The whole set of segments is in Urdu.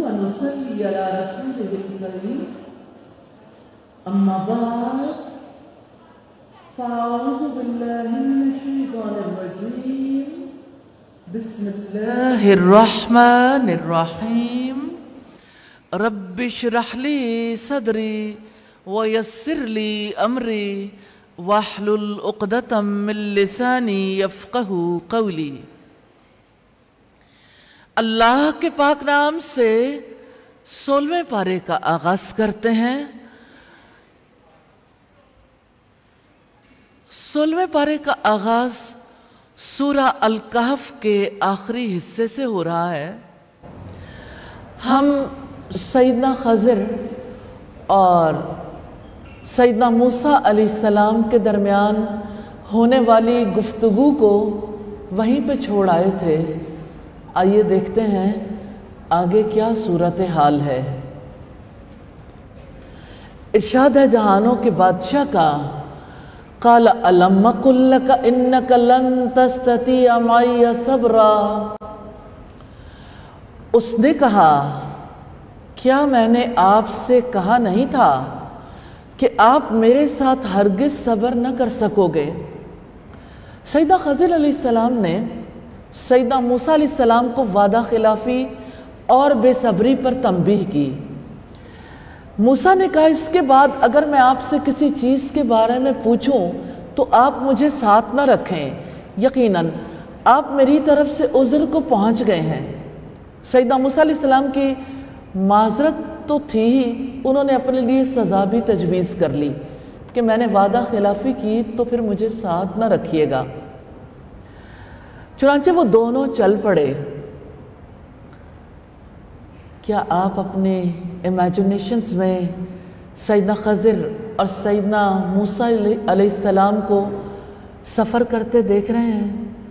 ونصلي على رسوله الكريم أما بعد فأعوذ بالله من الشيطان الرجيم بسم الله الرحمن الرحيم رب اشرح لي صدري ويسر لي أمري واحلل عقدة من لساني يفقهوا قولي۔ اللہ کے پاک نام سے 16ویں پارے کا آغاز کرتے ہیں۔ 16ویں پارے کا آغاز سورہ الکہف کے آخری حصے سے ہو رہا ہے۔ ہم سیدنا خضر اور سیدنا موسیٰ علیہ السلام کے درمیان ہونے والی گفتگو کو وہیں پہ چھوڑ آئے تھے۔ آئیے دیکھتے ہیں آگے کیا صورتحال ہے۔ ارشاد ہے جہانوں کے بادشاہ کا، قال الم قل لک انک لن تستطیع معی صبرا۔ اس نے کہا کیا میں نے آپ سے کہا نہیں تھا کہ آپ میرے ساتھ ہرگز صبر نہ کر سکو گے۔ سیدنا خضر علیہ السلام نے سیدنا موسیٰ علیہ السلام کو وعدہ خلافی اور بے صبری پر تنبیہ کی۔ موسیٰ نے کہا اس کے بعد اگر میں آپ سے کسی چیز کے بارے میں پوچھوں تو آپ مجھے ساتھ نہ رکھیں، یقیناً آپ میری طرف سے عذر کو پہنچ گئے ہیں۔ سیدنا موسیٰ علیہ السلام کی معذرت تو تھی ہی، انہوں نے اپنے لیے سزا بھی تجویز کر لی کہ میں نے وعدہ خلافی کی تو پھر مجھے ساتھ نہ رکھیے گا۔ چنانچہ وہ دونوں چل پڑے۔ کیا آپ اپنے امیجنیشنز میں سیدنا خضر اور سیدنا موسیٰ علیہ السلام کو سفر کرتے دیکھ رہے ہیں؟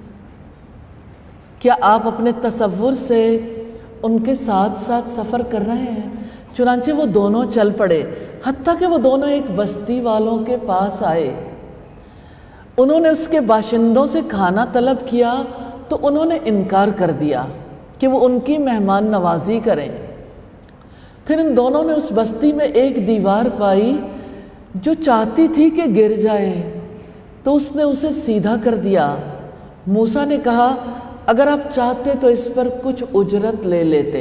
کیا آپ اپنے تصور سے ان کے ساتھ ساتھ سفر کر رہے ہیں؟ چنانچہ وہ دونوں چل پڑے، حتیٰ کہ وہ دونوں ایک بستی والوں کے پاس آئے۔ انہوں نے اس کے باشندوں سے کھانا طلب کیا تو انہوں نے انکار کر دیا کہ وہ ان کی مہمان نوازی کریں۔ پھر ان دونوں نے اس بستی میں ایک دیوار پائی جو چاہتی تھی کہ گر جائے، تو اس نے اسے سیدھا کر دیا۔ موسیٰ نے کہا اگر آپ چاہتے تو اس پر کچھ اجرت لے لیتے۔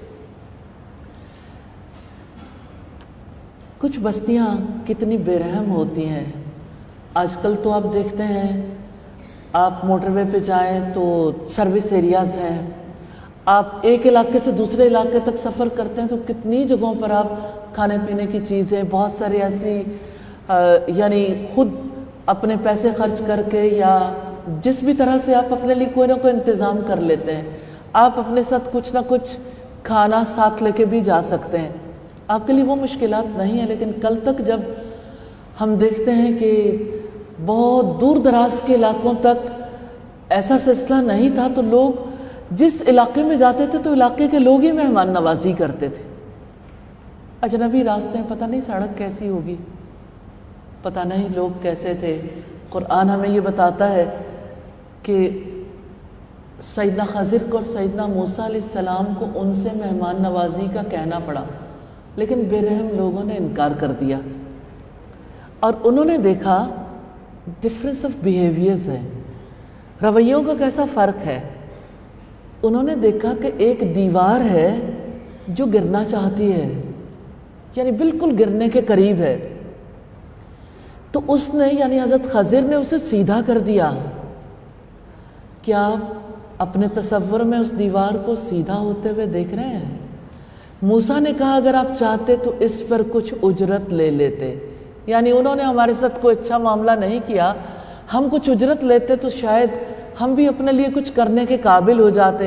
کچھ بستیاں کتنی بے رحم ہوتی ہیں۔ آج کل تو آپ دیکھتے ہیں، آپ موٹر وے پہ جائیں تو سروس ایریاز ہیں، آپ ایک علاقے سے دوسرے علاقے تک سفر کرتے ہیں تو کتنی جگہوں پر آپ کھانے پینے کی چیزیں، بہت ساری ایسی یعنی خود اپنے پیسے خرچ کر کے یا جس بھی طرح سے آپ اپنے لیے کوئی نہ کوئی انتظام کر لیتے ہیں، آپ اپنے ساتھ کچھ نہ کچھ کھانا ساتھ لے کے بھی جا سکتے ہیں۔ آپ کے لیے وہ مشکلات نہیں ہیں، لیکن کل تک جب ہم دیکھتے ہیں کہ بہت دور دراز کے علاقوں تک ایسا سلسلہ نہیں تھا تو لوگ جس علاقے میں جاتے تھے تو علاقے کے لوگ ہی مہمان نوازی کرتے تھے۔ اجنبی راستے ہیں، پتہ نہیں سڑک کیسی ہوگی، پتہ نہیں لوگ کیسے تھے۔ قرآن ہمیں یہ بتاتا ہے کہ سیدنا خضر کو اور سیدنا موسیٰ علیہ السلام کو ان سے مہمان نوازی کا کہنا پڑا، لیکن بے رحم لوگوں نے انکار کر دیا۔ اور انہوں نے دیکھا ڈفرینس آف بیہیویئرز ہے، رویوں کا کیسا فرق ہے۔ انہوں نے دیکھا کہ ایک دیوار ہے جو گرنا چاہتی ہے، یعنی بالکل گرنے کے قریب ہے، تو اس نے یعنی حضرت خضر نے اسے سیدھا کر دیا۔ کیا آپ اپنے تصور میں اس دیوار کو سیدھا ہوتے ہوئے دیکھ رہے ہیں؟ موسیٰ نے کہا اگر آپ چاہتے تو اس پر کچھ اجرت لے لیتے، یعنی انہوں نے ہمارے ساتھ کوئی اچھا معاملہ نہیں کیا، ہم کچھ اجرت لیتے تو شاید ہم بھی اپنے لیے کچھ کرنے کے قابل ہو جاتے۔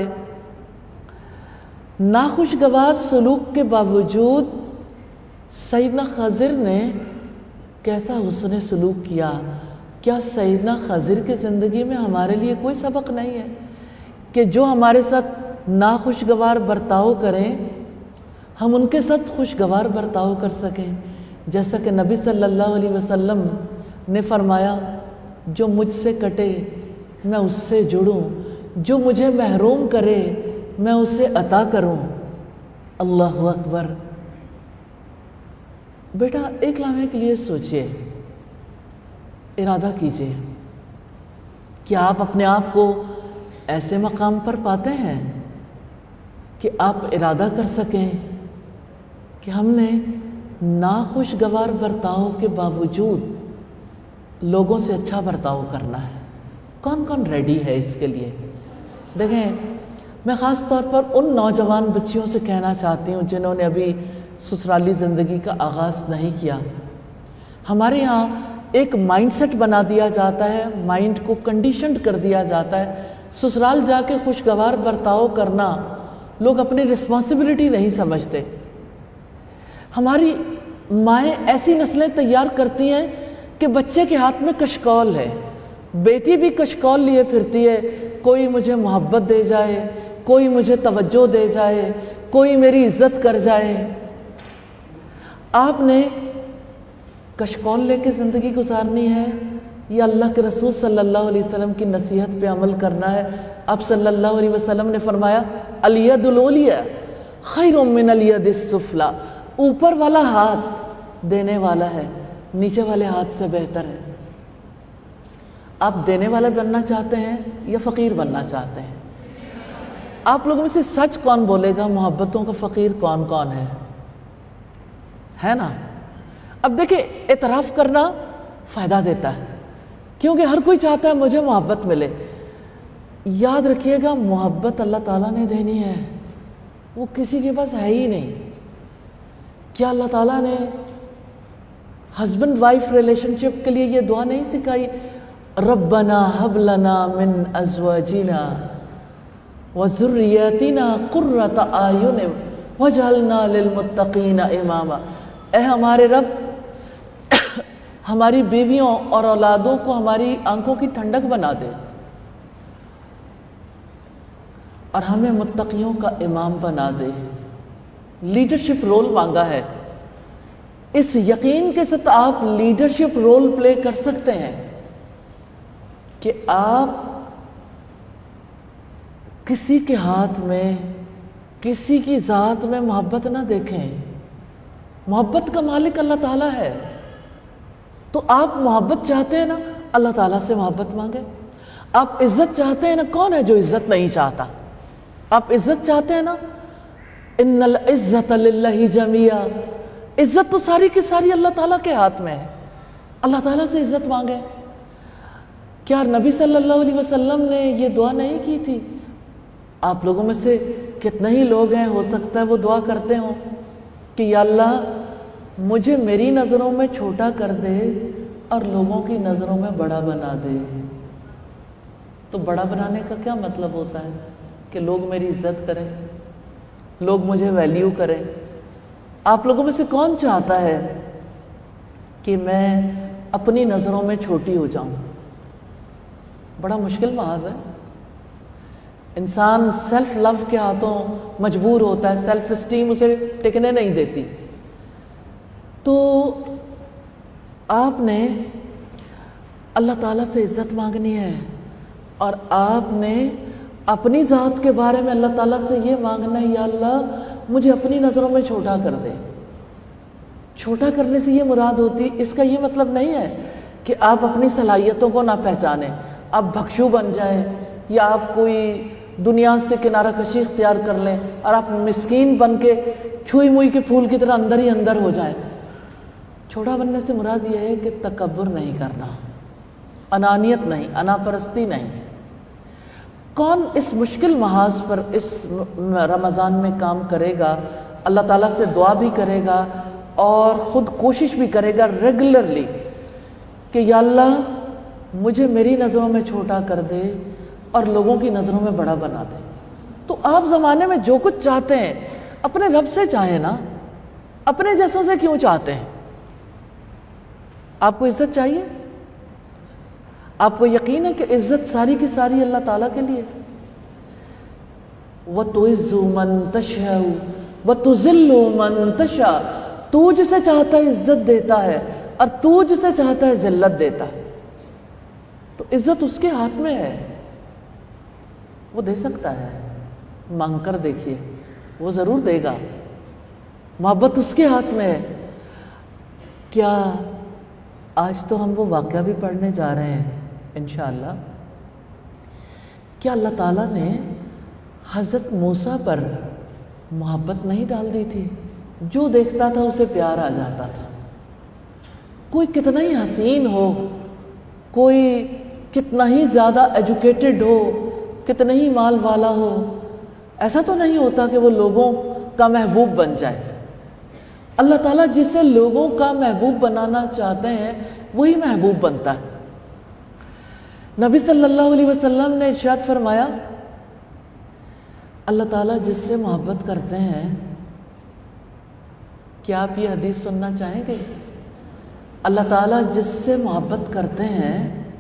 ناخوشگوار سلوک کے باوجود سیدنا خضر نے کیسا حسن سلوک کیا۔ کیا سیدنا خضر کی زندگی میں ہمارے لیے کوئی سبق نہیں ہے کہ جو ہمارے ساتھ ناخوشگوار برتاؤ کریں ہم ان کے ساتھ خوشگوار برتاؤ کر سکیں؟ جیسا کہ نبی صلی اللہ علیہ وسلم نے فرمایا جو مجھ سے کٹے میں اس سے جڑوں، جو مجھے محروم کرے میں اسے عطا کروں۔ اللہ اکبر. بیٹا ایک لمحے کے لیے سوچئے، ارادہ کیجئے کہ آپ اپنے آپ کو ایسے مقام پر پاتے ہیں کہ آپ ارادہ کر سکیں کہ ہم نے ناخوشگوار برتاؤ کے باوجود لوگوں سے اچھا برتاؤ کرنا ہے. کون کون ریڈی ہے اس کے لیے؟ دیکھیں، میں خاص طور پر ان نوجوان بچیوں سے کہنا چاہتی ہوں جنہوں نے ابھی سسرالی زندگی کا آغاز نہیں کیا. ہمارے یہاں ایک مائنڈ سیٹ بنا دیا جاتا ہے، مائنڈ کو کنڈیشنڈ کر دیا جاتا ہے. سسرال جا کے خوشگوار برتاؤ کرنا لوگ اپنی رسپانسبلٹی نہیں سمجھتے. ہماری مائیں ایسی نسلیں تیار کرتی ہیں کہ بچے کے ہاتھ میں کشکول ہے، بیٹی بھی کشکول لیے پھرتی ہے، کوئی مجھے محبت دے جائے، کوئی مجھے توجہ دے جائے، کوئی میری عزت کر جائے. آپ نے کشکول لے کے زندگی گزارنی ہے یا اللہ کے رسول صلی اللہ علیہ وسلم کی نصیحت پہ عمل کرنا ہے؟ آپ صلی اللہ علیہ وسلم نے فرمایا الید العلیٰ خیر من الید السفلی، اوپر والا ہاتھ دینے والا ہے، نیچے والے ہاتھ سے بہتر ہے. آپ دینے والا بننا چاہتے ہیں یا فقیر بننا چاہتے ہیں؟ آپ لوگوں میں سے سچ کون بولے گا؟ محبتوں کا فقیر کون کون ہے نا؟ اب دیکھیں، اعتراف کرنا فائدہ دیتا ہے کیونکہ ہر کوئی چاہتا ہے مجھے محبت ملے. یاد رکھیے گا، محبت اللہ تعالیٰ نے دینی ہے، وہ کسی کے پاس ہے ہی نہیں. کیا اللہ تعالیٰ نے ہسبینڈ وائف ریلیشن شپ کے لیے یہ دعا نہیں سکھائی؟ ربنا هب لنا من ازواجنا وذریاتنا قرۃ اعین واجعلنا للمتقین اماما. اے ہمارے رب، ہماری بیویوں اور اولادوں کو ہماری آنکھوں کی ٹھنڈک بنا دے اور ہمیں متقیوں کا امام بنا دے. لیڈرشپ رول مانگا ہے. اس یقین کے ساتھ آپ لیڈرشپ رول پلے کر سکتے ہیں کہ آپ کسی کے ہاتھ میں، کسی کی ذات میں محبت نہ دیکھیں. محبت کا مالک اللہ تعالیٰ ہے. تو آپ محبت چاہتے ہیں نا، اللہ تعالیٰ سے محبت مانگیں. آپ عزت چاہتے ہیں نا، کون ہے جو عزت نہیں چاہتا؟ آپ عزت چاہتے ہیں نا، ان العزت للہ جمیعا، عزت تو ساری کی ساری اللہ تعالیٰ کے ہاتھ میں ہے. اللہ تعالیٰ سے عزت مانگیں. کیا نبی صلی اللہ علیہ وسلم نے یہ دعا نہیں کی تھی؟ آپ لوگوں میں سے کتنے ہی لوگ ہیں، ہو سکتا ہے وہ دعا کرتے ہوں کہ یا اللہ مجھے میری نظروں میں چھوٹا کر دے اور لوگوں کی نظروں میں بڑا بنا دے. تو بڑا بنانے کا کیا مطلب ہوتا ہے؟ کہ لوگ میری عزت کریں، لوگ مجھے ویلیو کریں. آپ لوگوں میں سے کون چاہتا ہے کہ میں اپنی نظروں میں چھوٹی ہو جاؤں؟ بڑا مشکل محاذ ہے. انسان سیلف لو کے ہاتھوں مجبور ہوتا ہے، سیلف اسٹیم اسے ٹکنے نہیں دیتی. تو آپ نے اللہ تعالیٰ سے عزت مانگنی ہے اور آپ نے اپنی ذات کے بارے میں اللہ تعالیٰ سے یہ مانگنا ہے، یا اللہ مجھے اپنی نظروں میں چھوٹا کر دے. چھوٹا کرنے سے یہ مراد ہوتی، اس کا یہ مطلب نہیں ہے کہ آپ اپنی صلاحیتوں کو نہ پہچانیں، آپ بھکشو بن جائیں یا آپ کوئی دنیا سے کنارہ کشی اختیار کر لیں اور آپ مسکین بن کے چھوئی موئی کے پھول کی طرح اندر ہی اندر ہو جائیں. چھوٹا بننے سے مراد یہ ہے کہ تکبر نہیں کرنا، انانیت نہیں، انا پرستی نہیں. کون اس مشکل محاذ پر اس رمضان میں کام کرے گا؟ اللہ تعالیٰ سے دعا بھی کرے گا اور خود کوشش بھی کرے گا ریگولرلی کہ یا اللہ مجھے میری نظروں میں چھوٹا کر دے اور لوگوں کی نظروں میں بڑا بنا دے. تو آپ زمانے میں جو کچھ چاہتے ہیں اپنے رب سے چاہیں نا، اپنے جیسوں سے کیوں چاہتے ہیں؟ آپ کو عزت چاہیے؟ آپ کو یقین ہے کہ عزت ساری کی ساری اللہ تعالیٰ کے لیے. وَتُعِزُّ مَن تَشَاءُ وَتُذِلُّ مَن تَشَاءُ، تو جسے چاہتا ہے عزت دیتا ہے اور تو جسے چاہتا ہے ذلت دیتا ہے. تو عزت اس کے ہاتھ میں ہے، وہ دے سکتا ہے. مانگ کر دیکھیے، وہ ضرور دے گا. محبت اس کے ہاتھ میں ہے۔ کیا آج تو ہم وہ واقعہ بھی پڑھنے جا رہے ہیں انشاءاللہ، کیا اللہ تعالیٰ نے حضرت موسیٰ پر محبت نہیں ڈال دی تھی؟ جو دیکھتا تھا اسے پیار آ جاتا تھا، کوئی کتنا ہی حسین ہو، کوئی کتنا ہی زیادہ ایجوکیٹڈ ہو، کتنا ہی مال والا ہو، ایسا تو نہیں ہوتا کہ وہ لوگوں کا محبوب بن جائے۔ اللہ تعالیٰ جسے لوگوں کا محبوب بنانا چاہتے ہیں وہی محبوب بنتا ہے۔ نبی صلی اللہ علیہ وسلم نے ارشاد فرمایا، اللہ تعالیٰ جس سے محبت کرتے ہیں، کیا آپ یہ حدیث سننا چاہیں گے؟ اللہ تعالیٰ جس سے محبت کرتے ہیں،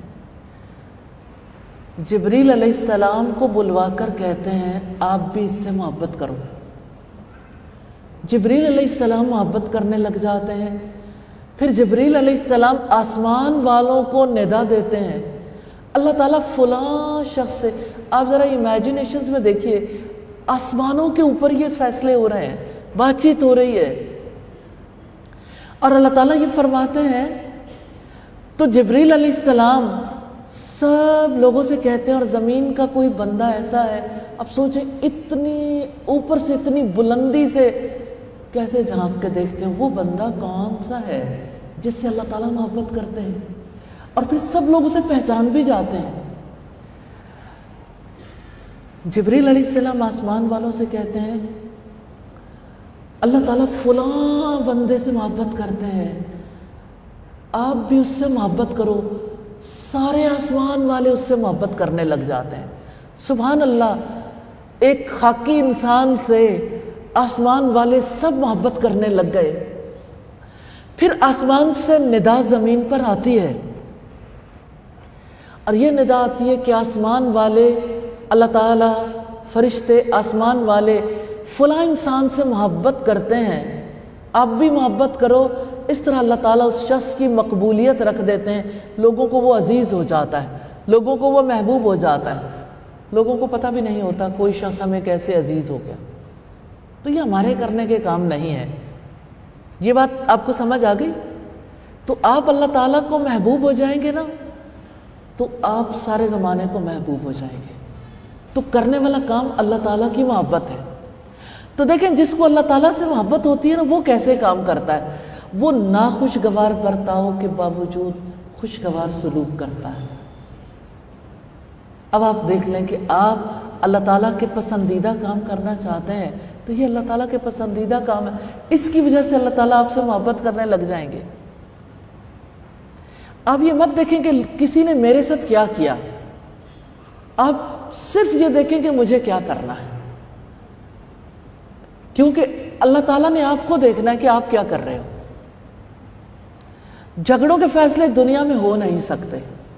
جبریل علیہ السلام کو بلوا کر کہتے ہیں آپ بھی اس سے محبت کرو۔ جبریل علیہ السلام محبت کرنے لگ جاتے ہیں، پھر جبریل علیہ السلام آسمان والوں کو ندا دیتے ہیں، اللہ تعالیٰ فلاں شخص سے، آپ ذرا امیجنیشنز میں دیکھیے، آسمانوں کے اوپر یہ فیصلے ہو رہے ہیں، بات چیت ہو رہی ہے، اور اللہ تعالیٰ یہ فرماتے ہیں تو جبریل علیہ السلام سب لوگوں سے کہتے ہیں، اور زمین کا کوئی بندہ ایسا ہے، اب سوچیں اتنی اوپر سے اتنی بلندی سے کیسے جھانک کے دیکھتے ہیں، وہ بندہ کون سا ہے جس سے اللہ تعالیٰ محبت کرتے ہیں، اور پھر سب لوگ اسے پہچان بھی جاتے ہیں۔ جبریل علیہ السلام آسمان والوں سے کہتے ہیں اللہ تعالیٰ فلاں بندے سے محبت کرتے ہیں، آپ بھی اس سے محبت کرو۔ سارے آسمان والے اس سے محبت کرنے لگ جاتے ہیں۔ سبحان اللہ، ایک خاکی انسان سے آسمان والے سب محبت کرنے لگ گئے۔ پھر آسمان سے ندا زمین پر آتی ہے، اور یہ ندا آتی ہے کہ آسمان والے، اللہ تعالیٰ، فرشتے، آسمان والے فلاں انسان سے محبت کرتے ہیں، آپ بھی محبت کرو۔ اس طرح اللہ تعالیٰ اس شخص کی مقبولیت رکھ دیتے ہیں، لوگوں کو وہ عزیز ہو جاتا ہے، لوگوں کو وہ محبوب ہو جاتا ہے، لوگوں کو پتہ بھی نہیں ہوتا کوئی شخص ہمیں کیسے عزیز ہو گیا۔ تو یہ ہمارے کرنے کے کام نہیں ہے۔ یہ بات آپ کو سمجھ آ گئی؟ تو آپ اللہ تعالیٰ کو محبوب ہو جائیں گے نا، تو آپ سارے زمانے کو محبوب ہو جائیں گے۔ تو کرنے والا کام اللہ تعالیٰ کی محبت ہے۔ تو دیکھیں، جس کو اللہ تعالیٰ سے محبت ہوتی ہے نا، وہ کیسے کام کرتا ہے؟ وہ ناخوشگوار برتاؤ کے باوجود خوشگوار سلوک کرتا ہے۔ اب آپ دیکھ لیں کہ آپ اللہ تعالیٰ کے پسندیدہ کام کرنا چاہتے ہیں، تو یہ اللہ تعالیٰ کے پسندیدہ کام ہے، اس کی وجہ سے اللہ تعالیٰ آپ سے محبت کرنے لگ جائیں گے۔ آپ یہ مت دیکھیں کہ کسی نے میرے ساتھ کیا کیا، آپ صرف یہ دیکھیں کہ مجھے کیا کرنا ہے، کیونکہ اللہ تعالیٰ نے آپ کو دیکھنا ہے کہ آپ کیا کر رہے ہو۔ جھگڑوں کے فیصلے دنیا میں ہو نہیں سکتے،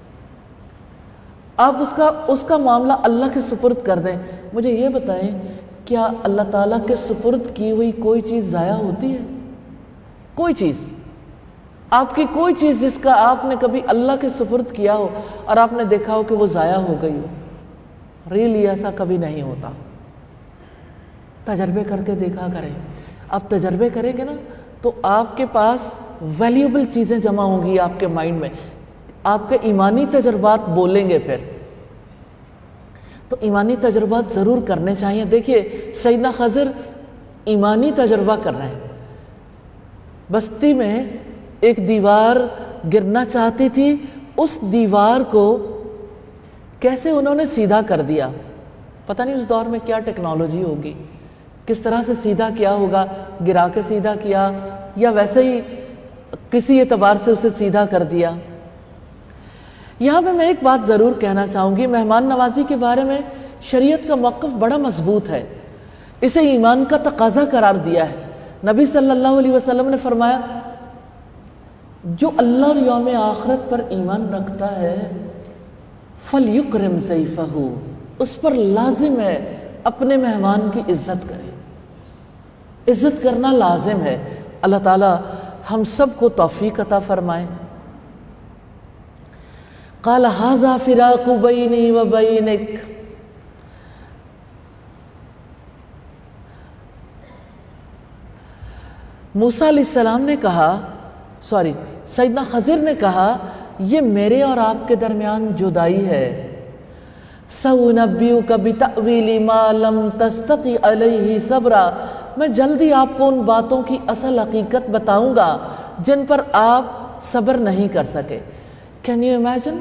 آپ اس کا معاملہ اللہ کے سپرد کر دیں۔ مجھے یہ بتائیں، کیا اللہ تعالیٰ کے سپرد کی ہوئی کوئی چیز ضائع ہوتی ہے؟ کوئی چیز، آپ کی کوئی چیز جس کا آپ نے کبھی اللہ کے سپرد کیا ہو اور آپ نے دیکھا ہو کہ وہ ضائع ہو گئی ہو؟ ریئلی ایسا کبھی نہیں ہوتا۔ تجربے کر کے دیکھا کریں۔ آپ تجربے کریں گے نا تو آپ کے پاس ویلیوبل چیزیں جمع ہوں گی آپ کے مائنڈ میں، آپ کے ایمانی تجربات بولیں گے پھر۔ تو ایمانی تجربات ضرور کرنے چاہیے۔ دیکھیے، سیدنا خضر ایمانی تجربہ کر رہے ہیں۔ بستی میں ایک دیوار گرنا چاہتی تھی، اس دیوار کو کیسے انہوں نے سیدھا کر دیا۔ پتہ نہیں اس دور میں کیا ٹیکنالوجی ہوگی، کس طرح سے سیدھا کیا ہوگا، گرا کے سیدھا کیا یا ویسے ہی کسی اعتبار سے اسے سیدھا کر دیا۔ یہاں پہ میں ایک بات ضرور کہنا چاہوں گی، مہمان نوازی کے بارے میں شریعت کا موقف بڑا مضبوط ہے، اسے ایمان کا تقاضا قرار دیا ہے۔ نبی صلی اللہ علیہ وسلم نے فرمایا، جو اللہ اور یوم آخرت پر ایمان رکھتا ہے فَلْيُكْرِمْ ضَيْفَهُ، اس پر لازم ہے اپنے مہمان کی عزت کرے۔ عزت کرنا لازم ہے۔ اللہ تعالیٰ ہم سب کو توفیق عطا فرمائے۔ قال هذا فراق بینی و بینک، موسیٰ علیہ السلام نے کہا، سیدنا خضر نے کہا یہ میرے اور آپ کے درمیان جدائی ہے۔ سَأُنَبِّئُكَ بِتَأْوِيلِ مَا لَمْ تَسْتَطِعْ عَلَيْهِ صَبْرًا، میں جلدی آپ کو ان باتوں کی اصل حقیقت بتاؤں گا جن پر آپ صبر نہیں کر سکے۔ Can you imagine?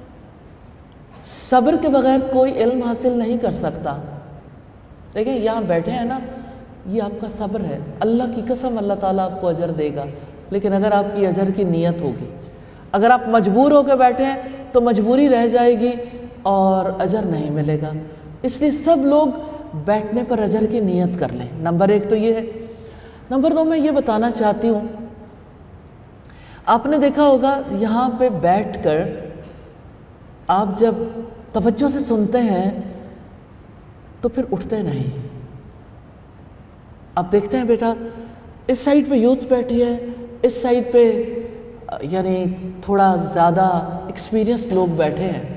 صبر کے بغیر کوئی علم حاصل نہیں کر سکتا۔ دیکھیں یہاں بیٹھے ہیں نا، یہ آپ کا صبر ہے۔ اللہ کی قسم اللہ تعالیٰ آپ کو اجر دے گا، لیکن اگر آپ کی اجر کی نیت ہوگی۔ اگر آپ مجبور ہو کے بیٹھے ہیں تو مجبوری رہ جائے گی اور اجر نہیں ملے گا۔ اس لیے سب لوگ بیٹھنے پر اجر کی نیت کر لیں۔ نمبر 1 تو یہ ہے۔ نمبر 2 میں یہ بتانا چاہتی ہوں، آپ نے دیکھا ہوگا یہاں پہ بیٹھ کر آپ جب توجہ سے سنتے ہیں تو پھر اٹھتے نہیں۔ آپ دیکھتے ہیں بیٹا اس سائیڈ پہ یوتھ بیٹھی ہے، اس سائیڈ پہ یعنی تھوڑا زیادہ ایکسپیرینس لوگ بیٹھے ہیں،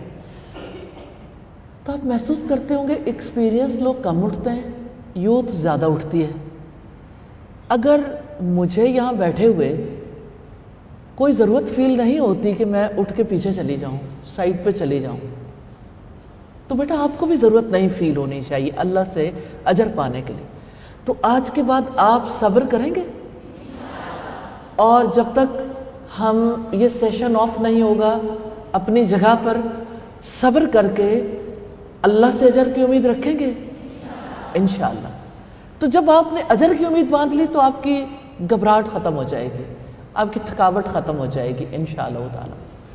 تو آپ محسوس کرتے ہوں گے ایکسپیرینس لوگ کم اٹھتے ہیں، یوتھ زیادہ اٹھتی ہے۔ اگر مجھے یہاں بیٹھے ہوئے کوئی ضرورت فیل نہیں ہوتی کہ میں اٹھ کے پیچھے چلی جاؤں، سائیڈ پہ چلی جاؤں، تو بیٹا آپ کو بھی ضرورت نہیں فیل ہونی چاہیے اللہ سے اجر پانے کے لیے۔ تو آج کے بعد آپ صبر کریں گے، اور جب تک ہم یہ سیشن آف نہیں ہوگا اپنی جگہ پر صبر کر کے اللہ سے اجر کی امید رکھیں گے انشاءاللہ۔ تو جب آپ نے اجر کی امید باندھ لی تو آپ کی گھبراہٹ ختم ہو جائے گی، آپ کی تھکاوٹ ختم ہو جائے گی انشاءاللہ تعالی۔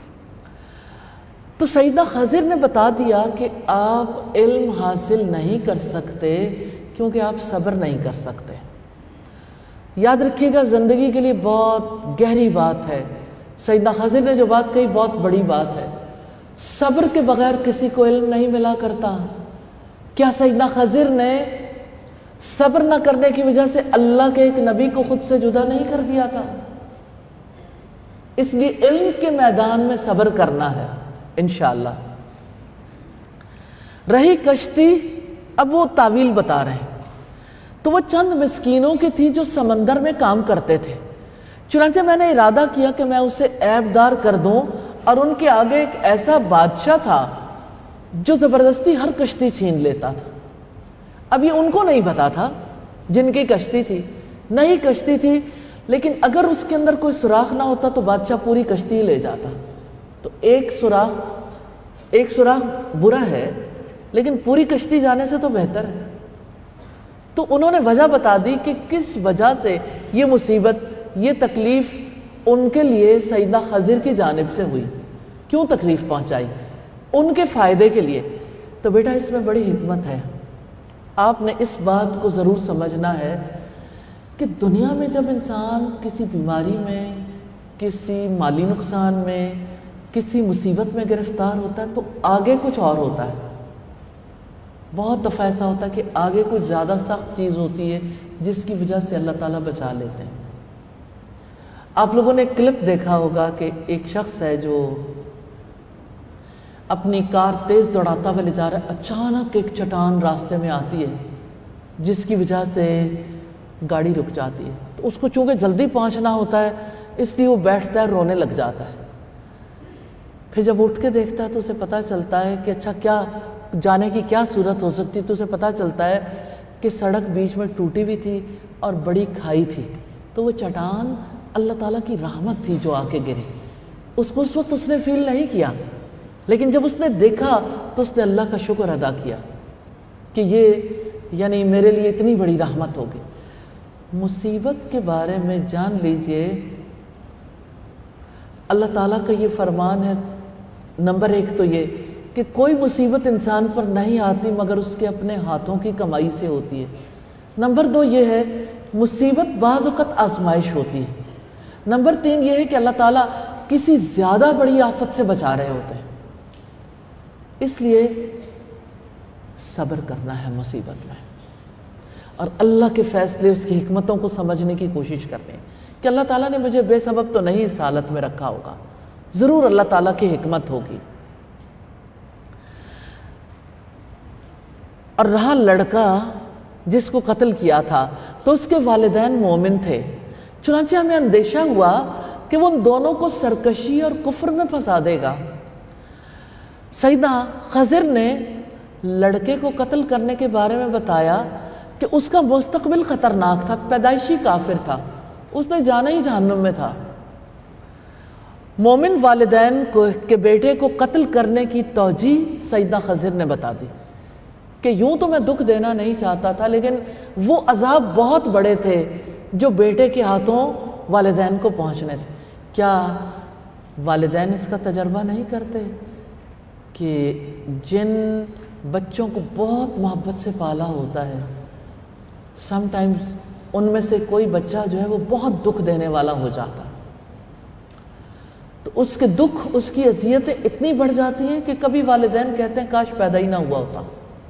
تو سیدنا خضر نے بتا دیا کہ آپ علم حاصل نہیں کر سکتے کیونکہ آپ صبر نہیں کر سکتے۔ یاد رکھیے گا زندگی کے لیے بہت گہری بات ہے، سیدنا خضر نے جو بات کہی بہت بڑی بات ہے۔ صبر کے بغیر کسی کو علم نہیں ملا کرتا۔ کیا سیدنا خضر نے صبر نہ کرنے کی وجہ سے اللہ کے ایک نبی کو خود سے جدا نہیں کر دیا تھا؟ اس لیے علم کے میدان میں صبر کرنا ہے انشاءاللہ۔ رہی کشتی، اب وہ تعویل بتا رہے ہیں، تو وہ چند مسکینوں کی تھی جو سمندر میں کام کرتے تھے۔ چنانچہ میں نے ارادہ کیا کہ میں اسے عیب دار کر دوں، اور ان کے آگے ایک ایسا بادشاہ تھا جو زبردستی ہر کشتی چھین لیتا تھا۔ اب یہ ان کو نہیں پتا تھا جن کی کشتی تھی، نئی کشتی تھی، لیکن اگر اس کے اندر کوئی سوراخ نہ ہوتا تو بادشاہ پوری کشتی لے جاتا۔ تو ایک سوراخ برا ہے، لیکن پوری کشتی جانے سے تو بہتر ہے۔ تو انہوں نے وجہ بتا دی کہ کس وجہ سے یہ مصیبت، یہ تکلیف ان کے لیے سیدنا خضر کی جانب سے ہوئی، کیوں تکلیف پہنچائی، ان کے فائدے کے لیے۔ تو بیٹا اس میں بڑی حکمت ہے، آپ نے اس بات کو ضرور سمجھنا ہے کہ دنیا میں جب انسان کسی بیماری میں، کسی مالی نقصان میں، کسی مصیبت میں گرفتار ہوتا ہے تو آگے کچھ اور ہوتا ہے۔ بہت دفعہ ایسا ہوتا ہے کہ آگے کچھ زیادہ سخت چیز ہوتی ہے جس کی وجہ سے اللہ تعالیٰ بچا لیتے ہیں۔ آپ لوگوں نے ایک کلپ دیکھا ہوگا کہ ایک شخص ہے جو اپنی کار تیز دوڑاتا ہوا لے جا رہا ہے، اچانک ایک چٹان راستے میں آتی ہے جس کی وجہ سے گاڑی رک جاتی ہے۔ تو اس کو چونکہ جلدی پہنچنا ہوتا ہے اس لیے وہ بیٹھتا ہے، رونے لگ جاتا ہے۔ پھر جب اٹھ کے دیکھتا ہے تو اسے پتہ چلتا ہے کہ اچھا کیا جانے کی کیا صورت ہو سکتی، تو اسے پتہ چلتا ہے کہ سڑک بیچ میں ٹوٹی ہوئی تھی اور بڑی کھائی تھی، تو وہ چٹان اللہ تعالیٰ کی رحمت تھی جو آ کے گری۔ اس کو اس وقت اس نے فیل نہیں کیا، لیکن جب اس نے دیکھا تو اس نے اللہ کا شکر ادا کیا کہ یہ یعنی میرے لیے اتنی بڑی رحمت ہوگی۔ مصیبت کے بارے میں جان لیجئے اللہ تعالیٰ کا یہ فرمان ہے، نمبر 1 تو یہ کہ کوئی مصیبت انسان پر نہیں آتی مگر اس کے اپنے ہاتھوں کی کمائی سے ہوتی ہے۔ نمبر 2 یہ ہے مصیبت بعض اوقات آزمائش ہوتی ہے۔ نمبر 3 یہ ہے کہ اللہ تعالیٰ کسی زیادہ بڑی آفت سے بچا رہے ہوتے ہیں، اس لیے صبر کرنا ہے مصیبت میں، اور اللہ کے فیصلے، اس کی حکمتوں کو سمجھنے کی کوشش کرنی ہے کہ اللہ تعالیٰ نے مجھے بے سبب تو نہیں اس حالت میں رکھا ہوگا، ضرور اللہ تعالیٰ کی حکمت ہوگی۔ اور رہا لڑکا جس کو قتل کیا تھا، تو اس کے والدین مومن تھے، चुनांचे हमें अंदेशा हुआ कि वो उन दोनों को सरकशी और कुफ्र में फंसा देगा। सैयदना खज़र ने लड़के को कत्ल करने के बारे में बताया कि उसका मुस्तक़बिल ख़तरनाक था, पैदाइशी काफिर था, उसने जाना ही जहन्नुम में था। मोमिन वालिदैन को के बेटे को कत्ल करने की तौजी सैयदना खज़र ने बता दी कि यूं तो मैं दुख देना नहीं चाहता था, लेकिन वो अजाब बहुत बड़े थे जो बेटे के हाथों वालिदैन को पहुंचने थे। क्या वालिदैन इसका तजर्बा नहीं करते कि जिन बच्चों को बहुत मोहब्बत से पाला होता है, समटाइम्स उनमें से कोई बच्चा जो है वो बहुत दुख देने वाला हो जाता, तो उसके दुख, उसकी अज़ियतें इतनी बढ़ जाती हैं कि कभी वालिदैन कहते हैं काश पैदा ही ना हुआ होता।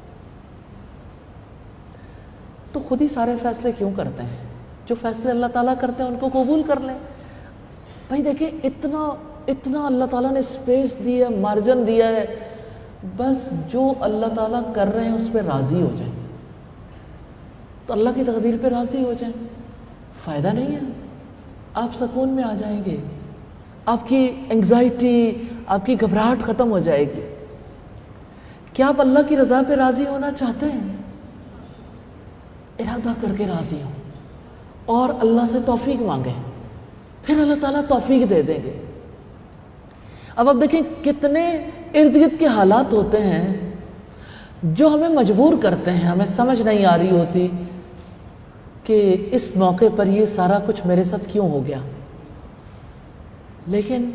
तो खुद ही सारे फैसले क्यों करते हैं? जो फैसले अल्लाह ताला करते हैं उनको कबूल कर लें। भाई देखिए, इतना अल्लाह ताला ने स्पेस दी है, मार्जिन दिया है, बस जो अल्लाह ताला कर रहे हैं उस पर राज़ी हो जाए, तो अल्लाह की तकदीर पे राज़ी हो जाए। फ़ायदा नहीं है, आप सुकून में आ जाएंगे, आपकी एंग्जाइटी, आपकी घबराहट ख़त्म हो जाएगी। क्या आप अल्लाह की रज़ा पे राज़ी होना चाहते हैं? इरादा करके राज़ी हों और अल्लाह से तौफीक मांगें, फिर अल्लाह ताला तौफीक दे देंगे। अब आप देखें कितने इर्द गिर्द के हालात होते हैं जो हमें मजबूर करते हैं, हमें समझ नहीं आ रही होती कि इस मौके पर ये सारा कुछ मेरे साथ क्यों हो गया। लेकिन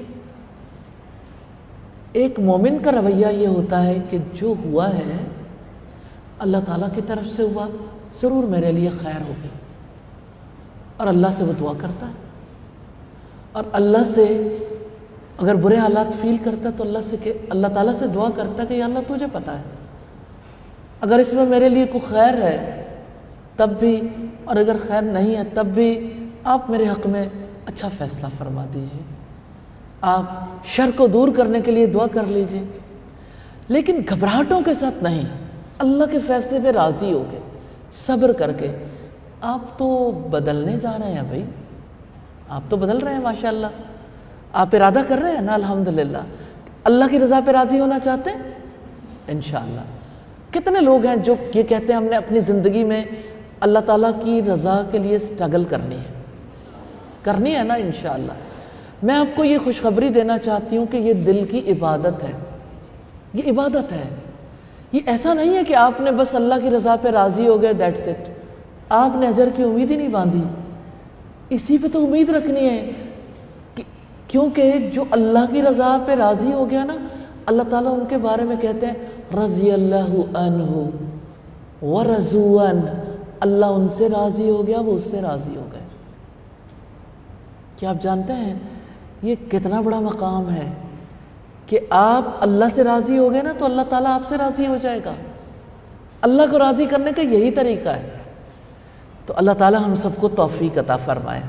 एक मोमिन का रवैया ये होता है कि जो हुआ है अल्लाह ताला की तरफ से हुआ, ज़रूर मेरे लिए खैर होगी, और अल्लाह से वो दुआ करता है। और अल्लाह से अगर बुरे हालात फील करता है तो अल्लाह ताला से दुआ करता है कि या अल्लाह तुझे पता है, अगर इसमें मेरे लिए कोई खैर है तब भी, और अगर खैर नहीं है तब भी आप मेरे हक़ में अच्छा फ़ैसला फरमा दीजिए। आप शर को दूर करने के लिए दुआ कर लीजिए, लेकिन घबराहटों के साथ नहीं, अल्लाह के फ़ैसले पे राज़ी हो गए, सब्र करके। आप तो बदलने जा रहे हैं भाई, आप तो बदल रहे हैं माशाअल्लाह, आप इरादा कर रहे हैं ना अल्हम्दुलिल्लाह, अल्लाह की रज़ा पे राज़ी होना चाहते हैं इंशाअल्लाह। कितने लोग हैं जो ये कहते हैं हमने अपनी ज़िंदगी में अल्लाह ताला की रज़ा के लिए स्ट्रगल करनी है ना इंशाअल्लाह। मैं आपको ये खुशखबरी देना चाहती हूँ कि ये दिल की इबादत है, ये इबादत है। ये ऐसा नहीं है कि आपने बस अल्लाह की रज़ा पे राज़ी हो गए, दैट्स इट, आपने अजर की उम्मीद ही नहीं बांधी। इसी पे तो उम्मीद रखनी है कि क्योंकि जो अल्लाह की रज़ा पे राज़ी हो गया ना, अल्लाह ताला उनके बारे में कहते हैं रज़ियल्लाहु अन्हु व रज़ुअन, अल्लाह उनसे राज़ी हो गया, वो उससे राज़ी हो गए। क्या आप जानते हैं ये कितना बड़ा मकाम है कि आप अल्लाह से राज़ी हो गए ना तो अल्लाह ताला आपसे राज़ी हो जाएगा। अल्लाह को राज़ी करने का यही तरीका है। तो अल्लाह ताला हम सबको तौफीक अता फरमाए।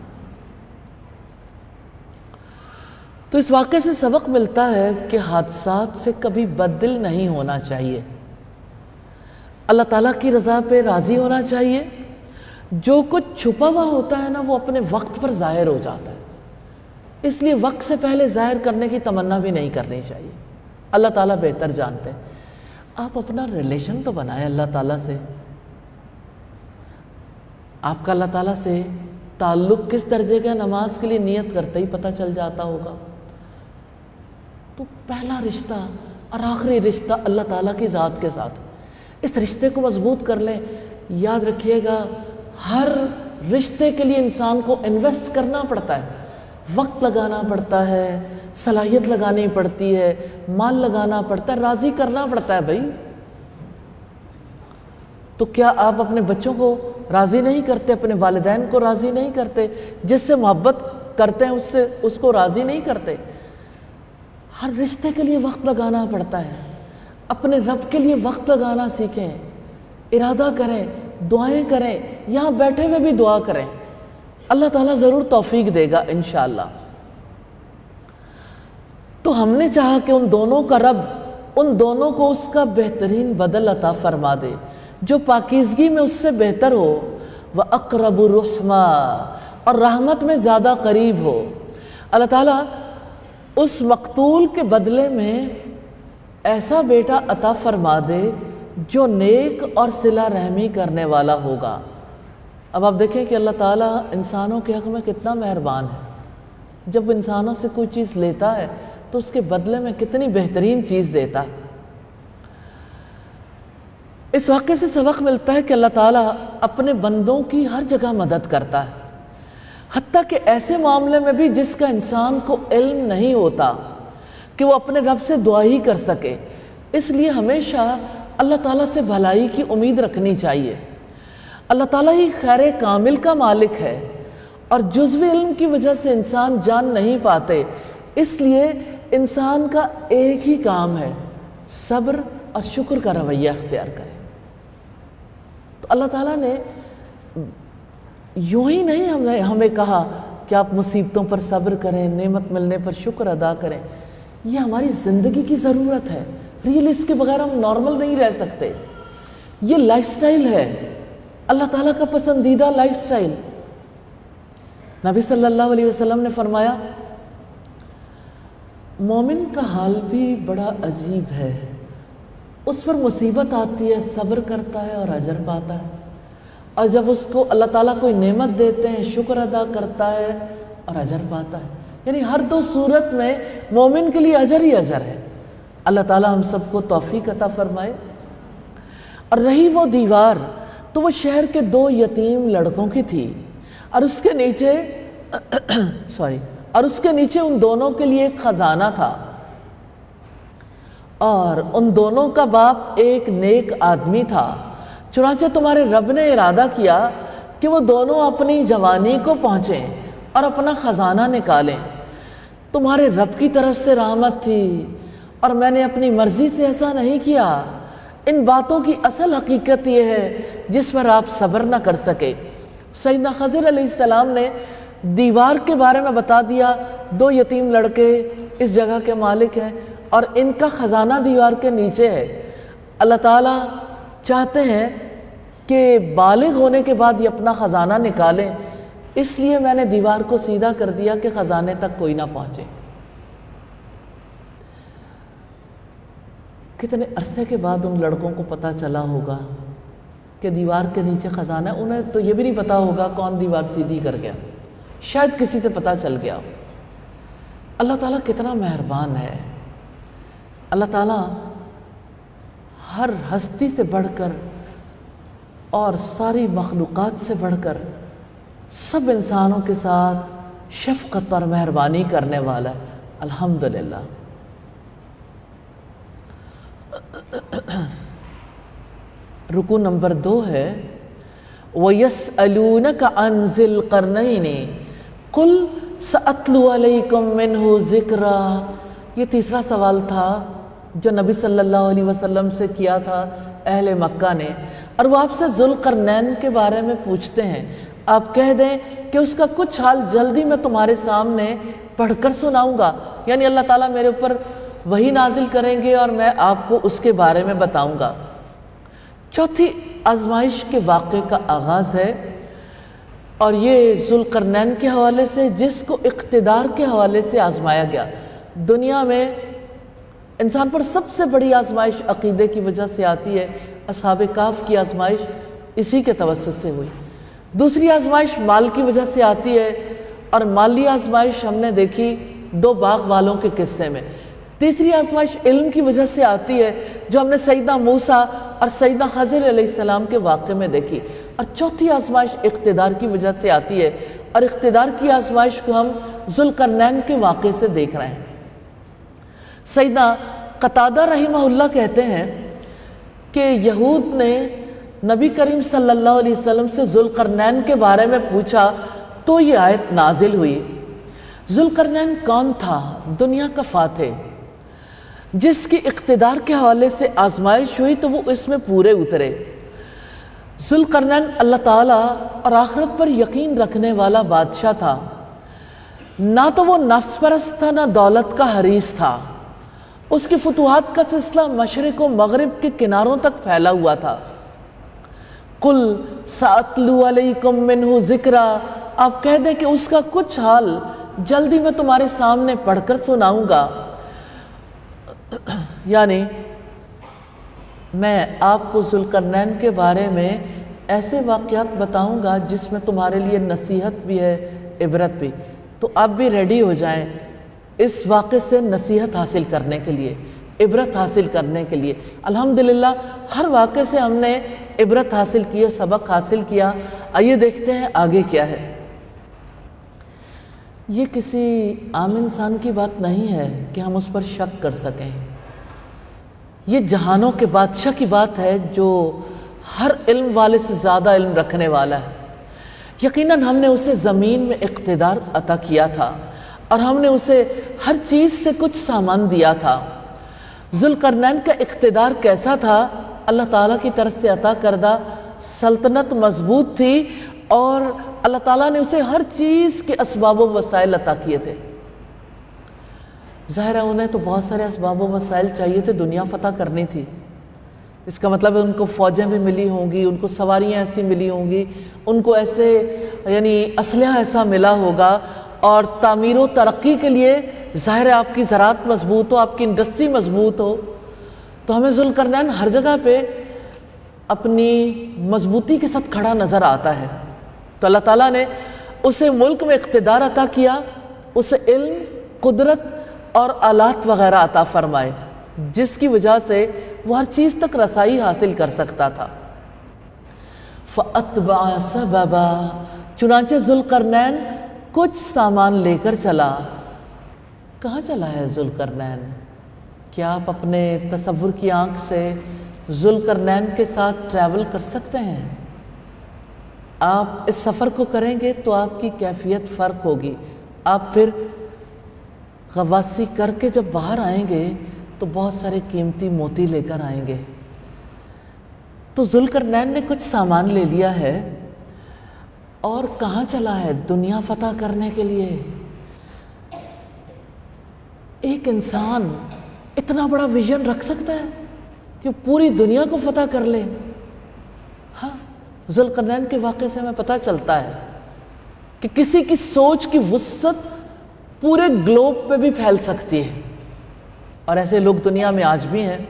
तो इस वाक़े से सबक मिलता है कि हादसात से कभी बददिल नहीं होना चाहिए, अल्लाह ताला की रज़ा पे राज़ी होना चाहिए। जो कुछ छुपा हुआ होता है ना वो अपने वक्त पर ज़ाहिर हो जाता है, इसलिए वक्त से पहले ज़ाहिर करने की तमन्ना भी नहीं करनी चाहिए। अल्लाह ताला बेहतर जानते हैं। आप अपना रिलेशन तो बनाएं अल्लाह ताला से। आपका अल्लाह ताला से ताल्लुक़ किस दर्जे का, नमाज के लिए नियत करते ही पता चल जाता होगा। तो पहला रिश्ता और आखिरी रिश्ता अल्लाह ताला की ज़ात के साथ, इस रिश्ते को मजबूत कर लें। याद रखिएगा, हर रिश्ते के लिए इंसान को इन्वेस्ट करना पड़ता है, वक्त लगाना पड़ता है, सलाहियत लगानी पड़ती है, माल लगाना पड़ता है, राज़ी करना पड़ता है भाई। तो क्या आप अपने बच्चों को राज़ी नहीं करते, अपने वालिदैन को राज़ी नहीं करते, जिससे मोहब्बत करते हैं उसको राज़ी नहीं करते? हर रिश्ते के लिए वक्त लगाना पड़ता है। अपने रब के लिए वक्त लगाना सीखें, इरादा करें, दुआएं करें, यहाँ बैठे हुए भी दुआ करें, अल्लाह ताला ज़रूर तौफीक देगा इंशाअल्लाह। तो हमने चाहा कि उन दोनों का रब उन दोनों को उसका बेहतरीन बदल अता फरमा दे, जो पाकीज़गी में उससे बेहतर हो। व अक़रबु रुहमा, اور رحمت میں زیادہ قریب ہو۔ اللہ تعالیٰ اس مقتول کے بدلے میں ایسا بیٹا عطا فرما دے جو نیک اور صلہ رحمی کرنے والا ہوگا۔ اب آپ دیکھیں کہ اللہ تعالیٰ انسانوں کے حق میں کتنا مہربان ہے۔ جب انسانوں سے کوئی چیز لیتا ہے تو اس کے بدلے میں کتنی بہترین چیز دیتا ہے۔ اس واقعے سے سبق ملتا ہے کہ اللہ تعالیٰ اپنے بندوں کی ہر جگہ مدد کرتا ہے، حتیٰ کہ ایسے معاملے میں بھی جس کا انسان کو علم نہیں ہوتا کہ وہ اپنے رب سے دعا ہی کر سکے۔ اس لیے ہمیشہ اللہ تعالیٰ سے بھلائی کی امید رکھنی چاہیے۔ اللہ تعالیٰ ہی خیر کامل کا مالک ہے اور جزوی علم کی وجہ سے انسان جان نہیں پاتے، اس لیے انسان کا ایک ہی کام ہے، صبر اور شکر کا رویہ اختیار کرے۔ تو اللہ تعالیٰ نے یوں ہی نہیں ہمیں کہا کہ آپ مصیبتوں پر صبر کریں، نعمت ملنے پر شکر ادا کریں۔ یہ ہماری زندگی کی ضرورت ہے، ریئل اس کے بغیر ہم نارمل نہیں رہ سکتے۔ یہ لائف سٹائل ہے، اللہ تعالیٰ کا پسندیدہ لائف سٹائل۔ نبی صلی اللہ علیہ وسلم نے فرمایا، مومن کا حال بھی بڑا عجیب ہے، اس پر مصیبت آتی ہے صبر کرتا ہے اور اجر پاتا ہے، اور جب اس کو اللہ تعالیٰ کوئی نعمت دیتے ہیں شکر ادا کرتا ہے اور اجر پاتا ہے۔ یعنی ہر دو صورت میں مومن کے لیے اجر ہی اجر ہے۔ اللہ تعالیٰ ہم سب کو توفیق عطا فرمائے۔ اور رہی وہ دیوار تو وہ شہر کے 2 یتیم لڑکوں کی تھی، اور اس کے نیچے ان دونوں کے لیے ایک خزانہ تھا، اور ان دونوں کا باپ ایک نیک آدمی تھا۔ چنانچہ تمہارے رب نے ارادہ کیا کہ وہ دونوں اپنی جوانی کو پہنچیں اور اپنا خزانہ نکالیں۔ تمہارے رب کی طرف سے رحمت تھی اور میں نے اپنی مرضی سے ایسا نہیں کیا۔ ان باتوں کی اصل حقیقت یہ ہے جس پر آپ صبر نہ کر سکے۔ سیدنا خضر علیہ السلام نے دیوار کے بارے میں بتا دیا، 2 یتیم لڑکے اس جگہ کے مالک ہیں اور ان کا خزانہ دیوار کے نیچے ہے۔ اللہ تعالیٰ چاہتے ہیں کہ بالغ ہونے کے بعد یہ اپنا خزانہ نکالیں، اس لیے میں نے دیوار کو سیدھا کر دیا کہ خزانے تک کوئی نہ پہنچے۔ کتنے عرصے کے بعد ان لڑکوں کو پتہ چلا ہوگا کہ دیوار کے نیچے خزانہ ہے۔ انہیں تو یہ بھی نہیں پتا ہوگا کون دیوار سیدھی کر گیا، شاید کسی سے پتہ چل گیا۔ اللہ تعالیٰ کتنا مہربان ہے۔ اللہ تعالیٰ ہر ہستی سے بڑھ کر اور ساری مخلوقات سے بڑھ کر سب انسانوں کے ساتھ شفقت اور مہربانی کرنے والا ہے، الحمدللہ۔ رکوع نمبر 2 ہے، وَيَسْأَلُونَكَ عَنْ ذِي الْقَرْنَيْنِ قُلْ سَأَتْلُو عَلَيْكُمْ مِنْهُ ذِكْرًا۔ یہ تیسرا سوال تھا جو نبی صلی اللہ علیہ وسلم سے کیا تھا اہل مکہ نے، اور وہ آپ سے ذو القرنین کے بارے میں پوچھتے ہیں۔ آپ کہہ دیں کہ اس کا کچھ حال جلدی میں تمہارے سامنے پڑھ کر سناؤں گا، یعنی اللہ تعالیٰ میرے اوپر وحی نازل کریں گے اور میں آپ کو اس کے بارے میں بتاؤں گا۔ چوتھی آزمائش کے واقعے کا آغاز ہے، اور یہ ذو القرنین کے حوالے سے، جس کو اقتدار کے حوالے سے آزمایا گیا۔ دنیا میں انسان پر سب سے بڑی آزمائش عقیدے کی وجہ سے آتی ہے، اصحاب کہف کی آزمائش اسی کے توسط سے ہوئی۔ دوسری آزمائش مال کی وجہ سے آتی ہے، اور مالی آزمائش ہم نے دیکھی 2 باغ والوں کے قصے میں۔ تیسری آزمائش علم کی وجہ سے آتی ہے، جو ہم نے سیدنا موسیٰ اور سیدنا خضر علیہ السلام کے واقعے میں دیکھی۔ اور چوتھی آزمائش اقتدار کی وجہ سے آتی ہے، اور اقتدار کی آزمائش کو ہم ذو القرنین کے واقعے سے دیکھ رہے ہیں۔ سیدنا قتادہ رحمہ اللہ کہتے ہیں کہ یہود نے نبی کریم صلی اللہ علیہ وسلم سے ذو القرنین کے بارے میں پوچھا تو یہ آیت نازل ہوئی۔ ذو القرنین کون تھا؟ دنیا کا فاتح، جس کی اقتدار کے حوالے سے آزمائش ہوئی تو وہ اس میں پورے اترے۔ ذو القرنین اللہ تعالیٰ اور آخرت پر یقین رکھنے والا بادشاہ تھا، نہ تو وہ نفس پرست تھا نہ دولت کا حریص تھا۔ اس کی فتوحات کا سلسلہ مشرق و مغرب کے کناروں تک پھیلا ہوا تھا۔ قُلْ سَأَتْلُو عَلَيْكُمْ مِنْهُ ذِكْرًا، آپ کہہ دیں کہ اس کا کچھ حال جلدی میں تمہارے سامنے پڑھ کر سناؤں گا. یعنی میں آپ کو ذوالقرنین کے بارے میں ایسے واقعات بتاؤں گا جس میں تمہارے لیے نصیحت بھی ہے، عبرت بھی. تو آپ بھی ریڈی ہو جائیں اس واقعے سے نصیحت حاصل کرنے کے لیے، عبرت حاصل کرنے کے لیے. الحمدللہ ہر واقعے سے ہم نے عبرت حاصل کی، سبق حاصل کیا. آئیے دیکھتے ہیں آگے کیا ہے. یہ کسی عام انسان کی بات نہیں ہے کہ ہم اس پر شک کر سکیں. یہ جہانوں کے بادشاہ کی بات ہے جو ہر علم والے سے زیادہ علم رکھنے والا ہے. یقیناً ہم نے اسے زمین میں اقتدار عطا کیا تھا اور ہم نے اسے ہر چیز سے کچھ سامان دیا تھا. ذوالقرنین کا اقتدار کیسا تھا؟ اللہ تعالیٰ کی طرف سے عطا کردہ سلطنت مضبوط تھی اور اللہ تعالیٰ نے اسے ہر چیز کے اسباب و وسائل عطا کیے تھے. ظاہر ہے انہیں تو بہت سارے اسباب و وسائل چاہیے تھے، دنیا فتح کرنی تھی. اس کا مطلب ہے ان کو فوجیں بھی ملی ہوں گی، ان کو سواریاں ایسی ملی ہوں گی، ان کو ایسے یعنی اسلحہ ایسا ملا ہوگا. اور تعمیر و ترقی کے لیے ظاہر ہے آپ کی زراعت مضبوط ہو، آپ کی انڈسٹری مضبوط ہو. تو ہمیں ذوالقرنین ہر جگہ پہ اپنی مضبوطی کے ساتھ کھڑا نظر آتا ہے. تو اللہ تعالیٰ نے اسے ملک میں اقتدار عطا کیا، اسے علم، قدرت اور آلات وغیرہ عطا فرمائے جس کی وجہ سے وہ ہر چیز تک رسائی حاصل کر سکتا تھا. فَأَتْبَعَ سَبَبًا، چنانچہ ذوالقرنین کچھ سامان لے کر چلا. کہاں چلا ہے ذوالقرنین؟ کیا آپ اپنے تصور کی آنکھ سے ذوالقرنین کے ساتھ ٹریول کر سکتے ہیں؟ آپ اس سفر کو کریں گے تو آپ کی کیفیت فرق ہوگی. آپ پھر غواصی کر کے جب باہر آئیں گے تو بہت سارے قیمتی موتی لے کر آئیں گے. تو ذوالقرنین نے کچھ سامان لے لیا ہے اور کہاں چلا ہے؟ دنیا فتح کرنے کے لیے. ایک انسان اتنا بڑا ویژن رکھ سکتا ہے کہ پوری دنیا کو فتح کر لے؟ ہاں، ذوالقرنین کے واقعے سے ہمیں پتہ چلتا ہے کہ کسی کی سوچ کی وسعت پورے گلوب پہ بھی پھیل سکتی ہے، اور ایسے لوگ دنیا میں آج بھی ہیں.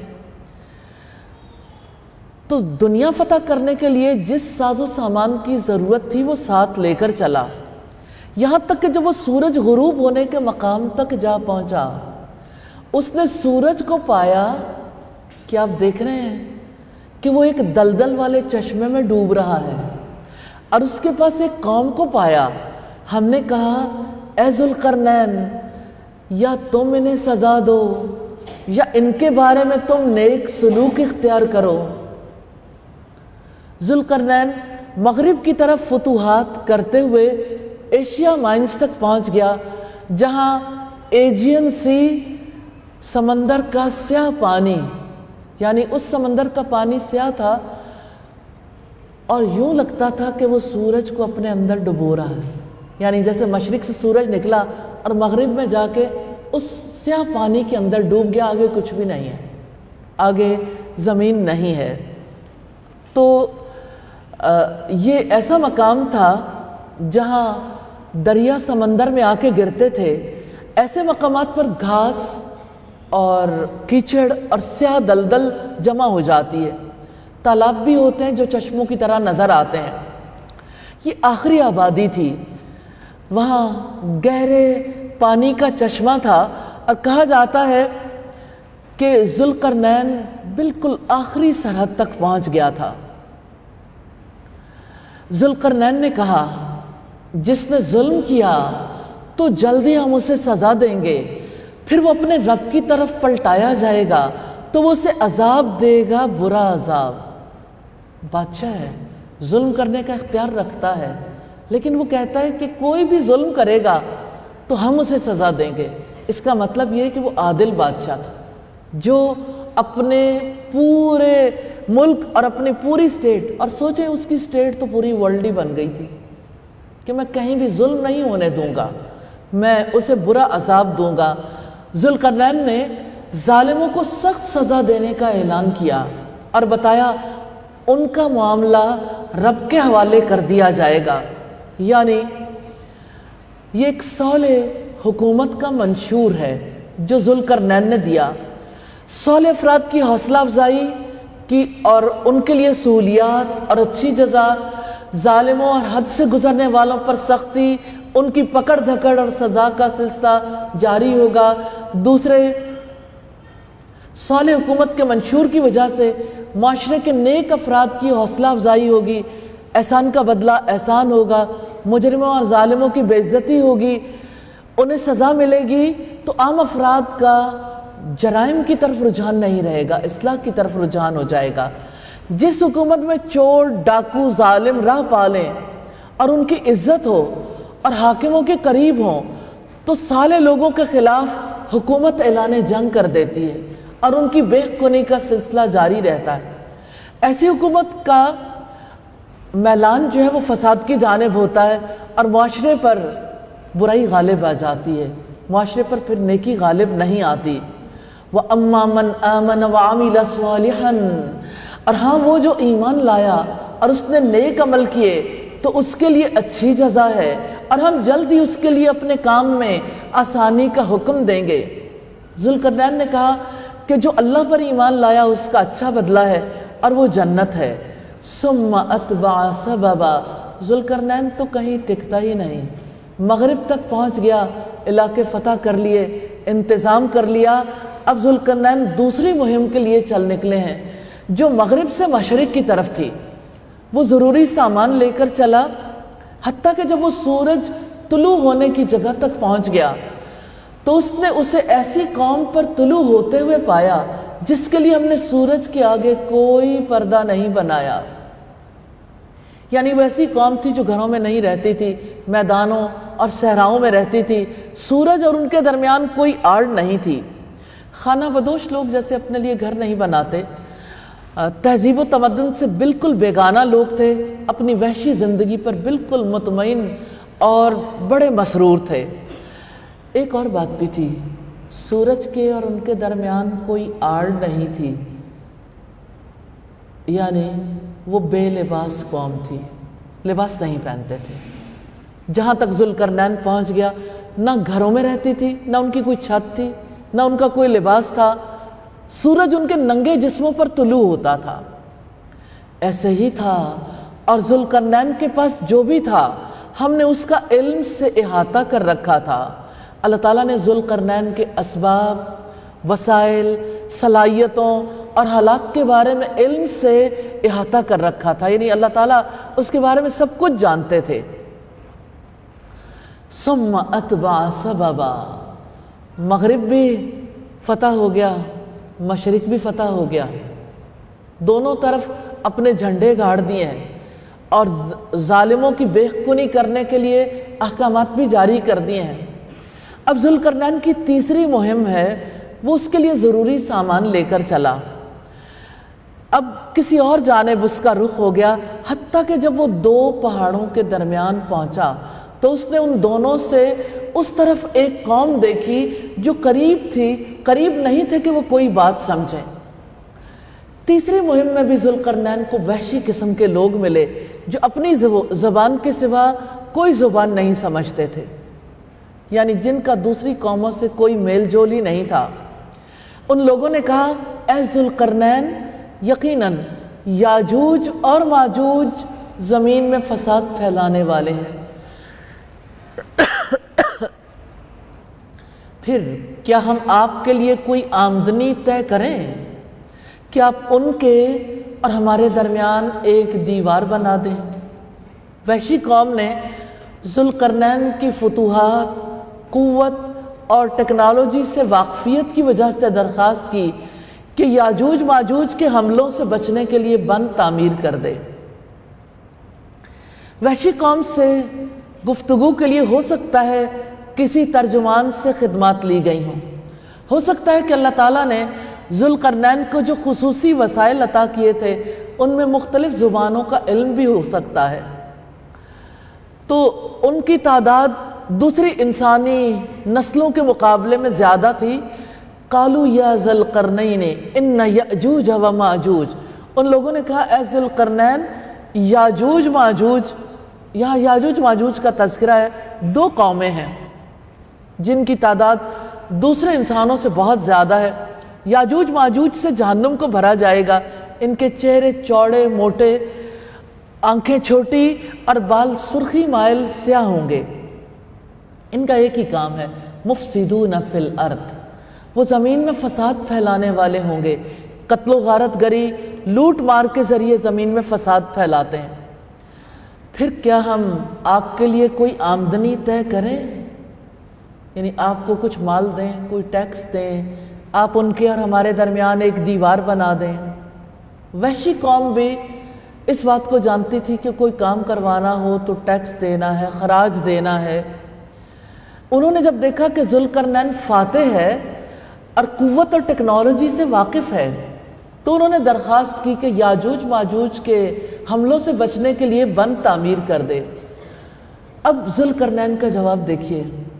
تو دنیا فتح کرنے کے لیے جس ساز و سامان کی ضرورت تھی وہ ساتھ لے کر چلا. یہاں تک کہ جب وہ سورج غروب ہونے کے مقام تک جا پہنچا، اس نے سورج کو پایا کہ آپ دیکھ رہے ہیں کہ وہ ایک دلدل والے چشمے میں ڈوب رہا ہے، اور اس کے پاس ایک قوم کو پایا. ہم نے کہا اے ذوالقرنین، یا تم انہیں سزا دو یا ان کے بارے میں تم نیک سلوک اختیار کرو. ذوالقرنین مغرب کی طرف فتوحات کرتے ہوئے ایشیا مائنز تک پہنچ گیا، جہاں ایجین سی، سمندر کا سیاہ پانی، یعنی اس سمندر کا پانی سیاہ تھا اور یوں لگتا تھا کہ وہ سورج کو اپنے اندر ڈبو رہا ہے. یعنی جیسے مشرق سے سورج نکلا اور مغرب میں جا کے اس سیاہ پانی کے اندر ڈوب گیا، آگے کچھ بھی نہیں ہے، آگے زمین نہیں ہے. تو یہ ایسا مقام تھا جہاں دریا سمندر میں آ کے گرتے تھے. ایسے مقامات پر گھاس اور کیچڑ اور سیاہ دلدل جمع ہو جاتی ہے. تالاب بھی ہوتے ہیں جو چشموں کی طرح نظر آتے ہیں. یہ آخری آبادی تھی، وہاں گہرے پانی کا چشمہ تھا، اور کہا جاتا ہے کہ ذوالقرنین بالکل آخری سرحد تک پہنچ گیا تھا. ذوالقرنین نے کہا جس نے ظلم کیا تو جلدی ہم اسے سزا دیں گے، پھر وہ اپنے رب کی طرف پلٹایا جائے گا تو وہ اسے عذاب دے گا، برا عذاب. بادشاہ ہے، ظلم کرنے کا اختیار رکھتا ہے، لیکن وہ کہتا ہے کہ کوئی بھی ظلم کرے گا تو ہم اسے سزا دیں گے. اس کا مطلب یہ ہے کہ وہ عادل بادشاہ تھا جو اپنے پورے ملک اور اپنی پوری سٹیٹ، اور سوچیں اس کی سٹیٹ تو پوری ورلڈ ہی بن گئی تھی، کہ میں کہیں بھی ظلم نہیں ہونے دوں گا، میں اسے برا عذاب دوں گا. ذوالقرنین نے ظالموں کو سخت سزا دینے کا اعلان کیا اور بتایا ان کا معاملہ رب کے حوالے کر دیا جائے گا. یعنی یہ ایک صالح حکومت کا منشور ہے جو ذوالقرنین نے دیا۔ صالح افراد کی حوصلہ افزائی کی اور ان کے لیے سہولیات اور اچھی جزا، ظالموں اور حد سے گزرنے والوں پر سختی، ان کی پکڑ دھکڑ اور سزا کا سلسلہ جاری ہوگا۔ دوسرے، صالح حکومت کے منشور کی وجہ سے معاشرے کے نیک افراد کی حوصلہ افزائی ہوگی، احسان کا بدلہ احسان ہوگا، مجرموں اور ظالموں کی بے عزتی ہوگی، انہیں سزا ملے گی، تو عام افراد کا جرائم کی طرف رجحان نہیں رہے گا، اصلاح کی طرف رجحان ہو جائے گا۔ جس حکومت میں چور، ڈاکو، ظالم راہ پالیں اور ان کی عزت ہو اور حاکموں کے قریب ہوں، تو صالح لوگوں کے خلاف حکومت اعلان جنگ کر دیتی ہے اور ان کی بے کنی کا سلسلہ جاری رہتا ہے۔ ایسی حکومت کا میلان جو ہے وہ فساد کی جانب ہوتا ہے اور معاشرے پر برائی غالب آ جاتی ہے، معاشرے پر پھر نیکی غالب نہیں آتی۔ وَأَمَّا مَنْ آمَنَ وَعَمِلَ صَالِحًا، اور ہاں وہ جو ایمان لایا اور اس نے نیک عمل کیے تو اس کے لیے اچھی جزا ہے، اور ہم جلد ہی اس کے لیے اپنے کام میں آسانی کا حکم دیں گے۔ ذوالقرنین نے کہا کہ جو اللہ پر ایمان لایا اس کا اچھا بدلہ ہے اور وہ جنت ہے۔ ثم اتبع سببا، ذوالقرنین تو کہیں ٹکتا ہی نہیں، مغرب تک پہنچ گیا، علاقے فتح کر لیے، انتظام کر لیا۔ اب ذوالقرنین دوسری مہم کے لیے چل نکلے ہیں جو مغرب سے مشرق کی طرف تھی۔ وہ ضروری سامان لے کر چلا، حتیٰ کہ جب وہ سورج طلوع ہونے کی جگہ تک پہنچ گیا تو اس نے اسے ایسی قوم پر طلوع ہوتے ہوئے پایا جس کے لیے ہم نے سورج کے آگے کوئی پردہ نہیں بنایا۔ یعنی وہ ایسی قوم تھی جو گھروں میں نہیں رہتی تھی، میدانوں اور صحراؤں میں رہتی تھی، سورج اور ان کے درمیان کوئی آڑ نہیں تھی۔ خانہ بدوش لوگ جیسے اپنے لیے گھر نہیں بناتے، تہذیب و تمدن سے بالکل بیگانہ لوگ تھے، اپنی وحشی زندگی پر بالکل مطمئن اور بڑے مسرور تھے۔ ایک اور بات بھی تھی، سورج کے اور ان کے درمیان کوئی آڑ نہیں تھی، یعنی وہ بے لباس قوم تھی، لباس نہیں پہنتے تھے۔ جہاں تک ذوالقرنین پہنچ گیا، نہ گھروں میں رہتی تھی، نہ ان کی کوئی چھت تھی، نہ ان کا کوئی لباس تھا، سورج ان کے ننگے جسموں پر طلوع ہوتا تھا۔ ایسے ہی تھا، اور ذوالقرنین کے پاس جو بھی تھا ہم نے اس کا علم سے احاطہ کر رکھا تھا۔ اللہ تعالیٰ نے ذوالقرنین کے اسباب، وسائل، صلاحیتوں اور حالات کے بارے میں علم سے احاطہ کر رکھا تھا، یعنی اللہ تعالیٰ اس کے بارے میں سب کچھ جانتے تھے۔ ثم اتبع سببا، مغرب بھی فتح ہو گیا، مشرق بھی فتح ہو گیا، دونوں طرف اپنے جھنڈے گاڑ دیے ہیں اور ظالموں کی بے کنی کرنے کے لیے احکامات بھی جاری کر دیے ہیں۔ اب ذوالقرنین کی تیسری مہم ہے، وہ اس کے لیے ضروری سامان لے کر چلا۔ اب کسی اور جانب اس کا رخ ہو گیا، حتیٰ کہ جب وہ دو پہاڑوں کے درمیان پہنچا تو اس نے ان دونوں سے اس طرف ایک قوم دیکھی جو قریب تھی، قریب نہیں تھے کہ وہ کوئی بات سمجھیں۔ تیسری مہم میں بھی ذوالقرنین کو وحشی قسم کے لوگ ملے جو اپنی زبان کے سوا کوئی زبان نہیں سمجھتے تھے، یعنی جن کا دوسری قوموں سے کوئی میل جول ہی نہیں تھا۔ ان لوگوں نے کہا، اے ذوالقرنین، یقیناً یاجوج اور ماجوج زمین میں فساد پھیلانے والے ہیں، پھر کیا ہم آپ کے لیے کوئی آمدنی طے کریں کہ آپ ان کے اور ہمارے درمیان ایک دیوار بنا دیں؟ وحشی قوم نے ذوالقرنین کی فتوحات، قوت اور ٹیکنالوجی سے واقفیت کی وجہ سے درخواست کی کہ یاجوج ماجوج کے حملوں سے بچنے کے لیے بند تعمیر کر دے۔ وحشی قوم سے گفتگو کے لیے ہو سکتا ہے کسی ترجمان سے خدمات لی گئی ہوں، ہو سکتا ہے کہ اللہ تعالیٰ نے ذوالقرنین کو جو خصوصی وسائل عطا کیے تھے ان میں مختلف زبانوں کا علم بھی ہو سکتا ہے، تو ان کی تعداد دوسری انسانی نسلوں کے مقابلے میں زیادہ تھی۔ قالوا یا ذا القرنین ان یأجوج و ماجوج، ان لوگوں نے کہا، اے ذوالقرنین، یاجوج ماجوج یہاں یاجوج ماجوج کا تذکرہ ہے. 2 قومیں ہیں جن کی تعداد دوسرے انسانوں سے بہت زیادہ ہے. یاجوج ماجوج سے جہنم کو بھرا جائے گا. ان کے چہرے چوڑے موٹے، آنکھیں چھوٹی اور بال سرخی مائل سیاہ ہوں گے. ان کا ایک ہی کام ہے، مفسدون فی الارض. وہ زمین میں فساد پھیلانے والے ہوں گے. قتل و غارت گری، لوٹ مار کے ذریعے زمین میں فساد پھیلاتے ہیں. پھر کیا ہم آپ کے لیے کوئی آمدنی طے کریں؟ یعنی آپ کو کچھ مال دیں، کوئی ٹیکس دیں، آپ ان کے اور ہمارے درمیان ایک دیوار بنا دیں. وحشی قوم بھی اس بات کو جانتی تھی کہ کوئی کام کروانا ہو تو ٹیکس دینا ہے، خراج دینا ہے. انہوں نے جب دیکھا کہ ذوالقرنین فاتح ہے اور قوت اور ٹیکنالوجی سے واقف ہے تو انہوں نے درخواست کی کہ یاجوج ماجوج کے حملوں سے بچنے کے لیے بند تعمیر کر دے. اب ذوالقرنین کا جواب دیکھیے.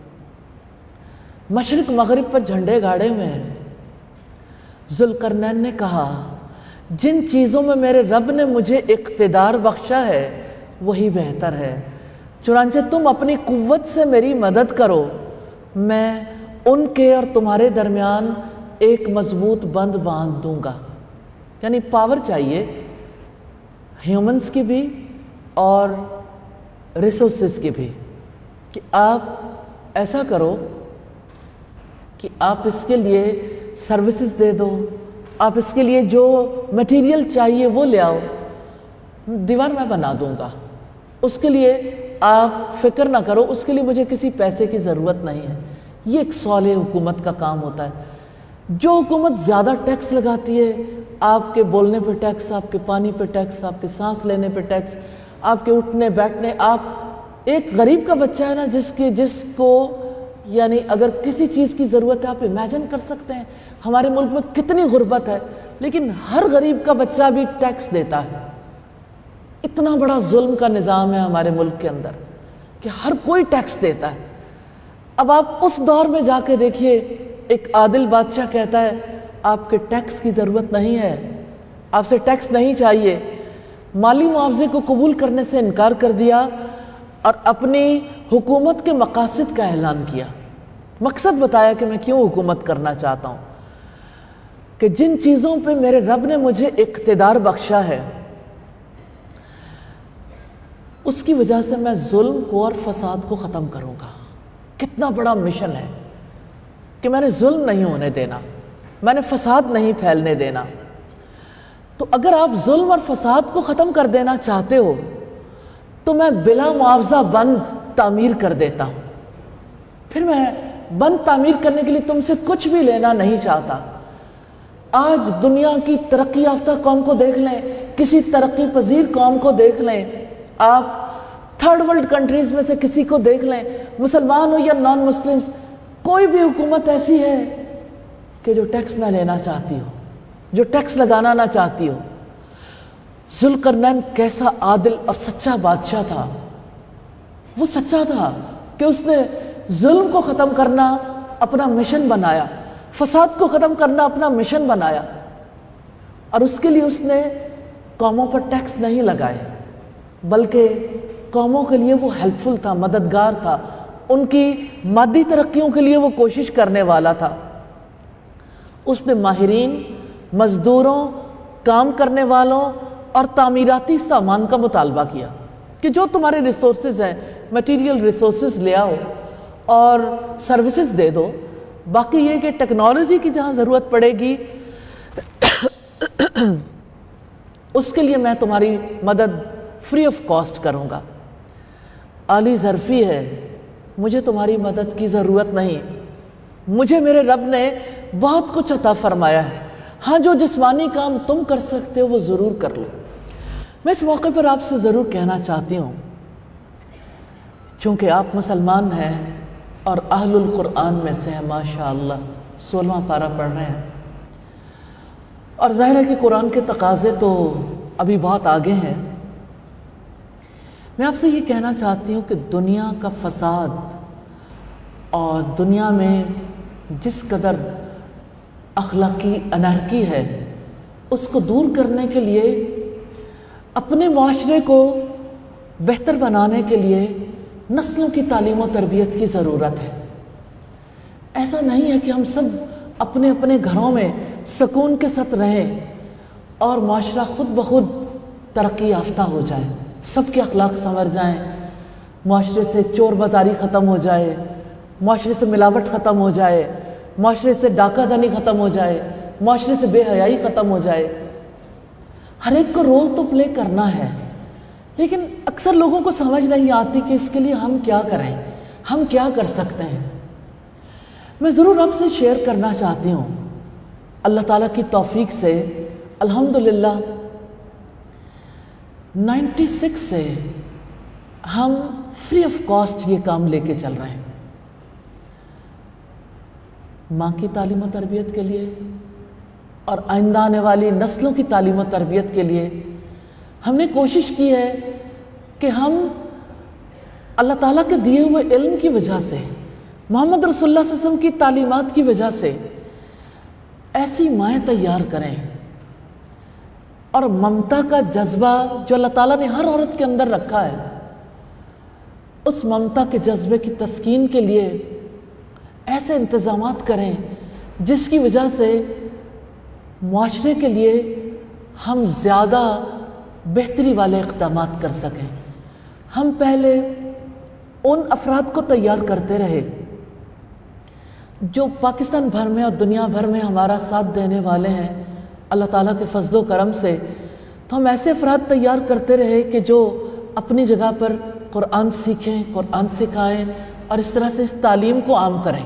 مشرق مغرب پر جھنڈے گاڑے ہوئے ہیں. ذوالقرنین نے کہا جن چیزوں میں میرے رب نے مجھے اقتدار بخشا ہے وہی بہتر ہے، چنانچہ تم اپنی قوت سے میری مدد کرو، میں ان کے اور تمہارے درمیان ایک مضبوط بند باندھ دوں گا. یعنی پاور چاہیے ہیومنز کی بھی اور ریسورسز کی بھی، کہ آپ ایسا کرو کہ آپ اس کے لیے سروسز دے دو، آپ اس کے لیے جو میٹیریل چاہیے وہ لے آؤ، دیوار میں بنا دوں گا. اس کے لیے آپ فکر نہ کرو، اس کے لیے مجھے کسی پیسے کی ضرورت نہیں ہے. یہ ایک صالح حکومت کا کام ہوتا ہے. جو حکومت زیادہ ٹیکس لگاتی ہے، آپ کے بولنے پہ ٹیکس، آپ کے پانی پہ ٹیکس، آپ کے سانس لینے پہ ٹیکس، آپ کے اٹھنے بیٹھنے. آپ ایک غریب کا بچہ ہے نا جس کو یعنی اگر کسی چیز کی ضرورت ہے، آپ امیجن کر سکتے ہیں ہمارے ملک میں کتنی غربت ہے، لیکن ہر غریب کا بچہ بھی ٹیکس دیتا ہے. اتنا بڑا ظلم کا نظام ہے ہمارے ملک کے اندر کہ ہر کوئی ٹیکس دیتا ہے. اب آپ اس دور میں جا کے دیکھیے، ایک عادل بادشاہ کہتا ہے آپ کے ٹیکس کی ضرورت نہیں ہے، آپ سے ٹیکس نہیں چاہیے. مالی معاوضے کو قبول کرنے سے انکار کر دیا اور اپنی حکومت کے مقاصد کا اعلان کیا. مقصد بتایا کہ میں کیوں حکومت کرنا چاہتا ہوں، کہ جن چیزوں پہ میرے رب نے مجھے اقتدار بخشا ہے اس کی وجہ سے میں ظلم کو اور فساد کو ختم کروں گا. کتنا بڑا مشن ہے کہ میں نے ظلم نہیں ہونے دینا، میں نے فساد نہیں پھیلنے دینا. تو اگر آپ ظلم اور فساد کو ختم کر دینا چاہتے ہو تو میں بلا معاوضہ بند تعمیر کر دیتا ہوں. پھر میں بند تعمیر کرنے کے لیے تم سے کچھ بھی لینا نہیں چاہتا. آج دنیا کی ترقی یافتہ قوم کو دیکھ لیں، کسی ترقی پذیر قوم کو دیکھ لیں، آپ تھرڈ ورلڈ کنٹریز میں سے کسی کو دیکھ لیں، مسلمان ہو یا نان مسلم، کوئی بھی حکومت ایسی ہے کہ جو ٹیکس نہ لینا چاہتی ہو، جو ٹیکس لگانا نہ چاہتی ہو. ذوالقرنین کیسا عادل اور سچا بادشاہ تھا. وہ سچا تھا کہ اس نے ظلم کو ختم کرنا اپنا مشن بنایا، فساد کو ختم کرنا اپنا مشن بنایا، اور اس کے لیے اس نے قوموں پر ٹیکس نہیں لگائے بلکہ قوموں کے لیے وہ ہیلپ فل تھا، مددگار تھا. ان کی مادی ترقیوں کے لیے وہ کوشش کرنے والا تھا. اس نے ماہرین، مزدوروں، کام کرنے والوں اور تعمیراتی سامان کا مطالبہ کیا کہ جو تمہارے ریسورسز ہیں، میٹیریل ریسورسز لے آؤ اور سروسز دے دو. باقی یہ کہ ٹیکنالوجی کی جہاں ضرورت پڑے گی اس کے لیے میں تمہاری مدد فری آف کاسٹ کروں گا. عالی ظرفی ہے، مجھے تمہاری مدد کی ضرورت نہیں، مجھے میرے رب نے بہت کچھ عطا فرمایا ہے. ہاں جو جسمانی کام تم کر سکتے ہو وہ ضرور کر لو. میں اس موقع پر آپ سے ضرور کہنا چاہتی ہوں، چونکہ آپ مسلمان ہیں اور اہل القرآن میں سے ہیں، ماشاءاللہ 16واں پارہ پڑھ رہے ہیں، اور ظاہر ہے کہ قرآن کے تقاضے تو ابھی بہت آگے ہیں. میں آپ سے یہ کہنا چاہتی ہوں کہ دنیا کا فساد اور دنیا میں جس قدر اخلاقی انارکی ہے اس کو دور کرنے کے لیے اپنے معاشرے کو بہتر بنانے کے لیے نسلوں کی تعلیم و تربیت کی ضرورت ہے۔ ایسا نہیں ہے کہ ہم سب اپنے اپنے گھروں میں سکون کے ساتھ رہیں اور معاشرہ خود بخود ترقی یافتہ ہو جائے، سب کے اخلاق سنور جائیں، معاشرے سے چور بازاری ختم ہو جائے، معاشرے سے ملاوٹ ختم ہو جائے، معاشرے سے ڈاکہ زنی ختم ہو جائے، معاشرے سے بے حیائی ختم ہو جائے۔ ہر ایک کو رول تو پلے کرنا ہے، لیکن اکثر لوگوں کو سمجھ نہیں آتی کہ اس کے لیے ہم کیا کریں، ہم کیا کر سکتے ہیں۔ میں ضرور آپ سے شیئر کرنا چاہتی ہوں، اللہ تعالیٰ کی توفیق سے الحمدللہ 96 سے ہم فری آف کاسٹ یہ کام لے کے چل رہے ہیں، ماں کی تعلیم و تربیت کے لیے اور آئندہ آنے والی نسلوں کی تعلیم و تربیت کے لیے۔ ہم نے کوشش کی ہے کہ ہم اللہ تعالیٰ کے دیے ہوئے علم کی وجہ سے، محمد رسول اللہ صلی اللہ علیہ وسلم کی تعلیمات کی وجہ سے ایسی مائیں تیار کریں، اور ممتا کا جذبہ جو اللہ تعالیٰ نے ہر عورت کے اندر رکھا ہے، اس ممتا کے جذبے کی تسکین کے لیے ایسے انتظامات کریں جس کی وجہ سے معاشرے کے لیے ہم زیادہ بہتری والے اقدامات کر سکیں۔ ہم پہلے ان افراد کو تیار کرتے رہے جو پاکستان بھر میں اور دنیا بھر میں ہمارا ساتھ دینے والے ہیں اللہ تعالیٰ کے فضل و کرم سے، تو ہم ایسے افراد تیار کرتے رہے کہ جو اپنی جگہ پر قرآن سیکھیں، قرآن سکھائیں اور اس طرح سے اس تعلیم کو عام کریں۔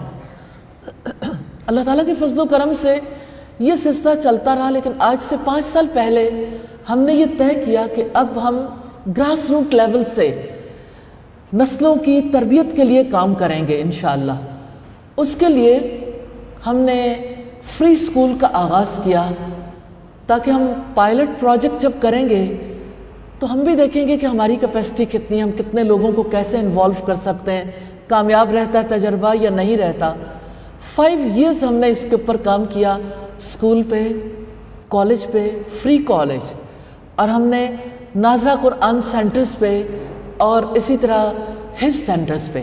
اللہ تعالیٰ کے فضل و کرم سے یہ سلسلہ چلتا رہا، لیکن آج سے 5 سال پہلے ہم نے یہ طے کیا کہ اب ہم گراس روٹ لیول سے نسلوں کی تربیت کے لیے کام کریں گے انشاءاللہ۔ اس کے لیے ہم نے فری سکول کا آغاز کیا تاکہ ہم پائلٹ پروجیکٹ جب کریں گے تو ہم بھی دیکھیں گے کہ ہماری کیپیسٹی کتنی ہے، ہم کتنے لوگوں کو کیسے انوالو کر سکتے ہیں، کامیاب رہتا ہے تجربہ یا نہیں رہتا۔ 5 ایئرز ہم نے اس کے اوپر کام کیا، اسکول پہ، کالج پہ، فری کالج، اور ہم نے ناظرہ قرآن سینٹرز پہ اور اسی طرح حفظ سینٹرز پہ۔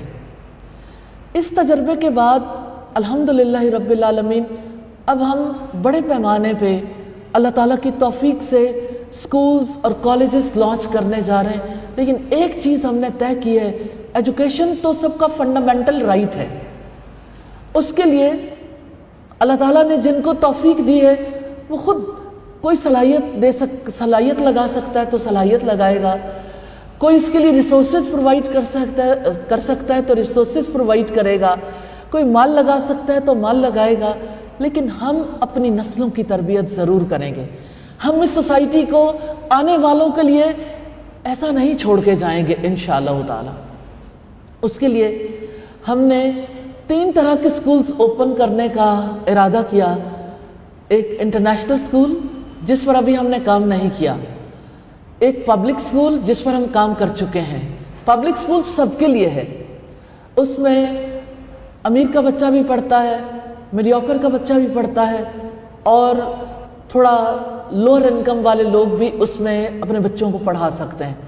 اس تجربے کے بعد الحمدللہ رب العالمین اب ہم بڑے پیمانے پہ اللہ تعالیٰ کی توفیق سے سکولز اور کالجز لانچ کرنے جا رہے ہیں، لیکن ایک چیز ہم نے طے کی ہے، ایجوکیشن تو سب کا فنڈامنٹل رائٹ ہے، اس کے لیے اللہ تعالیٰ نے جن کو توفیق دی ہے وہ خود کوئی صلاحیت لگا سکتا ہے تو صلاحیت لگائے گا، کوئی اس کے لیے ریسورسز پرووائڈ کر سکتا ہے تو ریسورسز پرووائڈ کرے گا، کوئی مال لگا سکتا ہے تو مال لگائے گا، لیکن ہم اپنی نسلوں کی تربیت ضرور کریں گے۔ ہم اس سوسائٹی کو آنے والوں کے لیے ایسا نہیں چھوڑ کے جائیں گے انشاءاللہ تعالی۔ اس کے لیے ہم نے 3 طرح کے سکولز اوپن کرنے کا ارادہ کیا۔ ایک انٹرنیشنل سکول جس پر ابھی ہم نے کام نہیں کیا، ایک پبلک سکول جس پر ہم کام کر چکے ہیں۔ پبلک سکول سب کے لیے ہے، اس میں امیر کا بچہ بھی پڑھتا ہے، میڈیوکر کا بچہ بھی پڑھتا ہے، اور تھوڑا لوور انکم والے لوگ بھی اس میں اپنے بچوں کو پڑھا سکتے ہیں۔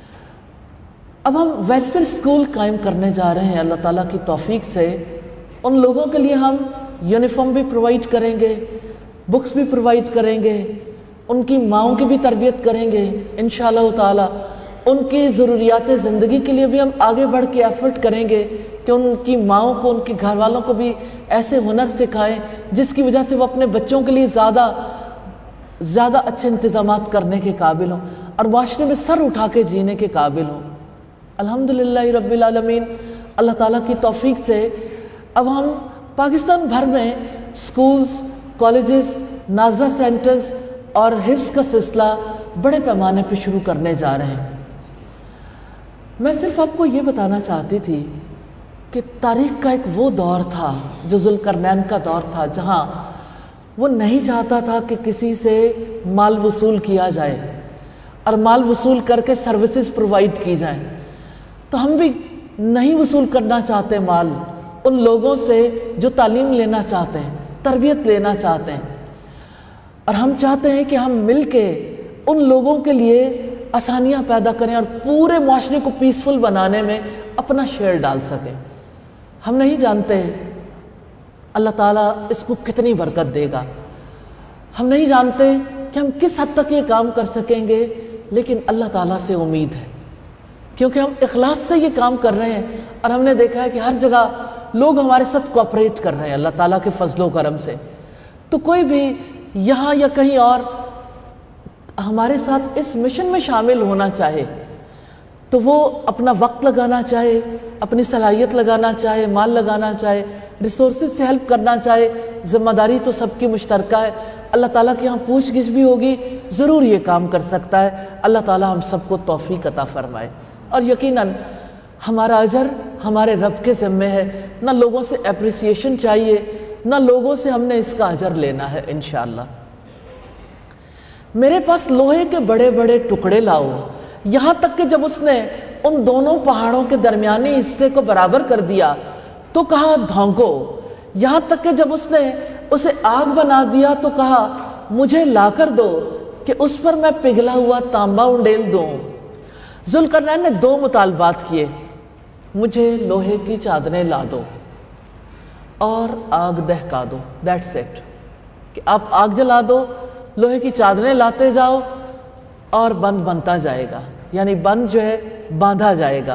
اب ہم ویلفیئر سکول قائم کرنے جا رہے ہیں اللہ تعالیٰ کی توفیق سے۔ ان لوگوں کے لیے ہم یونیفارم بھی پرووائڈ کریں گے، بکس بھی پرووائڈ کریں گے، ان کی ماؤں کی بھی تربیت کریں گے انشاءاللہ تعالی۔ ان کی ضروریات زندگی کے لیے بھی ہم آگے بڑھ کے ایفرٹ کریں گے کہ ان کی ماؤں کو، ان کے گھر والوں کو بھی ایسے ہنر سکھائیں جس کی وجہ سے وہ اپنے بچوں کے لیے زیادہ اچھے انتظامات کرنے کے قابل ہوں اور معاشرے میں سر اٹھا کے جینے کے قابل ہوں۔ الحمدللہ رب العالمین اللہ تعالیٰ کی توفیق سے اب ہم پاکستان بھر میں سکولز، کالجز، ناظرہ سینٹرز اور حفظ کا سلسلہ بڑے پیمانے پہ شروع کرنے جا رہے ہیں۔ میں صرف آپ کو یہ بتانا چاہتی تھی کہ تاریخ کا ایک وہ دور تھا جو ذوالقرنین کا دور تھا، جہاں وہ نہیں چاہتا تھا کہ کسی سے مال وصول کیا جائے اور مال وصول کر کے سروسز پرووائڈ کی جائیں، تو ہم بھی نہیں وصول کرنا چاہتے مال ان لوگوں سے جو تعلیم لینا چاہتے ہیں، تربیت لینا چاہتے ہیں، اور ہم چاہتے ہیں کہ ہم مل کے ان لوگوں کے لیے آسانیاں پیدا کریں اور پورے معاشرے کو پیسفل بنانے میں اپنا شیئر ڈال سکیں۔ ہم نہیں جانتے اللہ تعالیٰ اس کو کتنی برکت دے گا، ہم نہیں جانتے کہ ہم کس حد تک یہ کام کر سکیں گے، لیکن اللہ تعالیٰ سے امید ہے کیونکہ ہم اخلاص سے یہ کام کر رہے ہیں، اور ہم نے دیکھا ہے کہ ہر جگہ لوگ ہمارے ساتھ کوآپریٹ کر رہے ہیں اللہ تعالیٰ کے فضل و کرم سے۔ تو کوئی بھی یہاں یا کہیں اور ہمارے ساتھ اس مشن میں شامل ہونا چاہے تو وہ اپنا وقت لگانا چاہے، اپنی صلاحیت لگانا چاہے، مال لگانا چاہے، ریسورسز سے ہیلپ کرنا چاہے، ذمہ داری تو سب کی مشترکہ ہے۔ اللہ تعالیٰ کی یہاں پوچھ گچھ بھی ہوگی، ضرور یہ کام کر سکتا ہے۔ اللہ تعالیٰ ہم سب کو توفیق عطا فرمائے، اور یقیناً ہمارا اجر ہمارے رب کے ذمے ہے، نہ لوگوں سے اپریسیشن چاہیے، نہ لوگوں سے ہم نے اس کا اجر لینا ہے انشاءاللہ۔ میرے پاس لوہے کے بڑے بڑے ٹکڑے لاؤ، یہاں تک کہ جب اس نے ان دونوں پہاڑوں کے درمیانی حصے کو برابر کر دیا تو کہا دھونکو، یہاں تک کہ جب اس نے اسے آگ بنا دیا تو کہا مجھے لا کر دو کہ اس پر میں پگھلا ہوا تانبا انڈیل دوں۔ ذوالقرنین نے دو مطالبات کیے، مجھے لوہے کی چادریں لا دو اور آگ دہکا دو، دیٹس اٹ، کہ آپ آگ جلا دو، لوہے کی چادریں لاتے جاؤ اور بند بنتا جائے گا، یعنی بند جو ہے باندھا جائے گا۔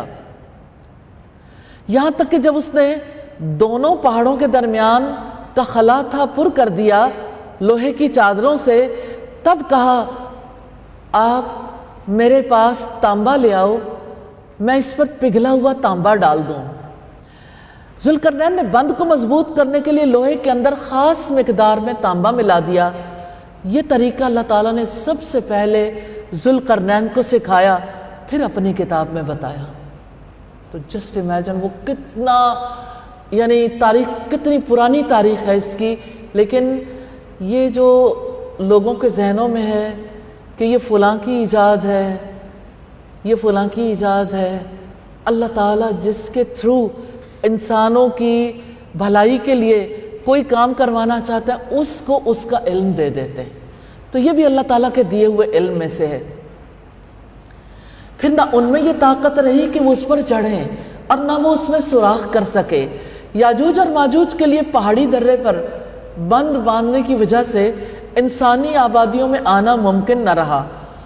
یہاں تک کہ جب اس نے دونوں پہاڑوں کے درمیان کا خلا تھا پر کر دیا لوہے کی چادروں سے، تب کہا آپ میرے پاس تانبا لے آؤ، میں اس پر پگھلا ہوا تانبا ڈال دوں۔ ذوالقرنین نے بند کو مضبوط کرنے کے لیے لوہے کے اندر خاص مقدار میں تانبا ملا دیا۔ یہ طریقہ اللہ تعالیٰ نے سب سے پہلے ذوالقرنین کو سکھایا، پھر اپنی کتاب میں بتایا۔ تو جسٹ امیجن وہ کتنا، یعنی تاریخ کتنی پرانی تاریخ ہے اس کی، لیکن یہ جو لوگوں کے ذہنوں میں ہے کہ یہ فلاں کی ایجاد ہے، یہ فلاں کی ایجاد ہے، اللہ تعالیٰ جس کے تھرو انسانوں کی بھلائی کے لیے کوئی کام کروانا چاہتا ہے اس کو اس کا علم دے دیتے ہیں۔ تو یہ بھی اللہ تعالیٰ کے دیے ہوئے علم میں سے ہے۔ پھر نہ ان میں یہ طاقت رہی کہ وہ اس پر چڑھیں اور نہ وہ اس میں سوراخ کر سکے۔ یاجوج اور ماجوج کے لیے پہاڑی درے پر بند باندھنے کی وجہ سے انسانی آبادیوں میں آنا ممکن نہ رہا۔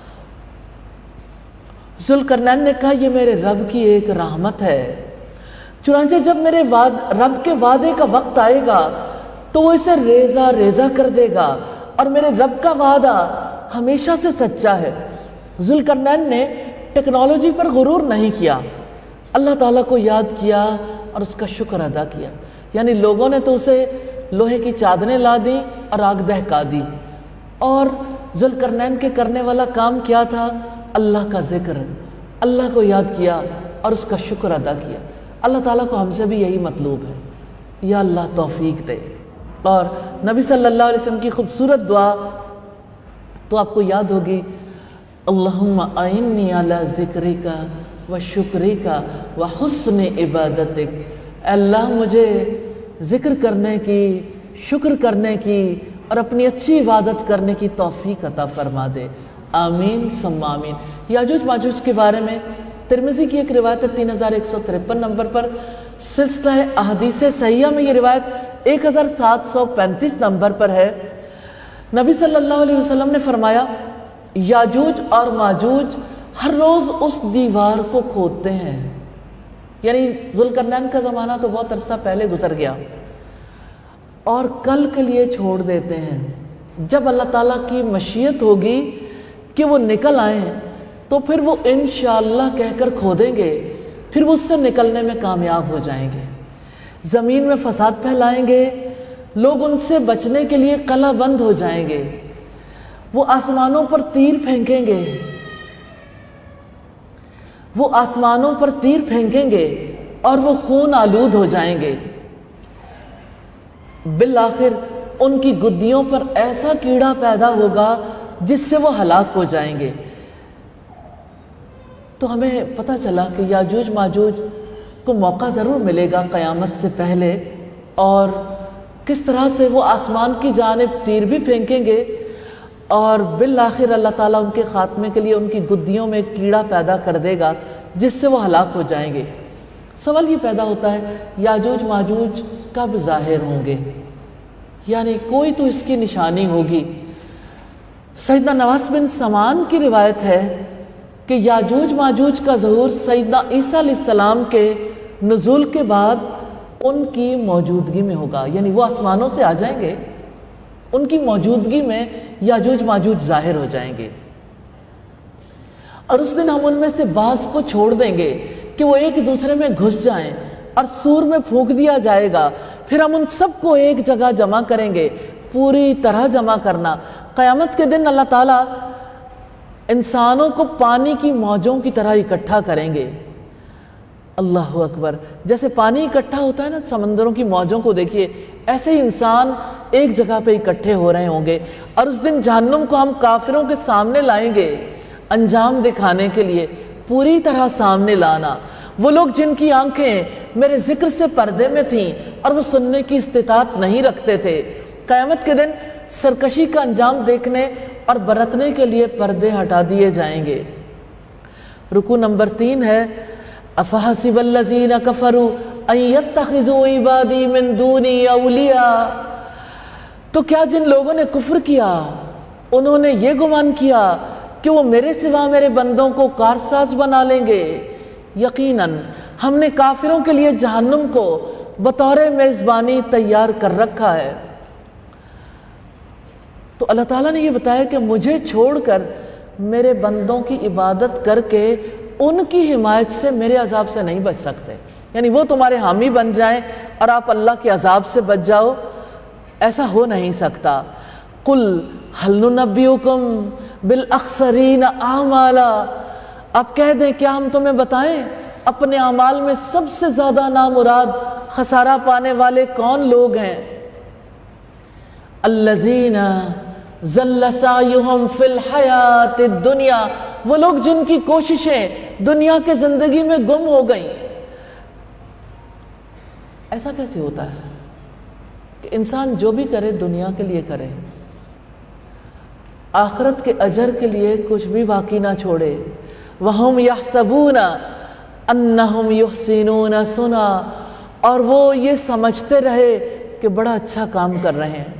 ذوالقرنین نے کہا یہ میرے رب کی ایک رحمت ہے، چنانچہ جب میرے رب کے وعدے کا وقت آئے گا تو وہ اسے ریزہ ریزہ کر دے گا، اور میرے رب کا وعدہ ہمیشہ سے سچا ہے۔ ذوالقرنین نے ٹیکنالوجی پر غرور نہیں کیا، اللہ تعالیٰ کو یاد کیا اور اس کا شکر ادا کیا۔ یعنی لوگوں نے تو اسے لوہے کی چادریں لا دی اور آگ دہکا دی، اور ذوالقرنین کے کرنے والا کام کیا تھا؟ اللہ کا ذکر، اللہ کو یاد کیا اور اس کا شکر ادا کیا۔ اللہ تعالیٰ کو ہم سے بھی یہی مطلوب ہے، یا اللہ توفیق دے۔ اور نبی صلی اللہ علیہ وسلم کی خوبصورت دعا تو آپ کو یاد ہوگی، اللہم اعنی علی ذکرک و شکرک و حسن عبادتک، اللہ مجھے ذکر کرنے کی، شکر کرنے کی اور اپنی اچھی عبادت کرنے کی توفیق عطا فرما دے، آمین ثم آمین۔ یاجوج ماجوج کے بارے میں ترمذی کی ایک روایت 3153 نمبر پر، سلسلہ احادیث صحیحہ میں یہ روایت 1735 نمبر پر ہے۔ نبی صلی اللہ علیہ وسلم نے فرمایا یاجوج اور ماجوج ہر روز اس دیوار کو کھودتے ہیں، یعنی ذوالقرنین کا زمانہ تو بہت عرصہ پہلے گزر گیا، اور کل کے لیے چھوڑ دیتے ہیں۔ جب اللہ تعالیٰ کی مشیت ہوگی کہ وہ نکل آئیں تو پھر وہ انشاءاللہ کہہ کر کھودیں گے، پھر وہ اس سے نکلنے میں کامیاب ہو جائیں گے، زمین میں فساد پھیلائیں گے، لوگ ان سے بچنے کے لیے قلعہ بند ہو جائیں گے، وہ آسمانوں پر تیر پھینکیں گے، وہ آسمانوں پر تیر پھینکیں گے اور وہ خون آلود ہو جائیں گے، بالآخر ان کی گدیوں پر ایسا کیڑا پیدا ہوگا جس سے وہ ہلاک ہو جائیں گے۔ تو ہمیں پتہ چلا کہ یاجوج ماجوج کو موقع ضرور ملے گا قیامت سے پہلے، اور کس طرح سے وہ آسمان کی جانب تیر بھی پھینکیں گے اور بالآخر اللہ تعالیٰ ان کے خاتمے کے لیے ان کی گدیوں میں ایک کیڑا پیدا کر دے گا جس سے وہ ہلاک ہو جائیں گے۔ سوال یہ پیدا ہوتا ہے یاجوج ماجوج کب ظاہر ہوں گے؟ یعنی کوئی تو اس کی نشانی ہوگی۔ سیدنا نواس بن سمان کی روایت ہے کہ یاجوج ماجوج کا ظہور سیدنا عیسیٰ علیہ السلام کے نزول کے بعد ان کی موجودگی میں ہوگا، یعنی وہ آسمانوں سے آ جائیں گے، ان کی موجودگی میں یاجوج ماجوج ظاہر ہو جائیں گے، اور اس دن ہم ان میں سے بعض کو چھوڑ دیں گے کہ وہ ایک دوسرے میں گھس جائیں اور سور میں پھونک دیا جائے گا، پھر ہم ان سب کو ایک جگہ جمع کریں گے، پوری طرح جمع کرنا۔ قیامت کے دن اللہ تعالیٰ انسانوں کو پانی کی موجوں کی طرح اکٹھا کریں گے۔ اللہ اکبر، جیسے پانی اکٹھا ہوتا ہے نا سمندروں کی موجوں کو دیکھیے، ایسے ہی انسان ایک جگہ پہ اکٹھے ہو رہے ہوں گے، اور اس دن جہنم کو ہم کافروں کے سامنے لائیں گے انجام دکھانے کے لیے، پوری طرح سامنے لانا۔ وہ لوگ جن کی آنکھیں میرے ذکر سے پردے میں تھیں اور وہ سننے کی استطاعت نہیں رکھتے تھے، قیامت کے دن سرکشی کا انجام دیکھنے اور برتنے کے لیے پردے ہٹا دیے جائیں گے۔ رکوع نمبر 3 ہے افحسب الذین کفروا ان یتخذوا عبادی من دونی اولیاء۔ تو کیا جن لوگوں نے کفر کیا انہوں نے یہ گمان کیا کہ وہ میرے سوا میرے بندوں کو کارساز بنا لیں گے؟ یقیناً ہم نے کافروں کے لیے جہنم کو بطور میزبانی تیار کر رکھا ہے۔ تو اللہ تعالیٰ نے یہ بتایا کہ مجھے چھوڑ کر میرے بندوں کی عبادت کر کے ان کی حمایت سے میرے عذاب سے نہیں بچ سکتے، یعنی وہ تمہارے حامی بن جائیں اور آپ اللہ کے عذاب سے بچ جاؤ، ایسا ہو نہیں سکتا۔ قل هل ننبئکم بالاخسرین اعمالا، آپ کہہ دیں کیا ہم تمہیں بتائیں اپنے اعمال میں سب سے زیادہ نامراد خسارہ پانے والے کون لوگ ہیں؟ الذین ضل سعیہم فی الحیات الدنیا، وہ لوگ جن کی کوششیں دنیا کے زندگی میں گم ہو گئیں۔ ایسا کیسے ہوتا ہے کہ انسان جو بھی کرے دنیا کے لیے کرے، آخرت کے اجر کے لیے کچھ بھی باقی نہ چھوڑے؟ وَهُمْ يَحْسَبُونَ أَنَّهُمْ يُحْسِنُونَ صُنْعًا، اور وہ یہ سمجھتے رہے کہ بڑا اچھا کام کر رہے ہیں۔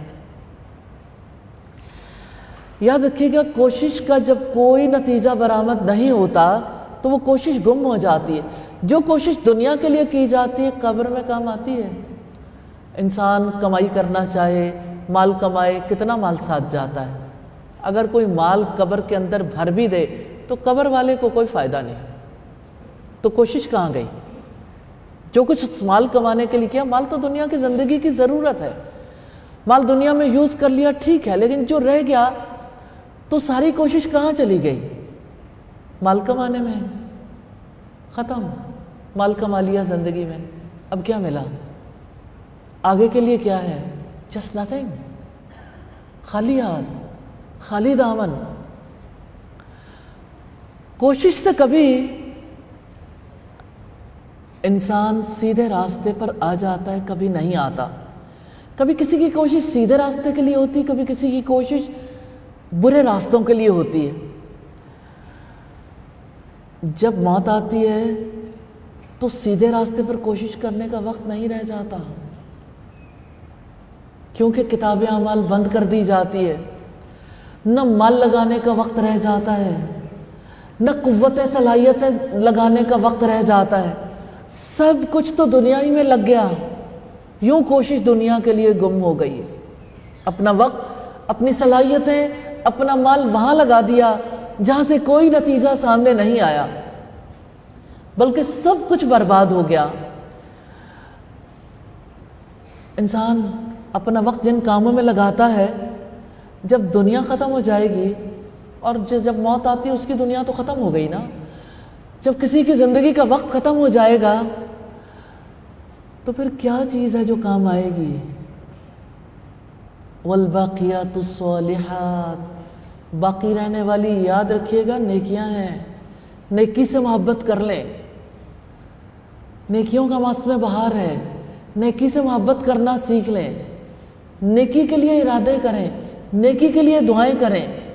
یاد رکھیے گا کوشش کا جب کوئی نتیجہ برآمد نہیں ہوتا تو وہ کوشش گم ہو جاتی ہے۔ جو کوشش دنیا کے لیے کی جاتی ہے قبر میں کام آتی ہے۔ انسان کمائی کرنا چاہے، مال کمائے، کتنا مال ساتھ جاتا ہے، اگر کوئی مال قبر کے اندر بھر بھی دے تو قبر والے کو کوئی فائدہ نہیں، تو کوشش کہاں گئی؟ جو کچھ مال کمانے کے لیے کیا، مال تو دنیا کی زندگی کی ضرورت ہے، مال دنیا میں یوز کر لیا ٹھیک ہے، لیکن جو رہ گیا تو ساری کوشش کہاں چلی گئی؟ مال کمانے میں، ختم، مال کما لیا زندگی میں، اب کیا ملا؟ آگے کے لیے کیا ہے؟ جسٹ نتھنگ، خالی ہاتھ، خالی دامن۔ کوشش سے کبھی انسان سیدھے راستے پر آ جاتا ہے، کبھی نہیں آتا۔ کبھی کسی کی کوشش سیدھے راستے کے لیے ہوتی ہے، کبھی کسی کی کوشش برے راستوں کے لیے ہوتی ہے۔ جب موت آتی ہے تو سیدھے راستے پر کوشش کرنے کا وقت نہیں رہ جاتا، کیونکہ کتاب اعمال بند کر دی جاتی ہے، نہ مال لگانے کا وقت رہ جاتا ہے، نہ قوت صلاحیتیں لگانے کا وقت رہ جاتا ہے، سب کچھ تو دنیا ہی میں لگ گیا، یوں کوشش دنیا کے لیے گم ہو گئی، اپنا وقت، اپنی صلاحیتیں، اپنا مال وہاں لگا دیا جہاں سے کوئی نتیجہ سامنے نہیں آیا، بلکہ سب کچھ برباد ہو گیا۔ انسان اپنا وقت جن کاموں میں لگاتا ہے، جب دنیا ختم ہو جائے گی اور جب موت آتی ہے اس کی دنیا تو ختم ہو گئی نا، جب کسی کی زندگی کا وقت ختم ہو جائے گا تو پھر کیا چیز ہے جو کام آئے گی؟ والباقیات الصالحات، باقی رہنے والی، یاد رکھیے گا نیکیاں ہیں، نیکی سے محبت کر لیں، نیکیوں کا موسم بہار ہے، نیکی سے محبت کرنا سیکھ لیں، نیکی کے لیے ارادے کریں، نیکی کے لیے دعائیں کریں۔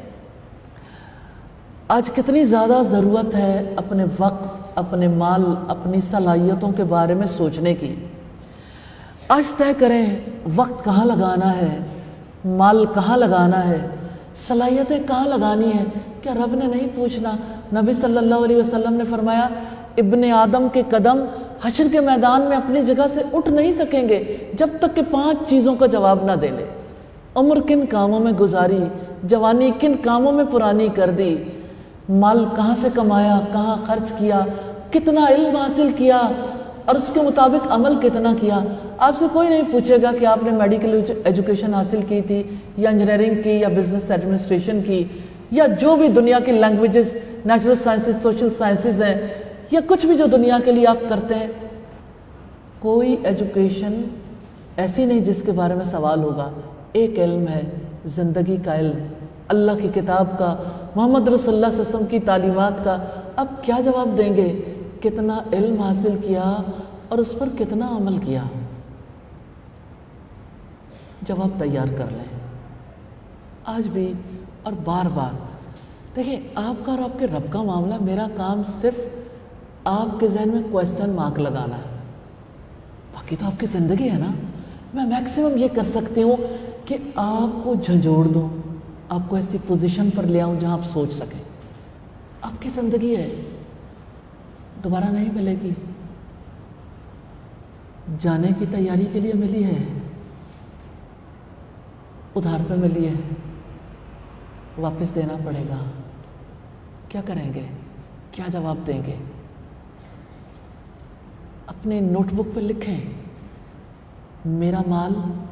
آج کتنی زیادہ ضرورت ہے اپنے وقت، اپنے مال، اپنی صلاحیتوں کے بارے میں سوچنے کی۔ آج طے کریں وقت کہاں لگانا ہے، مال کہاں لگانا ہے، صلاحیتیں کہاں لگانی ہیں۔ کیا رب نے نہیں پوچھنا؟ نبی صلی اللہ علیہ وسلم نے فرمایا ابن آدم کے قدم حشر کے میدان میں اپنی جگہ سے اٹھ نہیں سکیں گے جب تک کہ 5 چیزوں کا جواب نہ دے لے۔ عمر کن کاموں میں گزاری، جوانی کن کاموں میں پرانی کر دی، مال کہاں سے کمایا، کہاں خرچ کیا، کتنا علم حاصل کیا اور اس کے مطابق عمل کتنا کیا۔ آپ سے کوئی نہیں پوچھے گا کہ آپ نے میڈیکل ایجوکیشن حاصل کی تھی یا انجینئرنگ کی یا بزنس ایڈمنسٹریشن کی یا جو بھی دنیا کی languages, natural sciences, social sciences ہیں یا کچھ بھی جو دنیا کے لیے آپ کرتے ہیں۔ کوئی ایجوکیشن ایسی نہیں جس کے بارے میں سوال ہوگا۔ ایک علم ہے زندگی کا علم، اللہ کی کتاب کا، محمد رسول اللہ صلی اللہ علیہ وسلم کی تعلیمات کا۔ اب کیا جواب دیں گے؟ کتنا علم حاصل کیا اور اس پر کتنا عمل کیا؟ جواب تیار کر لیں آج بھی اور بار بار۔ دیکھیں آپ کا اور آپ کے رب کا معاملہ، میرا کام صرف آپ کے ذہن میں کویسچن مارک لگانا ہے، باقی تو آپ کی زندگی ہے نا۔ میں میکسیمم یہ کر سکتی ہوں کہ آپ کو جھنجھوڑ دوں، آپ کو ایسی پوزیشن پر لے آؤں جہاں آپ سوچ سکیں۔ آپ کی زندگی ہے، دوبارہ نہیں ملے گی، جانے کی تیاری کے لیے ملی ہے، ادھار پہ ملی ہے، واپس دینا پڑے گا۔ کیا کریں گے؟ کیا جواب دیں گے؟ اپنے نوٹ بک پہ لکھیں میرا مال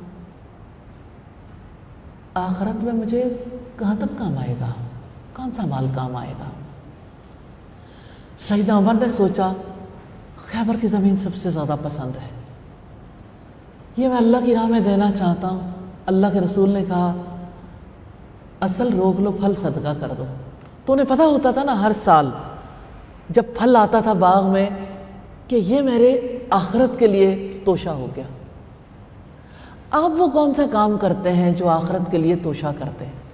آخرت میں مجھے کہاں تک کام آئے گا، کون سا مال کام آئے گا۔ سیدنا عمر نے سوچا خیبر کی زمین سب سے زیادہ پسند ہے، یہ میں اللہ کی راہ میں دینا چاہتا ہوں۔ اللہ کے رسول نے کہا اصل روک لو، پھل صدقہ کر دو۔ تو انہیں پتہ ہوتا تھا نا ہر سال جب پھل آتا تھا باغ میں کہ یہ میرے آخرت کے لیے توشہ ہو گیا۔ آپ وہ کون سا کام کرتے ہیں جو آخرت کے لیے توشہ کرتے ہیں؟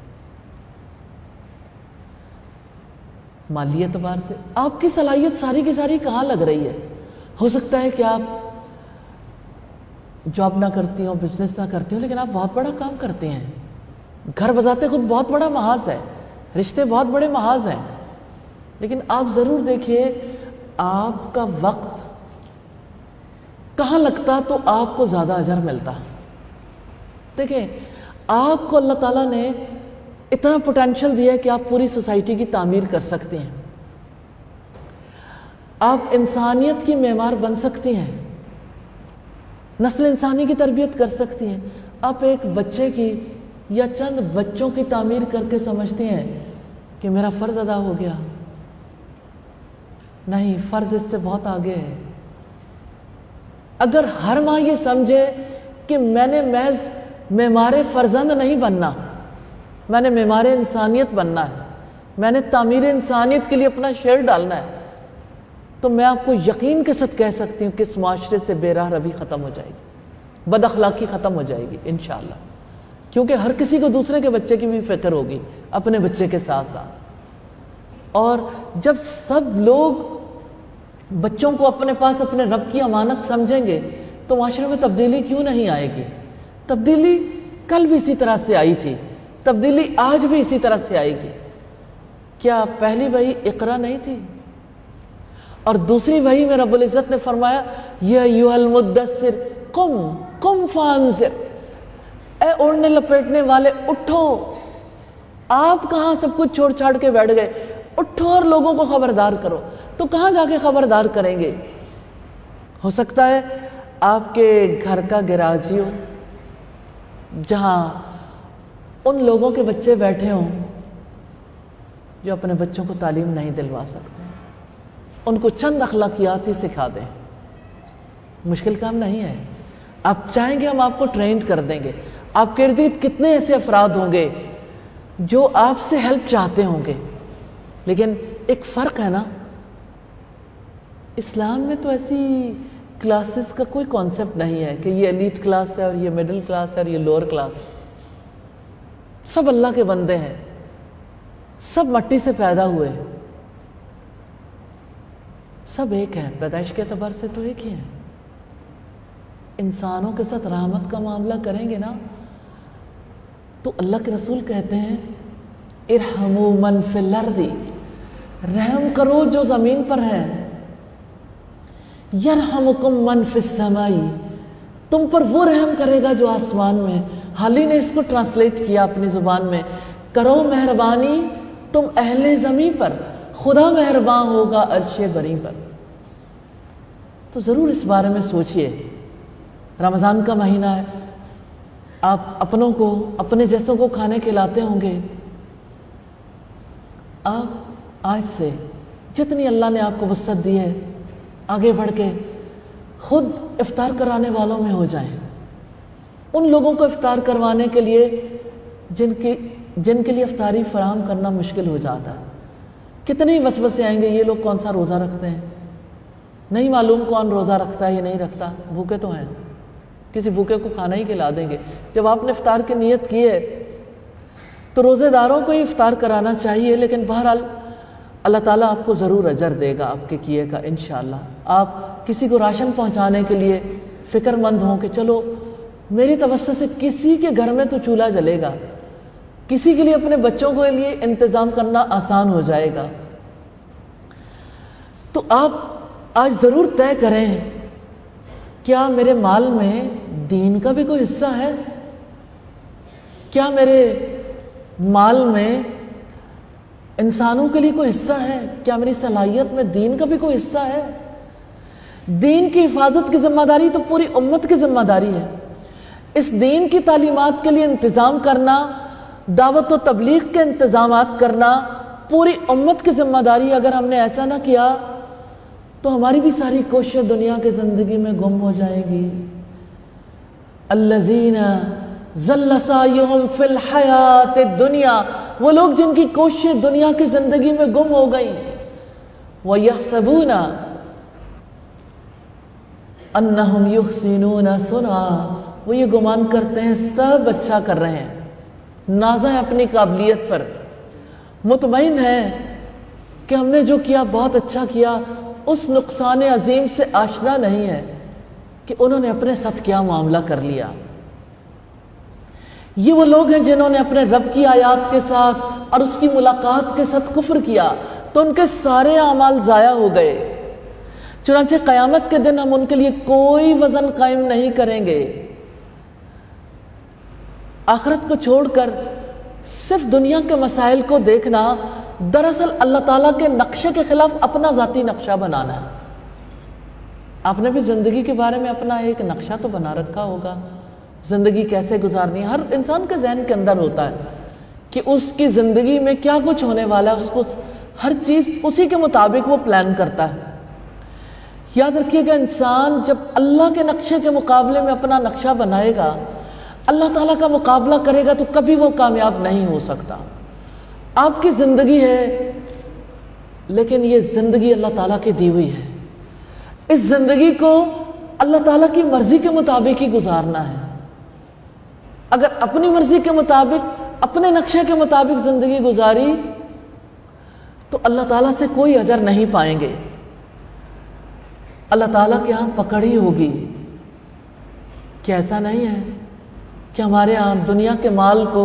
مالی اعتبار سے آپ کی صلاحیت ساری کی ساری کہاں لگ رہی ہے؟ ہو سکتا ہے کہ آپ جاب نہ کرتی ہوں، بزنس نہ کرتی ہوں، لیکن آپ بہت بڑا کام کرتے ہیں۔ گھر بذات خود بہت بڑا محاذ ہے، رشتے بہت بڑے محاذ ہیں، لیکن آپ ضرور دیکھیے آپ کا وقت کہاں لگتا تو آپ کو زیادہ اجر ملتا۔ دیکھیں آپ کو اللہ تعالیٰ نے اتنا پوٹینشل دیا ہے کہ آپ پوری سوسائٹی کی تعمیر کر سکتے ہیں، آپ انسانیت کی معمار بن سکتی ہیں، نسل انسانی کی تربیت کر سکتی ہیں۔ آپ ایک بچے کی یا چند بچوں کی تعمیر کر کے سمجھتی ہیں کہ میرا فرض ادا ہو گیا۔ نہیں، فرض اس سے بہت آگے ہے۔ اگر ہر ماں یہ سمجھے کہ میں نے محض معمار فرزند نہیں بننا، میں نے معمار انسانیت بننا ہے، میں نے تعمیر انسانیت کے لیے اپنا شیئر ڈالنا ہے، تو میں آپ کو یقین کے ساتھ کہہ سکتی ہوں کہ اس معاشرے سے بے راہ روی ختم ہو جائے گی، بد اخلاقی ختم ہو جائے گی انشاءاللہ، کیونکہ ہر کسی کو دوسرے کے بچے کی بھی فکر ہوگی اپنے بچے کے ساتھ ساتھ۔ اور جب سب لوگ بچوں کو اپنے پاس اپنے رب کی امانت سمجھیں گے تو معاشرے میں تبدیلی کیوں نہیں آئے گی؟ تبدیلی کل بھی اسی طرح سے آئی تھی، تبدیلی آج بھی اسی طرح سے آئے گی۔ کیا پہلی وحی اقرا نہیں تھی؟ اور دوسری وحی میں رب العزت نے فرمایا یا ایھا المدثر قم فانذر، اے اوڑھنے لپیٹنے والے اٹھو۔ آپ کہاں سب کچھ چھوڑ چھاڑ کے بیٹھ گئے؟ اٹھو اور لوگوں کو خبردار کرو۔ تو کہاں جا کے خبردار کریں گے؟ ہو سکتا ہے آپ کے گھر کا گراج ہی ہو جہاں ان لوگوں کے بچے بیٹھے ہوں جو اپنے بچوں کو تعلیم نہیں دلوا سکتے، ان کو چند اخلاقیات ہی سکھا دیں۔ مشکل کام نہیں ہے، آپ چاہیں گے ہم آپ کو ٹرینڈ کر دیں گے۔ آپ کے ارد گرد کتنے ایسے افراد ہوں گے جو آپ سے ہیلپ چاہتے ہوں گے، لیکن ایک فرق ہے نا، اسلام میں تو ایسی کلاسز کا کوئی کانسیپٹ نہیں ہے کہ یہ ایلیٹ کلاس ہے اور یہ مڈل کلاس ہے اور یہ لوور کلاس ہے۔ سب اللہ کے بندے ہیں، سب مٹی سے پیدا ہوئے، سب ایک ہیں، پیدائش کے اعتبار سے تو ایک ہی ہیں۔ انسانوں کے ساتھ رحمت کا معاملہ کریں گے نا تو اللہ کے رسول کہتے ہیں ارحموا من فی الارض، رحم کرو جو زمین پر ہے، یرحمکم من فی السماء، تم پر وہ رحم کرے گا جو آسمان میں۔ حالی نے اس کو ٹرانسلیٹ کیا اپنی زبان میں، کرو مہربانی تم اہل زمین پر، خدا مہربان ہوگا عرش بری پر۔ تو ضرور اس بارے میں سوچئے، رمضان کا مہینہ ہے، آپ اپنوں کو، اپنے جیسوں کو کھانے کھلاتے ہوں گے۔ آپ آج سے جتنی اللہ نے آپ کو وسعت دی ہے، آگے بڑھ کے خود افطار کرانے والوں میں ہو جائیں، ان لوگوں کو افطار کروانے کے لیے جن کے لیے افطاری فراہم کرنا مشکل ہو جاتا ہے۔ کتنے وسوسے آئیں گے، یہ لوگ کون سا روزہ رکھتے ہیں، نہیں معلوم کون روزہ رکھتا ہے یا نہیں رکھتا، بھوکے تو ہیں، کسی بھوکے کو کھانا ہی کھلا دیں گے۔ جب آپ نے افطار کی نیت کی ہے تو روزے داروں کو ہی افطار کرانا چاہیے، لیکن بہرحال اللہ تعالیٰ آپ کو ضرور اجر دے گا آپ کے کیے کا انشاءاللہ۔ آپ کسی کو راشن پہنچانے کے لیے فکر مند ہوں کہ چلو میری توسط سے کسی کے گھر میں تو چولہا جلے گا، کسی کے لیے اپنے بچوں کے لیے انتظام کرنا آسان ہو جائے گا۔ تو آپ آج ضرور طے کریں، کیا میرے مال میں دین کا بھی کوئی حصہ ہے؟ کیا میرے مال میں انسانوں کے لیے کوئی حصہ ہے؟ کیا میری صلاحیت میں دین کا بھی کوئی حصہ ہے؟ دین کی حفاظت کی ذمہ داری تو پوری امت کی ذمہ داری ہے۔ اس دین کی تعلیمات کے لیے انتظام کرنا، دعوت و تبلیغ کے انتظامات کرنا پوری امت کی ذمہ داری ہے۔ اگر ہم نے ایسا نہ کیا تو ہماری بھی ساری کوششیں دنیا کی زندگی میں گم ہو جائیں گی۔ الذین ضل سعیہم فی الحیات الدنیا، وہ لوگ جن کی کوششیں دنیا کی زندگی میں گم ہو گئیں۔ وَيَحْسَبُونَ أَنَّهُمْ يُحْسِنُونَ صُنْعًا، وہ یہ گمان کرتے ہیں سب اچھا کر رہے ہیں، نازا ہے اپنی قابلیت پر، مطمئن ہے کہ ہم نے جو کیا بہت اچھا کیا، اس نقصان عظیم سے آشنا نہیں ہے کہ انہوں نے اپنے ساتھ کیا معاملہ کر لیا۔ یہ وہ لوگ ہیں جنہوں نے اپنے رب کی آیات کے ساتھ اور اس کی ملاقات کے ساتھ کفر کیا تو ان کے سارے اعمال ضائع ہو گئے۔ چنانچہ قیامت کے دن ہم ان کے لیے کوئی وزن قائم نہیں کریں گے۔ آخرت کو چھوڑ کر صرف دنیا کے مسائل کو دیکھنا دراصل اللہ تعالیٰ کے نقشے کے خلاف اپنا ذاتی نقشہ بنانا ہے۔ آپ نے بھی زندگی کے بارے میں اپنا ایک نقشہ تو بنا رکھا ہوگا، زندگی کیسے گزارنی ہے، ہر انسان کے ذہن کے اندر ہوتا ہے کہ اس کی زندگی میں کیا کچھ ہونے والا ہے، اس کو ہر چیز اسی کے مطابق وہ پلان کرتا ہے۔ یاد رکھیے گا، انسان جب اللہ کے نقشے کے مقابلے میں اپنا نقشہ بنائے گا، اللہ تعالیٰ کا مقابلہ کرے گا تو کبھی وہ کامیاب نہیں ہو سکتا۔ آپ کی زندگی ہے لیکن یہ زندگی اللہ تعالیٰ کی دی ہوئی ہے، اس زندگی کو اللہ تعالیٰ کی مرضی کے مطابق ہی گزارنا ہے۔ اگر اپنی مرضی کے مطابق، اپنے نقشے کے مطابق زندگی گزاری تو اللہ تعالیٰ سے کوئی اجر نہیں پائیں گے، اللہ تعالیٰ کے ہاں پکڑ ہی ہوگی۔ کہ ایسا نہیں ہے کہ ہمارے ہاں دنیا کے مال کو،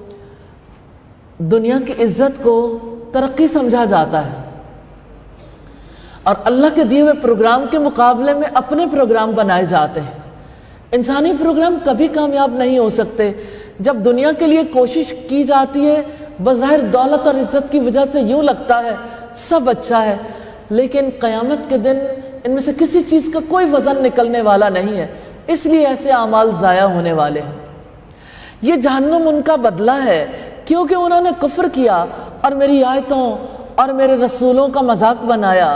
دنیا کی عزت کو ترقی سمجھا جاتا ہے اور اللہ کے دیے ہوئے پروگرام کے مقابلے میں اپنے پروگرام بنائے جاتے ہیں۔ انسانی پروگرام کبھی کامیاب نہیں ہو سکتے۔ جب دنیا کے لیے کوشش کی جاتی ہے، بظاہر دولت اور عزت کی وجہ سے یوں لگتا ہے سب اچھا ہے، لیکن قیامت کے دن ان میں سے کسی چیز کا کوئی وزن نکلنے والا نہیں ہے، اس لیے ایسے اعمال ضائع ہونے والے ہیں۔ یہ جہنم ان کا بدلہ ہے، کیونکہ انہوں نے کفر کیا اور میری آیتوں اور میرے رسولوں کا مذاق بنایا۔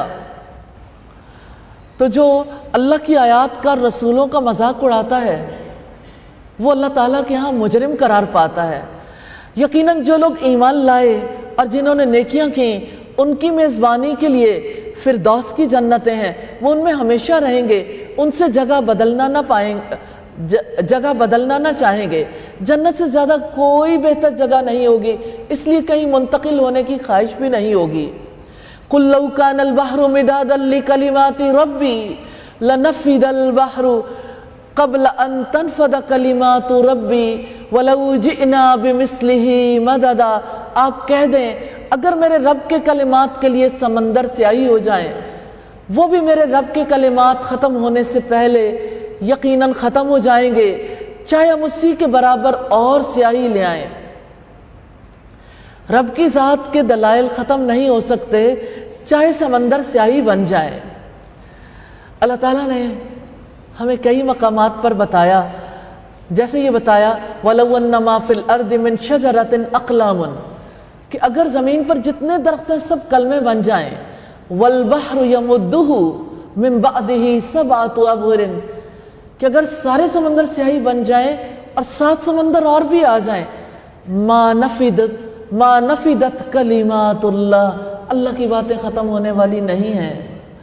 تو جو اللہ کی آیات کا، رسولوں کا مذاق اڑاتا ہے وہ اللہ تعالیٰ کے ہاں مجرم قرار پاتا ہے۔ یقیناً جو لوگ ایمان لائے اور جنہوں نے نیکیاں کی، ان کی میزبانی کے لیے فردوس کی جنتیں ہیں، وہ ان میں ہمیشہ رہیں گے، ان سے جگہ بدلنا نہ پائیں، جگہ بدلنا نہ چاہیں گے، جنت سے زیادہ کوئی بہتر جگہ نہیں ہوگی، اس لیے کہیں منتقل ہونے کی خواہش بھی نہیں ہوگی۔ قُلْ لَوْ كَانَ الْبَحْرُ مِدَادًا لِكَلِمَاتِ رَبِّي لَنَفِّدَ الْبَحْرُ قَبْلَ أَن تَنْفَدَ كَلِمَاتُ رَبِّي وَلَوْ جِئْنَا بِمِثْلِهِ مَدَدًا۔ آپ کہہ دیں اگر میرے رب کے کلمات کے لیے سمندر سیاہی ہو جائیں، وہ بھی میرے رب کے کلمات ختم ہونے سے پہلے یقیناً ختم ہو جائیں گے، چاہے ہم اسی کے برابر اور سیاہی لے آئیں۔ رب کی ذات کے دلائل ختم نہیں ہو سکتے، چاہے سمندر سیاہی بن جائے۔ اللہ تعالیٰ نے ہمیں کئی مقامات پر بتایا، جیسے یہ بتایا وَلَوْ أَنَّ مَا فِي الْأَرْضِ مِنْ شَجَرَةٍ أَقْلَامٌ، کہ اگر زمین پر جتنے درخت ہیں سب کلمے بن جائیں، وَالْبَحْرُ يَمُدُّهُ مِنْ بَعْدِهِ سَبْعَةُ أَبْحُرٍ، کہ اگر سارے سمندر سیاہی بن جائیں اور 7 سمندر اور بھی آ جائیں، ما نفدت کلمات اللہ کی باتیں ختم ہونے والی نہیں ہیں۔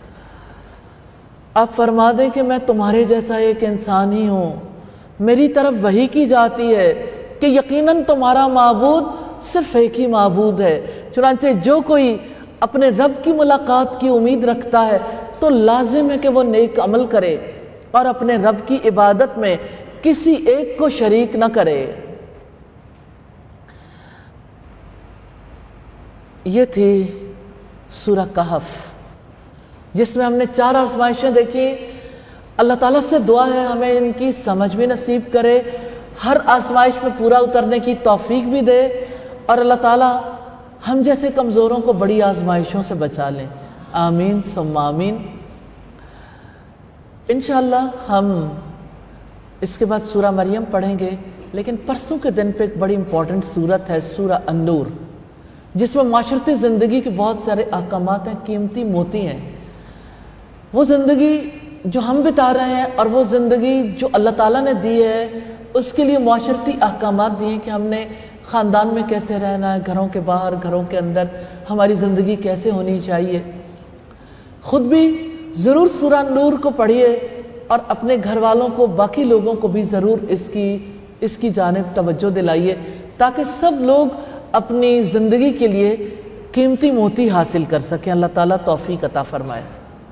آپ فرما دیں کہ میں تمہارے جیسا ایک انسان ہی ہوں، میری طرف وحی کی جاتی ہے کہ یقیناً تمہارا معبود صرف ایک ہی معبود ہے، چنانچہ جو کوئی اپنے رب کی ملاقات کی امید رکھتا ہے تو لازم ہے کہ وہ نیک عمل کرے اور اپنے رب کی عبادت میں کسی ایک کو شریک نہ کرے۔ یہ تھی سورہ کہف، جس میں ہم نے 4 آزمائشیں دیکھی۔ اللہ تعالیٰ سے دعا ہے ہمیں ان کی سمجھ بھی نصیب کرے، ہر آزمائش میں پورا اترنے کی توفیق بھی دے، اور اللہ تعالیٰ ہم جیسے کمزوروں کو بڑی آزمائشوں سے بچا لیں۔ آمین ثم آمین۔ انشاءاللہ ہم اس کے بعد سورہ مریم پڑھیں گے، لیکن پرسوں کے دن پہ ایک بڑی امپورٹنٹ سورت ہے سورہ النور، جس میں معاشرتی زندگی کے بہت سارے احکامات ہیں، قیمتی موتی ہیں۔ وہ زندگی جو ہم بتا رہے ہیں اور وہ زندگی جو اللہ تعالیٰ نے دی ہے، اس کے لیے معاشرتی احکامات دیے کہ ہم نے خاندان میں کیسے رہنا ہے، گھروں کے باہر، گھروں کے اندر ہماری زندگی کیسے ہونی چاہیے۔ خود بھی ضرور سورہ نور کو پڑھیے اور اپنے گھر والوں کو، باقی لوگوں کو بھی ضرور اس کی جانب توجہ دلائیے، تاکہ سب لوگ اپنی زندگی کے لیے قیمتی موتی حاصل کر سکیں۔ اللہ تعالیٰ توفیق عطا فرمائے۔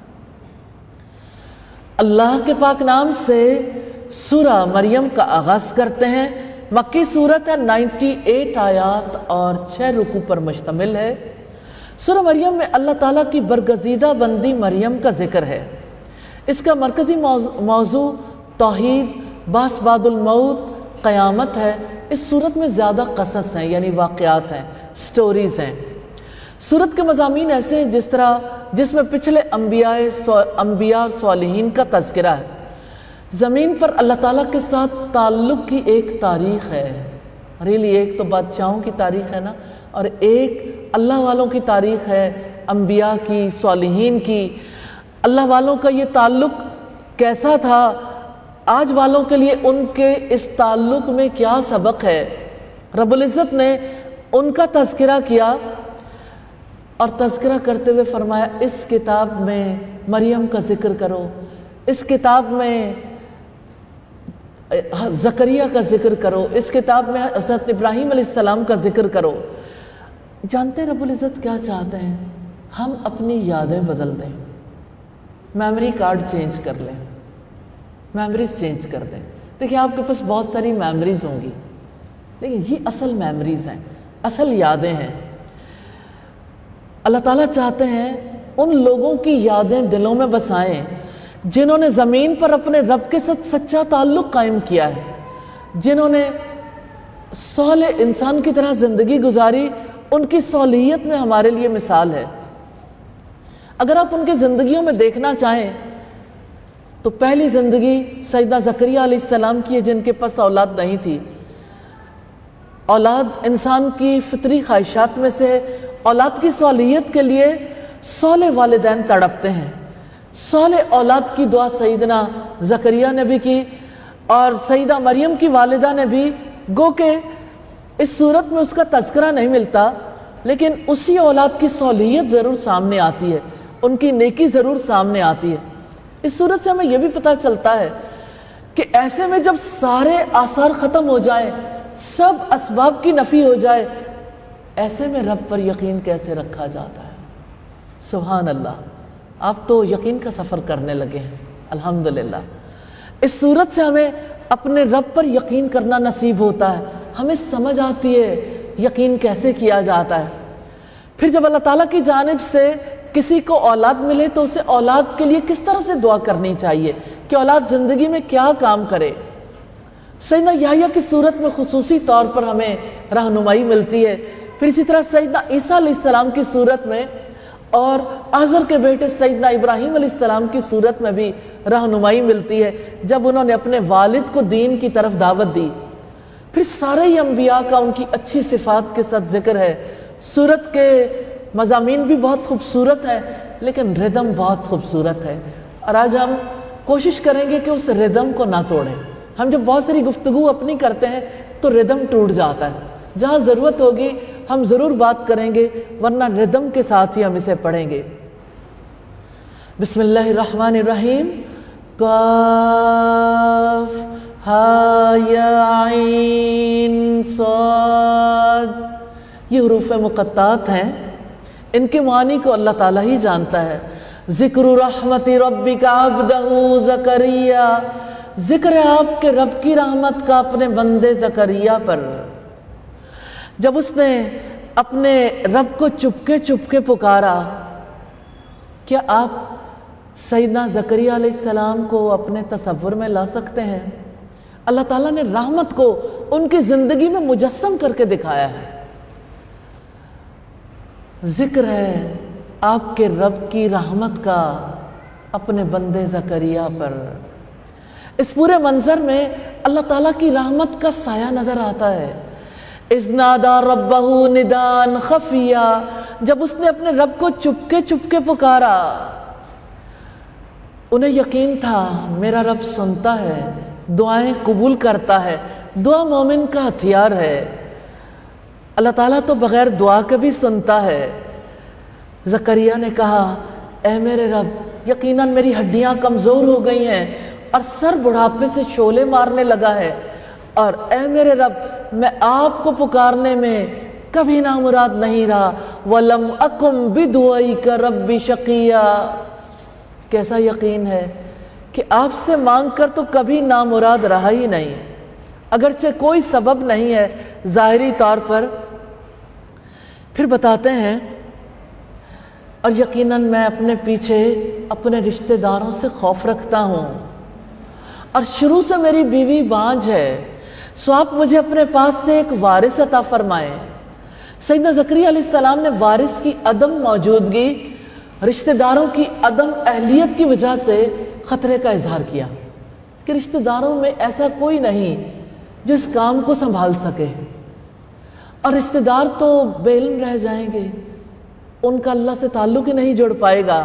اللہ کے پاک نام سے سورہ مریم کا آغاز کرتے ہیں۔ مکی سورت ہے، 98 آیات اور 6 رکوع پر مشتمل ہے۔ سورہ مریم میں اللہ تعالیٰ کی برگزیدہ بندی مریم کا ذکر ہے۔ اس کا مرکزی موضوع توحید، بعث بعد الموت، قیامت ہے۔ اس سورت میں زیادہ قصص ہیں، یعنی واقعات ہیں، سٹوریز ہیں۔ سورت کے مضامین ایسے ہیں جس میں پچھلے انبیاء صالحین کا تذکرہ ہے۔ زمین پر اللہ تعالیٰ کے ساتھ تعلق کی ایک تاریخ ہے، ریلی ایک تو بادشاہوں کی تاریخ ہے نا، اور ایک اللہ والوں کی تاریخ ہے، انبیاء کی، صالحین کی۔ اللہ والوں کا یہ تعلق کیسا تھا، آج والوں کے لیے ان کے اس تعلق میں کیا سبق ہے۔ رب العزت نے ان کا تذکرہ کیا اور تذکرہ کرتے ہوئے فرمایا اس کتاب میں مریم کا ذکر کرو، اس کتاب میں زکریا کا ذکر کرو، اس کتاب میں حضرت ابراہیم علیہ السلام کا ذکر کرو۔ جانتے ہیں رب العزت کیا چاہتے ہیں؟ ہم اپنی یادیں بدل دیں، میموری کارڈ چینج کر لیں، میموریز چینج کر دیں۔ دیکھیں آپ کے پاس بہت ساری میموریز ہوں گی، لیکن یہ اصل میموریز ہیں، اصل یادیں ہیں۔ اللہ تعالیٰ چاہتے ہیں ان لوگوں کی یادیں دلوں میں بسائیں جنہوں نے زمین پر اپنے رب کے ساتھ سچا تعلق قائم کیا ہے، جنہوں نے صالح انسان کی طرح زندگی گزاری۔ ان کی صالحیت میں ہمارے لیے مثال ہے۔ اگر آپ ان کی زندگیوں میں دیکھنا چاہیں تو پہلی زندگی سیدنا زکریا علیہ السلام کی ہے، جن کے پاس اولاد نہیں تھی۔ اولاد انسان کی فطری خواہشات میں سے، اولاد کی صالحیت کے لیے صالح والدین تڑپتے ہیں۔ صالح اولاد کی دعا سیدنا زکریا نے بھی کی اور سیدہ مریم کی والدہ نے بھی، گو کہ اس صورت میں اس کا تذکرہ نہیں ملتا، لیکن اسی اولاد کی صالحیت ضرور سامنے آتی ہے، ان کی نیکی ضرور سامنے آتی ہے۔ اس صورت سے ہمیں یہ بھی پتہ چلتا ہے کہ ایسے میں جب سارے آثار ختم ہو جائیں، سب اسباب کی نفی ہو جائے، ایسے میں رب پر یقین کیسے رکھا جاتا ہے؟ سبحان اللہ، آپ تو یقین کا سفر کرنے لگے ہیں الحمدللہ۔ اس صورت سے ہمیں اپنے رب پر یقین کرنا نصیب ہوتا ہے، ہمیں سمجھ آتی ہے یقین کیسے کیا جاتا ہے۔ پھر جب اللہ تعالیٰ کی جانب سے کسی کو اولاد ملے تو اسے اولاد کے لیے کس طرح سے دعا کرنی چاہیے کہ اولاد زندگی میں کیا کام کرے۔ سیدنا یحییٰ کی صورت میں خصوصی طور پر ہمیں رہنمائی ملتی ہے، پھر اسی طرح سیدنا عیسیٰ علیہ السلام کی صورت میں اور آزر کے بیٹے سیدنا ابراہیم علیہ السلام کی صورت میں بھی رہنمائی ملتی ہے جب انہوں نے اپنے والد کو دین کی طرف دعوت دی۔ پھر سارے ہی انبیاء کا ان کی اچھی صفات کے ساتھ ذکر ہے۔ صورت کے مضامین بھی بہت خوبصورت ہے لیکن ردم بہت خوبصورت ہے، اور آج ہم کوشش کریں گے کہ اس ردم کو نہ توڑیں۔ ہم جب بہت ساری گفتگو اپنی کرتے ہیں تو ردم ٹوٹ جاتا ہے، جہاں ضرورت ہوگی ہم ضرور بات کریں گے، ورنہ ردم کے ساتھ ہی ہم اسے پڑھیں گے۔ بسم اللہ الرحمن الرحیم، قاف ہا یا عین صاد، یہ حروف مقطعات ہیں، ان کے معنی کو اللہ تعالیٰ ہی جانتا ہے۔ ذکر رحمت ربک عبدہ زکریا، ذکر ہے آپ کے رب کی رحمت کا اپنے بندے زکریا پر، جب اس نے اپنے رب کو چپکے پکارا۔ کیا آپ سیدنا زکریا علیہ السلام کو اپنے تصور میں لا سکتے ہیں؟ اللہ تعالیٰ نے رحمت کو ان کی زندگی میں مجسم کر کے دکھایا ہے۔ ذکر ہے آپ کے رب کی رحمت کا اپنے بندے زکریا پر۔ اس پورے منظر میں اللہ تعالیٰ کی رحمت کا سایہ نظر آتا ہے۔ اذ نادى ربه نداء خفیا، جب اس نے اپنے رب کو چپکے پکارا، انہیں یقین تھا میرا رب سنتا ہے، دعائیں قبول کرتا ہے، دعا مومن کا ہتھیار ہے۔ اللہ تعالیٰ تو بغیر دعا کے بھی سنتا ہے۔ زکریا نے کہا اے میرے رب، یقیناً میری ہڈیاں کمزور ہو گئی ہیں اور سر بڑھاپے سے شعلے مارنے لگا ہے، اور اے میرے رب میں آپ کو پکارنے میں کبھی نامراد نہیں رہا۔ وَلَمْ أَكُمْ بِدُعَائِكَ رَبِّ شَقِيًّا، کیسا یقین ہے کہ آپ سے مانگ کر تو کبھی نامراد رہا ہی نہیں، اگرچہ کوئی سبب نہیں ہے ظاہری طور پر۔ پھر بتاتے ہیں اور یقیناً میں اپنے پیچھے اپنے رشتہ داروں سے خوف رکھتا ہوں، اور شروع سے میری بیوی بانجھ ہے، سو آپ مجھے اپنے پاس سے ایک وارث عطا فرمائیں۔ سیدنا زکریا علیہ السلام نے وارث کی عدم موجودگی، رشتہ داروں کی عدم اہلیت کی وجہ سے خطرے کا اظہار کیا کہ رشتہ داروں میں ایسا کوئی نہیں جو اس کام کو سنبھال سکے، اور رشتہ دار تو بے علم رہ جائیں گے، ان کا اللہ سے تعلق ہی نہیں جڑ پائے گا۔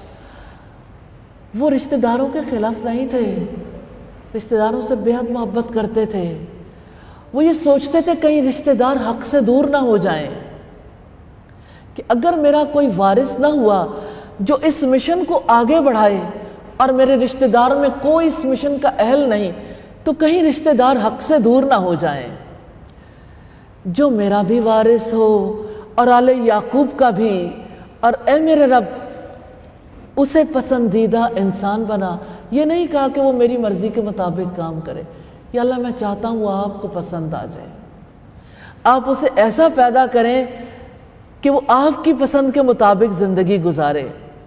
وہ رشتہ داروں کے خلاف نہیں تھے، رشتہ داروں سے بے حد محبت کرتے تھے۔ وہ یہ سوچتے تھے کہیں رشتہ دار حق سے دور نہ ہو جائیں، کہ اگر میرا کوئی وارث نہ ہوا جو اس مشن کو آگے بڑھائے اور میرے رشتہ دار میں کوئی اس مشن کا اہل نہیں، تو کہیں رشتہ دار حق سے دور نہ ہو جائیں۔ جو میرا بھی وارث ہو اور آل یعقوب کا بھی، اور اے میرے رب اسے پسندیدہ انسان بنا۔ یہ نہیں کہا کہ وہ میری مرضی کے مطابق کام کرے، یا اللہ میں چاہتا ہوں وہ آپ کو پسند آ جائے، آپ اسے ایسا پیدا کریں کہ وہ آپ کی پسند کے مطابق زندگی گزارے۔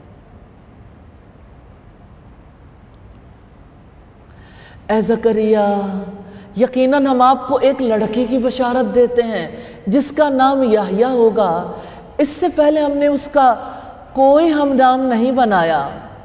اے زکریا، یقیناً ہم آپ کو ایک لڑکی کی بشارت دیتے ہیں جس کا نام یحییٰ ہوگا۔ اس سے پہلے ہم نے اس کا کوئی ہم نام نہیں بنایا۔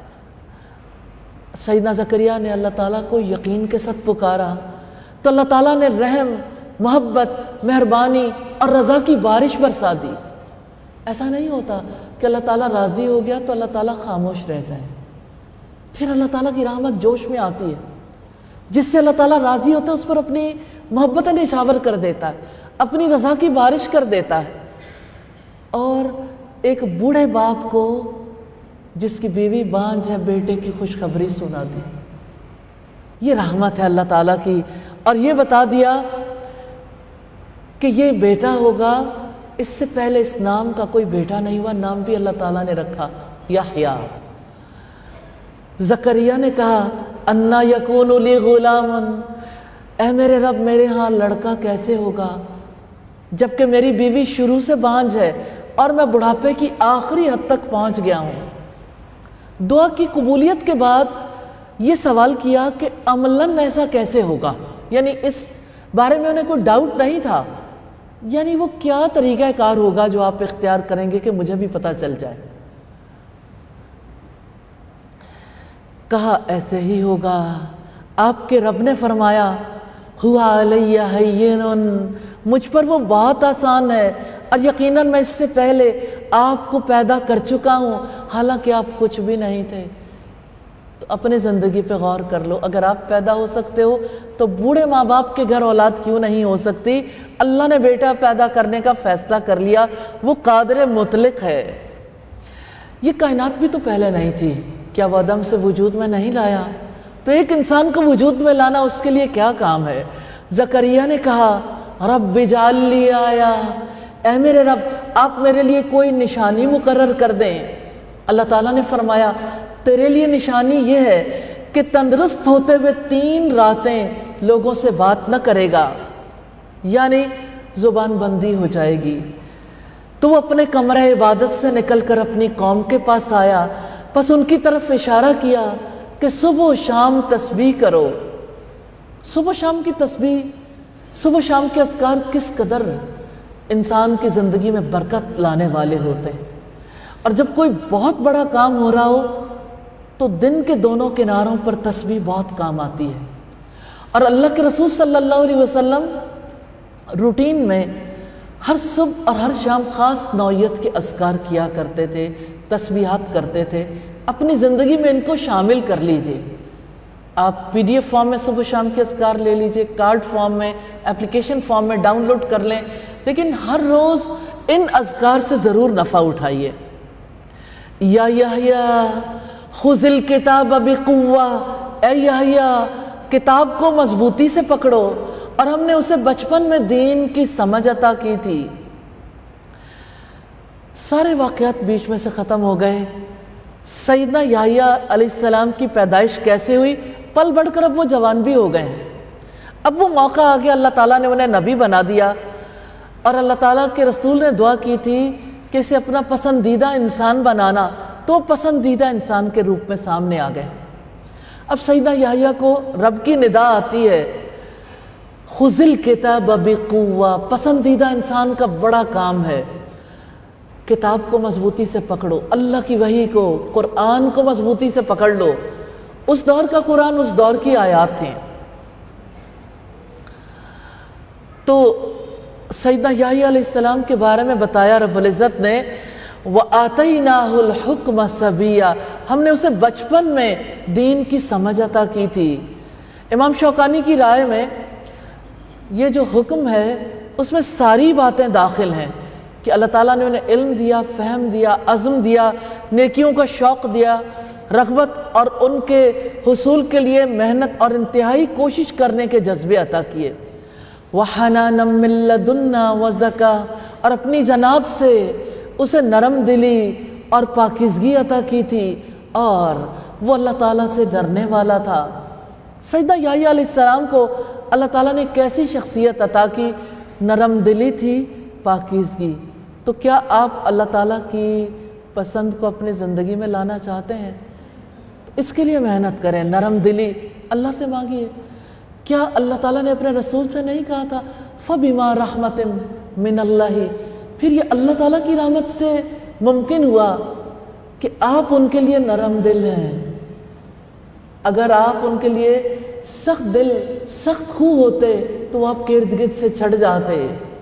سیدنا زکریا نے اللہ تعالیٰ کو یقین کے ساتھ پکارا تو اللہ تعالیٰ نے رحم، محبت، مہربانی اور رضا کی بارش برسا دی۔ ایسا نہیں ہوتا کہ اللہ تعالیٰ راضی ہو گیا تو اللہ تعالیٰ خاموش رہ جائے، پھر اللہ تعالیٰ کی رحمت جوش میں آتی ہے، جس سے اللہ تعالیٰ راضی ہوتا ہے اس پر اپنی محبت نشاور کر دیتا ہے، اپنی رضا کی بارش کر دیتا ہے۔ اور ایک بوڑھے باپ کو جس کی بیوی بانجھ ہے بیٹے کی خوشخبری سنا دی۔ یہ رحمت ہے اللہ تعالیٰ کی، اور یہ بتا دیا کہ یہ بیٹا ہوگا، اس سے پہلے اس نام کا کوئی بیٹا نہیں ہوا، نام بھی اللہ تعالیٰ نے رکھا یحییٰ۔ زکریا نے کہا انا یکون لی غلام، اے میرے رب میرے ہاں لڑکا کیسے ہوگا جبکہ میری بیوی شروع سے بانجھ ہے اور میں بڑھاپے کی آخری حد تک پہنچ گیا ہوں۔ دعا کی قبولیت کے بعد یہ سوال کیا کہ عملاً ایسا کیسے ہوگا، یعنی اس بارے میں انہیں کوئی ڈاؤٹ نہیں تھا، یعنی وہ کیا طریقہ کار ہوگا جو آپ اختیار کریں گے کہ مجھے بھی پتہ چل جائے۔ کہا ایسے ہی ہوگا، آپ کے رب نے فرمایا ہوا علیہ ہین، مجھ پر وہ بہت آسان ہے، اور یقیناً میں اس سے پہلے آپ کو پیدا کر چکا ہوں حالانکہ آپ کچھ بھی نہیں تھے۔ تو اپنے زندگی پہ غور کر لو، اگر آپ پیدا ہو سکتے ہو تو بوڑھے ماں باپ کے گھر اولاد کیوں نہیں ہو سکتی؟ اللہ نے بیٹا پیدا کرنے کا فیصلہ کر لیا، وہ قادر مطلق ہے۔ یہ کائنات بھی تو پہلے نہیں تھی، کیا وہ عدم سے وجود میں نہیں لایا؟ تو ایک انسان کو وجود میں لانا اس کے لیے کیا کام ہے؟ زکریا نے کہا رب اجعل لی آیا، اے میرے رب آپ میرے لیے کوئی نشانی مقرر کر دیں۔ اللہ تعالیٰ نے فرمایا تیرے لیے نشانی یہ ہے کہ تندرست ہوتے ہوئے 3 راتیں لوگوں سے بات نہ کرے گا، یعنی زبان بندی ہو جائے گی۔ تو وہ اپنے کمرہ عبادت سے نکل کر اپنی قوم کے پاس آیا، پس ان کی طرف اشارہ کیا کہ صبح و شام تسبیح کرو۔ صبح و شام کی تسبیح، صبح و شام کے اذکار کس قدر انسان کی زندگی میں برکت لانے والے ہوتے ہیں، اور جب کوئی بہت بڑا کام ہو رہا ہو تو دن کے دونوں کناروں پر تسبیح بہت کام آتی ہے۔ اور اللہ کے رسول صلی اللہ علیہ وسلم روٹین میں ہر صبح اور ہر شام خاص نوعیت کے اذکار کیا کرتے تھے، تسبیحات کرتے تھے۔ اپنی زندگی میں ان کو شامل کر لیجئے۔ آپ PDF فارم میں صبح شام کے اذکار لے لیجئے، کارڈ فارم میں، اپلیکیشن فارم میں ڈاؤن لوڈ کر لیں، لیکن ہر روز ان اذکار سے ضرور نفع اٹھائیے۔ یا یحییٰ خذ الکتاب بقوہ، اے یحییٰ کتاب کو مضبوطی سے پکڑو، اور ہم نے اسے بچپن میں دین کی سمجھ عطا کی تھی۔ سارے واقعات بیچ میں سے ختم ہو گئے۔ سیدنا یحییٰ علیہ السلام کی پیدائش کیسے ہوئی؟ پل بڑھ کر اب وہ جوان بھی ہو گئے، اب وہ موقع آ گیا، اللہ تعالیٰ نے انہیں نبی بنا دیا، اور اللہ تعالیٰ کے رسول نے دعا کی تھی کہ اسے اپنا پسندیدہ انسان بنانا، تو پسندیدہ انسان کے روپ میں سامنے آ گئے۔ اب سیدنا یحییٰ کو رب کی ندا آتی ہے خذ الکتاب بقوہ، پسندیدہ انسان کا بڑا کام ہے کتاب کو مضبوطی سے پکڑو، اللہ کی وحی کو، قرآن کو مضبوطی سے پکڑ لو۔ اس دور کا قرآن اس دور کی آیات تھیں۔ تو سیدنا یحییٰ علیہ السلام کے بارے میں بتایا رب العزت نے وَآتَيْنَاهُ الْحُكْمَ صَبِيًّا، ہم نے اسے بچپن میں دین کی سمجھ عطا کی تھی۔ امام شوکانی کی رائے میں یہ جو حکم ہے اس میں ساری باتیں داخل ہیں کہ اللہ تعالیٰ نے انہیں علم دیا، فہم دیا، عزم دیا، نیکیوں کا شوق دیا، رغبت اور ان کے حصول کے لیے محنت اور انتہائی کوشش کرنے کے جذبے عطا کیے۔ وَحَنَانًا مِّن لَّدُنَّا وَزَكَاةً، اور اپنی جناب سے اسے نرم دلی اور پاکیزگی عطا کی تھی، اور وہ اللہ تعالیٰ سے ڈرنے والا تھا۔ سیدنا یحییٰ علیہ السلام کو اللہ تعالیٰ نے کیسی شخصیت عطا کی؟ نرم دلی تھی، پاکیزگی۔ تو کیا آپ اللہ تعالیٰ کی پسند کو اپنی زندگی میں لانا چاہتے ہیں؟ اس کے لیے محنت کریں، نرم دلی اللہ سے مانگیے۔ کیا اللہ تعالیٰ نے اپنے رسول سے نہیں کہا تھا فَبِمَا رَحْمَةٍ مِّنَ اللَّهِ؟ پھر یہ اللہ تعالیٰ کی رحمت سے ممکن ہوا کہ آپ ان کے لیے نرم دل ہیں۔ اگر آپ ان کے لیے سخت دل، سخت خو ہوتے تو وہ آپ کے ارد گرد سے چھٹ جاتے۔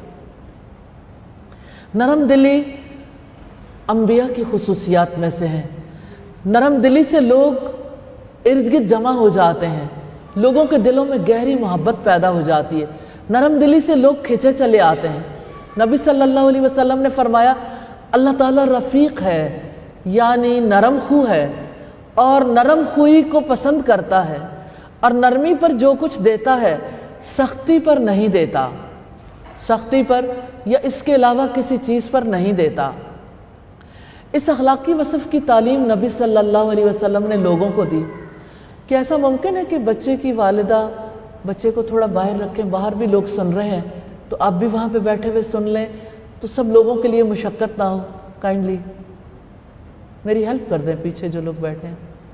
نرم دلی انبیاء کی خصوصیات میں سے ہے۔ نرم دلی سے لوگ ارد گرد جمع ہو جاتے ہیں، لوگوں کے دلوں میں گہری محبت پیدا ہو جاتی ہے۔ نرم دلی سے لوگ کھنچے چلے آتے ہیں۔ نبی صلی اللہ علیہ وسلم نے فرمایا اللہ تعالیٰ رفیق ہے، یعنی نرم خو ہے، اور نرم خوئی کو پسند کرتا ہے۔ اور نرمی پر جو کچھ دیتا ہے سختی پر نہیں دیتا، سختی پر یا اس کے علاوہ کسی چیز پر نہیں دیتا۔ اس اخلاقی وصف کی تعلیم نبی صلی اللہ علیہ وسلم نے لوگوں کو دی کہ ایسا ممکن ہے کہ بچے کی والدہ بچے کو تھوڑا باہر رکھیں، باہر بھی لوگ سن رہے ہیں تو آپ بھی وہاں پہ بیٹھے ہوئے سن لیں تو سب لوگوں کے لیے مشقت نہ ہو۔ کائنڈلی میری ہیلپ کر دیں پیچھے جو لوگ بیٹھے ہیں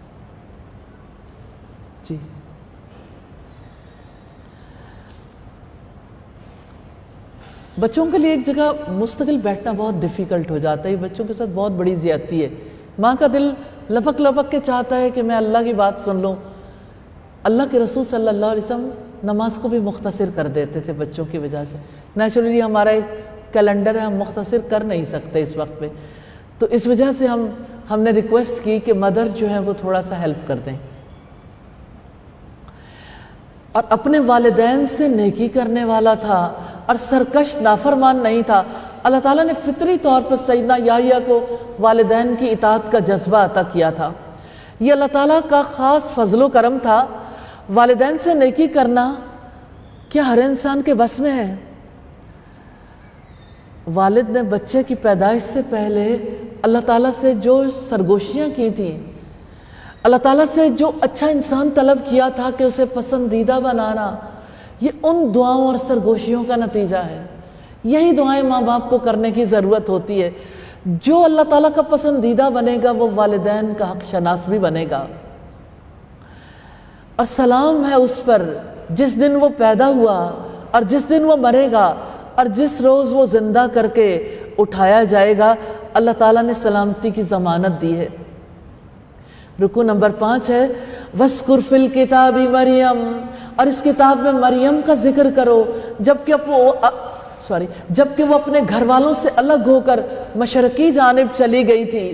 جی۔ بچوں کے لیے ایک جگہ مستقل بیٹھنا بہت ڈیفیکلٹ ہو جاتا ہے، یہ بچوں کے ساتھ بہت بڑی زیادتی ہے۔ ماں کا دل لپک لپک کے چاہتا ہے کہ میں اللہ کی بات سن لوں۔ اللہ کے رسول صلی اللہ علیہ وسلم نماز کو بھی مختصر کر دیتے تھے بچوں کی وجہ سے۔ نیچرلی ہمارا ایک کیلنڈر ہے، ہم مختصر کر نہیں سکتے اس وقت پہ، تو اس وجہ سے ہم نے ریکویسٹ کی کہ مدر جو ہے وہ تھوڑا سا ہیلپ کر دیں۔ اور اپنے والدین سے نیکی کرنے والا تھا اور سرکش نافرمان نہیں تھا۔ اللہ تعالیٰ نے فطری طور پر سیدنا یحییٰ کو والدین کی اطاعت کا جذبہ عطا کیا تھا۔ یہ اللہ تعالیٰ کا خاص فضل و کرم تھا۔ والدین سے نیکی کرنا کیا ہر انسان کے بس میں ہے؟ والد نے بچے کی پیدائش سے پہلے اللہ تعالیٰ سے جو سرگوشیاں کی تھیں، اللہ تعالیٰ سے جو اچھا انسان طلب کیا تھا کہ اسے پسندیدہ بنانا، یہ ان دعاؤں اور سرگوشیوں کا نتیجہ ہے۔ یہی دعائیں ماں باپ کو کرنے کی ضرورت ہوتی ہے۔ جو اللہ تعالیٰ کا پسندیدہ بنے گا وہ والدین کا حق شناس بھی بنے گا۔ اور سلام ہے اس پر جس دن وہ پیدا ہوا اور جس دن وہ مرے گا اور جس روز وہ زندہ کر کے اٹھایا جائے گا۔ اللہ تعالیٰ نے سلامتی کی ضمانت دی ہے۔ رکو نمبر 5 ہے وَاذْكُرْ فِي الْكِتَابِ مریم، اور اس کتاب میں مریم کا ذکر کرو جبکہ وہ اپنے گھر والوں سے الگ ہو کر مشرقی جانب چلی گئی تھی۔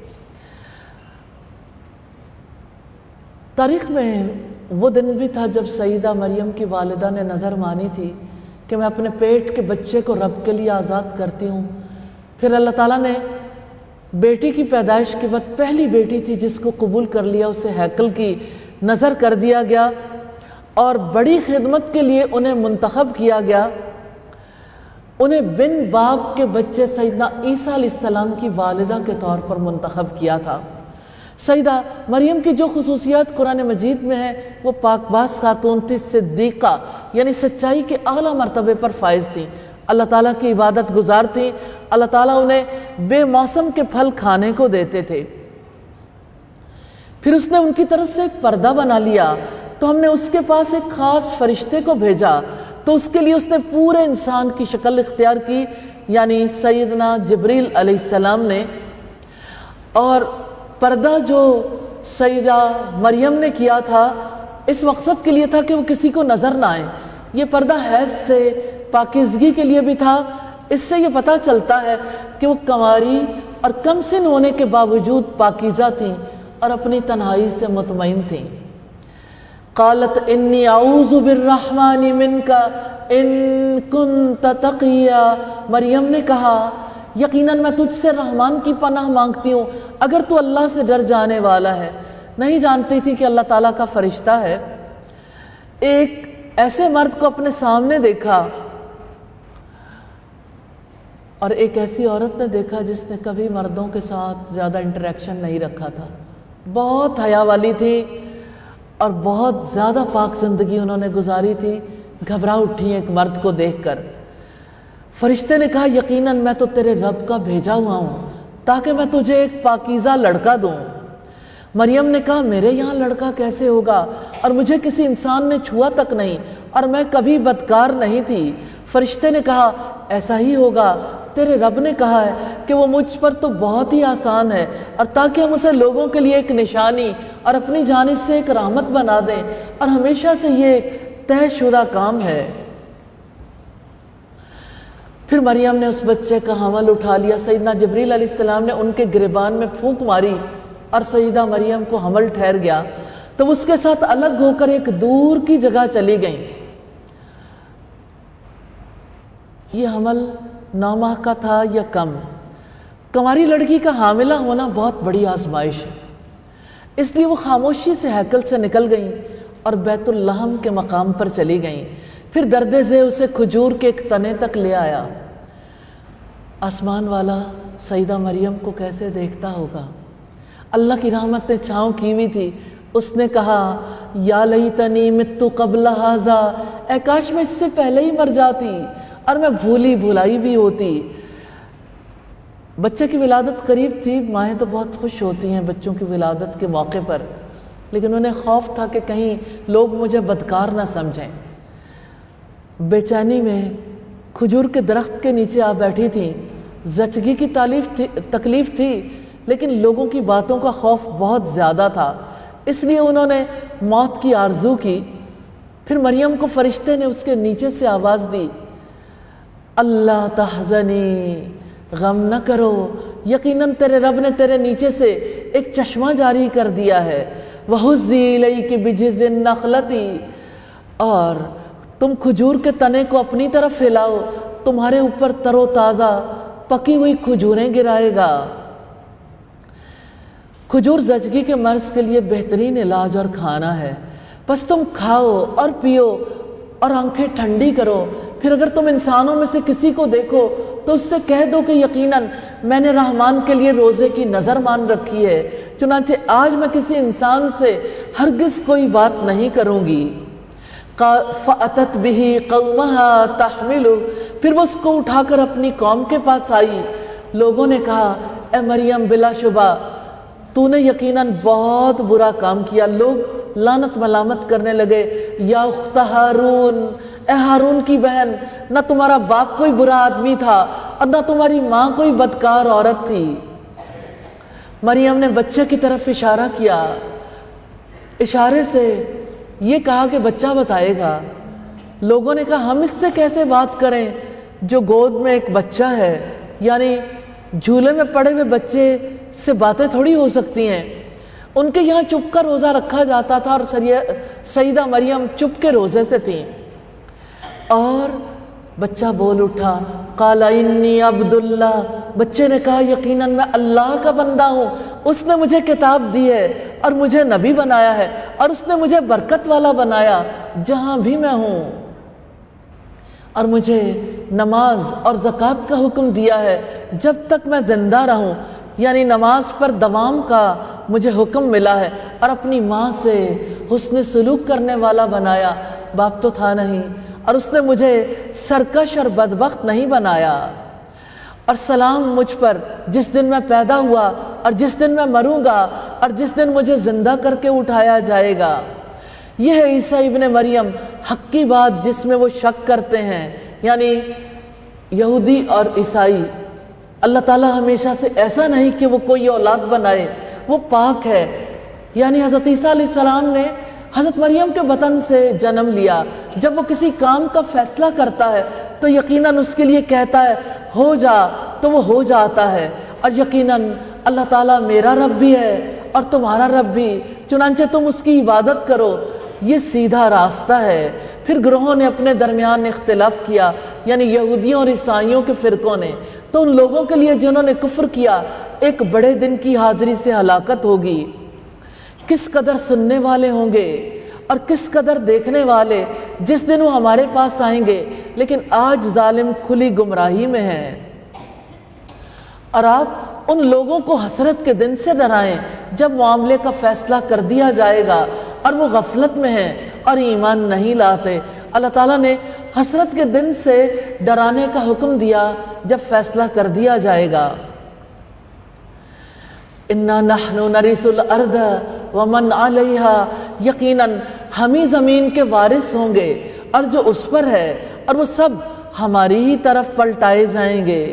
تاریخ میں وہ دن بھی تھا جب سیدہ مریم کی والدہ نے نظر مانی تھی کہ میں اپنے پیٹ کے بچے کو رب کے لیے آزاد کرتی ہوں۔ پھر اللہ تعالیٰ نے بیٹی کی پیدائش کے بعد پہلی بیٹی تھی جس کو قبول کر لیا، اسے ہیکل کی نظر کر دیا گیا اور بڑی خدمت کے لیے انہیں منتخب کیا گیا۔ انہیں بن باپ کے بچے سیدنا عیسیٰ علیہ السلام کی والدہ کے طور پر منتخب کیا تھا۔ سیدہ مریم کی جو خصوصیات قرآن مجید میں ہیں وہ پاک باز خاتون تھی، صدیقہ یعنی سچائی کے اعلیٰ مرتبے پر فائز تھی، اللہ تعالیٰ کی عبادت گزار تھی، اللہ تعالیٰ انہیں بے موسم کے پھل کھانے کو دیتے تھے۔ پھر اس نے ان کی طرف سے ایک پردہ بنا لیا تو ہم نے اس کے پاس ایک خاص فرشتے کو بھیجا تو اس کے لیے اس نے پورے انسان کی شکل اختیار کی، یعنی سیدنا جبریل علیہ السلام نے۔ اور پردہ جو سیدہ مریم نے کیا تھا اس مقصد کے لیے تھا کہ وہ کسی کو نظر نہ آئے۔ یہ پردہ حیض سے پاکیزگی کے لیے بھی تھا۔ اس سے یہ پتہ چلتا ہے کہ وہ کنواری اور کم سن ہونے کے باوجود پاکیزہ تھیں اور اپنی تنہائی سے مطمئن تھیں۔ قالت انی اعوذ بالرحمن منک ان کنت تقیا، مریم نے کہا یقیناً میں تجھ سے رحمان کی پناہ مانگتی ہوں اگر تو اللہ سے ڈر جانے والا ہے۔ نہیں جانتی تھی کہ اللہ تعالیٰ کا فرشتہ ہے۔ ایک ایسے مرد کو اپنے سامنے دیکھا اور ایک ایسی عورت نے دیکھا جس نے کبھی مردوں کے ساتھ زیادہ انٹریکشن نہیں رکھا تھا، بہت حیا والی تھی اور بہت زیادہ پاک زندگی انہوں نے گزاری تھی۔ گھبرا اٹھی ایک مرد کو دیکھ کر۔ فرشتے نے کہا یقیناً میں تو تیرے رب کا بھیجا ہوا ہوں تاکہ میں تجھے ایک پاکیزہ لڑکا دوں۔ مریم نے کہا میرے یہاں لڑکا کیسے ہوگا اور مجھے کسی انسان نے چھوا تک نہیں اور میں کبھی بدکار نہیں تھی۔ فرشتے نے کہا ایسا ہی ہوگا، تیرے رب نے کہا ہے کہ وہ مجھ پر تو بہت ہی آسان ہے، اور تاکہ ہم اسے لوگوں کے لیے ایک نشانی اور اپنی جانب سے ایک رحمت بنا دیں، اور ہمیشہ سے یہ طے شدہ کام ہے۔ پھر مریم نے اس بچے کا حمل اٹھا لیا۔ سیدنا جبریل علیہ السلام نے ان کے گریبان میں پھونک ماری اور سیدہ مریم کو حمل ٹھہر گیا تو اس کے ساتھ الگ ہو کر ایک دور کی جگہ چلی گئیں۔ یہ حمل 9 ماہ کا تھا یا کم۔ کنواری لڑکی کا حاملہ ہونا بہت بڑی آزمائش ہے، اس لیے وہ خاموشی سے ہیکل سے نکل گئیں اور بیت اللحم کے مقام پر چلی گئیں۔ پھر دردِ ذیل اسے کھجور کے ایک تنے تک لے آیا۔ آسمان والا سیدہ مریم کو کیسے دیکھتا ہوگا؟ اللہ کی رحمت نے چھاؤں کی ہوئی تھی۔ اس نے کہا یا لیتنی مت قبل ھذا، اے کاش میں اس سے پہلے ہی مر جاتی اور میں بھولی بھلائی بھی ہوتی۔ بچے کی ولادت قریب تھی، مائیں تو بہت خوش ہوتی ہیں بچوں کی ولادت کے موقع پر، لیکن انہیں خوف تھا کہ کہیں لوگ مجھے بدکار نہ سمجھیں۔ بے چینی میں کھجور کے درخت کے نیچے آ بیٹھی تھیں۔ زچگی کی تکلیف تھی، لیکن لوگوں کی باتوں کا خوف بہت زیادہ تھا، اس لیے انہوں نے موت کی آرزو کی۔ پھر مریم کو فرشتے نے اس کے نیچے سے آواز دی، اللہ تحزنی، غم نہ کرو، یقیناً تیرے رب نے تیرے نیچے سے ایک چشمہ جاری کر دیا ہے، وَحُزِّی إِلَيْكِ بِجِذْعِ النَّخْلَةِ، اور تم کھجور کے تنے کو اپنی طرف پھیلاؤ، تمہارے اوپر تر و تازہ پکی ہوئی کھجوریں گرائے گا۔ کھجور زچگی کے مرض کے لیے بہترین علاج اور کھانا ہے، بس تم کھاؤ اور پیو اور آنکھیں ٹھنڈی کرو۔ پھر اگر تم انسانوں میں سے کسی کو دیکھو تو اس سے کہہ دو کہ یقیناً میں نے رحمان کے لیے روزے کی نظر مان رکھی ہے، چنانچہ آج میں کسی انسان سے ہرگز کوئی بات نہیں کروں گی۔ فَأَتَتْ بِهِ قَوْمَهَا تَحْمِلُهُ، پھر وہ اس کو اٹھا کر اپنی قوم کے پاس آئی۔ لوگوں نے کہا اے مریم بلا شبہ تو نے یقیناً بہت برا کام کیا۔ لوگ لعنت ملامت کرنے لگے، یا اخت ہارون، اے ہارون کی بہن، نہ تمہارا باپ کوئی برا آدمی تھا اور نہ تمہاری ماں کوئی بدکار عورت تھی۔ مریم نے بچے کی طرف اشارہ کیا، اشارے سے یہ کہا کہ بچہ بتائے گا۔ لوگوں نے کہا ہم اس سے کیسے بات کریں جو گود میں ایک بچہ ہے، یعنی جھولے میں پڑے ہوئے بچے سے باتیں تھوڑی ہو سکتی ہیں۔ ان کے یہاں چپ کر روزہ رکھا جاتا تھا اور سیدہ مریم چپ کے روزے سے تھیں، اور بچہ بول اٹھا، قال انی عبد اللہ، بچے نے کہا یقیناً میں اللہ کا بندہ ہوں، اس نے مجھے کتاب دی ہے اور مجھے نبی بنایا ہے، اور اس نے مجھے برکت والا بنایا جہاں بھی میں ہوں، اور مجھے نماز اور زکوٰۃ کا حکم دیا ہے جب تک میں زندہ رہوں، یعنی نماز پر دوام کا مجھے حکم ملا ہے، اور اپنی ماں سے حسن سلوک کرنے والا بنایا، باپ تو تھا نہیں، اور اس نے مجھے سرکش اور بدبخت نہیں بنایا، اور سلام مجھ پر جس دن میں پیدا ہوا اور جس دن میں مروں گا اور جس دن مجھے زندہ کر کے اٹھایا جائے گا۔ یہ ہے عیسیٰ ابن مریم، حق کی بات جس میں وہ شک کرتے ہیں، یعنی یہودی اور عیسائی۔ اللہ تعالیٰ ہمیشہ سے ایسا نہیں کہ وہ کوئی اولاد بنائے، وہ پاک ہے، یعنی حضرت عیسیٰ علیہ السلام نے حضرت مریم کے بطن سے جنم لیا۔ جب وہ کسی کام کا فیصلہ کرتا ہے تو یقیناً اس کے لیے کہتا ہے ہو جا، تو وہ ہو جاتا ہے، اور یقیناً اللہ تعالیٰ میرا رب بھی ہے اور تمہارا رب بھی، چنانچہ تم اس کی عبادت کرو، یہ سیدھا راستہ ہے۔ پھر گروہوں نے اپنے درمیان اختلاف کیا، یعنی یہودیوں اور عیسائیوں کے فرقوں نے، تو ان لوگوں کے لیے جنہوں نے کفر کیا ایک بڑے دن کی حاضری سے ہلاکت ہوگی۔ کس قدر سننے والے ہوں گے اور کس قدر دیکھنے والے جس دن وہ ہمارے پاس آئیں گے، لیکن آج ظالم کھلی گمراہی میں ہیں۔ اور آپ ان لوگوں کو حسرت کے دن سے ڈرائیں جب معاملے کا فیصلہ کر دیا جائے گا اور وہ غفلت میں ہیں اور ایمان نہیں لاتے۔ اللہ تعالیٰ نے حسرت کے دن سے ڈرانے کا حکم دیا جب فیصلہ کر دیا جائے گا۔ اِنَّا نَحْنُ نَرِثُ الْأَرْضَ وَمَنْ عَلَيْهَا، یقیناً ہم ہی زمین کے وارث ہوں گے اور جو اس پر ہے، اور وہ سب ہماری ہی طرف پلٹائے جائیں گے۔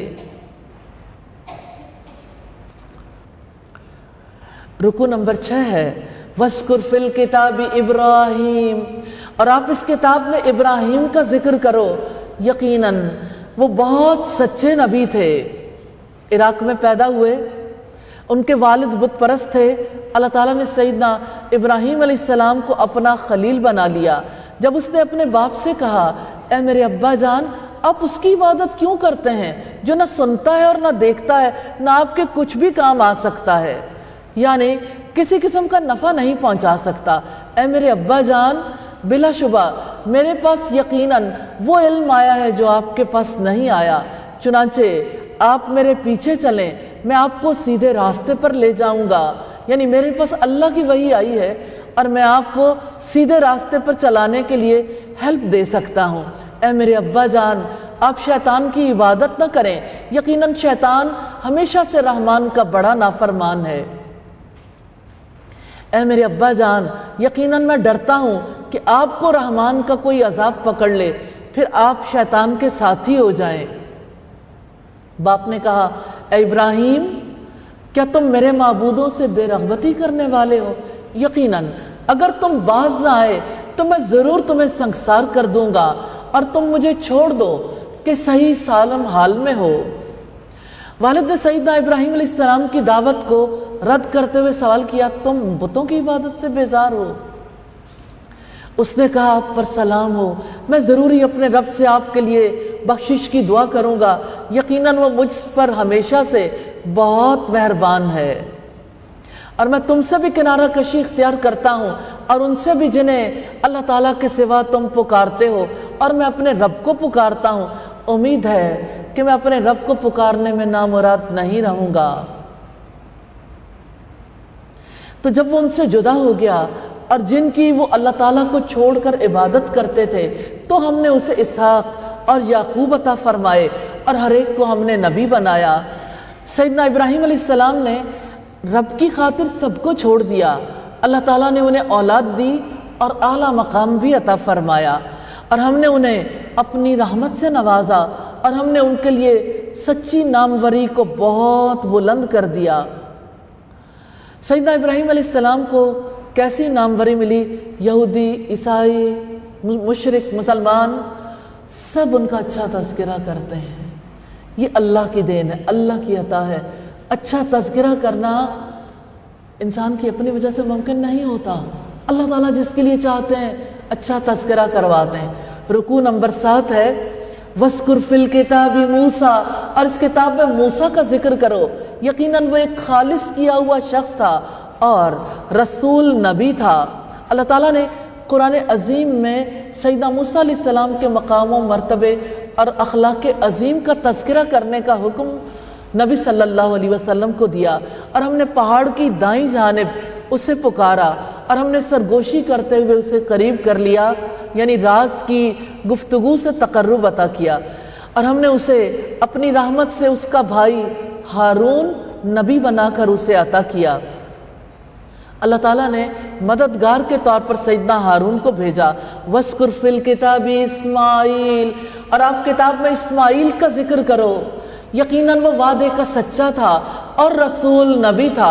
رکو نمبر 6 ہے وَاذْكُرْ فِي الْكِتَابِ إِبْرَاهِيمَ، اور آپ اس کتاب میں ابراہیم کا ذکر کرو، یقیناً وہ بہت سچے نبی تھے۔ عراق میں پیدا ہوئے، ان کے والد بت پرست تھے۔ اللہ تعالیٰ نے سیدنا ابراہیم علیہ السلام کو اپنا خلیل بنا لیا۔ جب اس نے اپنے باپ سے کہا اے میرے ابا جان، آپ اس کی عبادت کیوں کرتے ہیں جو نہ سنتا ہے اور نہ دیکھتا ہے، نہ آپ کے کچھ بھی کام آ سکتا ہے، یعنی کسی قسم کا نفع نہیں پہنچا سکتا۔ اے میرے ابا جان، بلا شبہ میرے پاس یقیناً وہ علم آیا ہے جو آپ کے پاس نہیں آیا، چنانچہ آپ میرے پیچھے چلیں، میں آپ کو سیدھے راستے پر لے جاؤں گا۔ یعنی میرے پاس اللہ کی وحی آئی ہے اور میں آپ کو سیدھے راستے پر چلانے کے لیے ہیلپ دے سکتا ہوں۔ اے میرے ابا جان، آپ شیطان کی عبادت نہ کریں، یقیناً شیطان ہمیشہ سے رحمان کا بڑا نافرمان ہے۔ اے میرے ابا جان، یقیناً میں ڈرتا ہوں کہ آپ کو رحمان کا کوئی عذاب پکڑ لے، پھر آپ شیطان کے ساتھی ہو جائیں۔ باپ نے کہا، اے ابراہیم، کیا تم میرے معبودوں سے بے رغبتی کرنے والے ہو؟ یقیناً اگر تم باز نہ آئے تو میں ضرور تمہیں سنگسار کر دوں گا اور تم مجھے چھوڑ دو کہ صحیح سالم حال میں ہو۔ والد نے سیدنا ابراہیم علیہ السلام کی دعوت کو رد کرتے ہوئے سوال کیا، تم بتوں کی عبادت سے بیزار ہو؟ اس نے کہا، آپ پر سلام ہو، میں ضرور ہی اپنے رب سے آپ کے لیے بخشش کی دعا کروں گا، یقیناً وہ مجھ پر ہمیشہ سے بہت مہربان ہے۔ اور میں تم سے بھی کنارہ کشی اختیار کرتا ہوں اور ان سے بھی جنہیں اللہ تعالیٰ کے سوا تم پکارتے ہو، اور میں اپنے رب کو پکارتا ہوں، امید ہے کہ میں اپنے رب کو پکارنے میں نامراد نہیں رہوں گا۔ تو جب وہ ان سے جدا ہو گیا اور جن کی وہ اللہ تعالیٰ کو چھوڑ کر عبادت کرتے تھے، تو ہم نے اسے اسحاق اور یعقوب عطا فرمائے اور ہر ایک کو ہم نے نبی بنایا۔ سیدنا ابراہیم علیہ السلام نے رب کی خاطر سب کو چھوڑ دیا، اللہ تعالیٰ نے انہیں اولاد دی اور اعلیٰ مقام بھی عطا فرمایا، اور ہم نے انہیں اپنی رحمت سے نوازا، اور ہم نے ان کے لیے سچی ناموری کو بہت بلند کر دیا۔ سیدنا ابراہیم علیہ السلام کو کیسی ناموری ملی؟ یہودی، عیسائی، مشرک، مسلمان، سب ان کا اچھا تذکرہ کرتے ہیں۔ یہ اللہ کی دین ہے، اللہ کی عطا ہے۔ اچھا تذکرہ کرنا انسان کی اپنی وجہ سے ممکن نہیں ہوتا، اللہ تعالیٰ جس کے لیے چاہتے ہیں اچھا تذکرہ کرواتے ہیں۔ رکوع نمبر 7 ہے، وَاذْكُرْ فِي الْكِتَابِ مُوسیٰ، اور اس کتاب میں موسیٰ کا ذکر کرو، یقیناً وہ ایک خالص کیا ہوا شخص تھا اور رسول نبی تھا۔ اللہ تعالیٰ نے قرآن عظیم میں سیدنا موسیٰ علیہ السلام کے مقام و مرتبے اور اخلاق عظیم کا تذکرہ کرنے کا حکم نبی صلی اللہ علیہ وسلم کو دیا، اور ہم نے پہاڑ کی دائیں جانب اسے پکارا اور ہم نے سرگوشی کرتے ہوئے اسے قریب کر لیا، یعنی راز کی گفتگو سے تقرب عطا کیا، اور ہم نے اسے اپنی رحمت سے اس کا بھائی ہارون نبی بنا کر اسے عطا کیا۔ اللہ تعالیٰ نے مددگار کے طور پر سیدنا ہارون کو بھیجا۔ وَاذْكُرْ فِي الْكِتَابِ اسماعیل، اور آپ کتاب میں اسماعیل کا ذکر کرو، یقیناً وہ وعدے کا سچا تھا اور رسول نبی تھا۔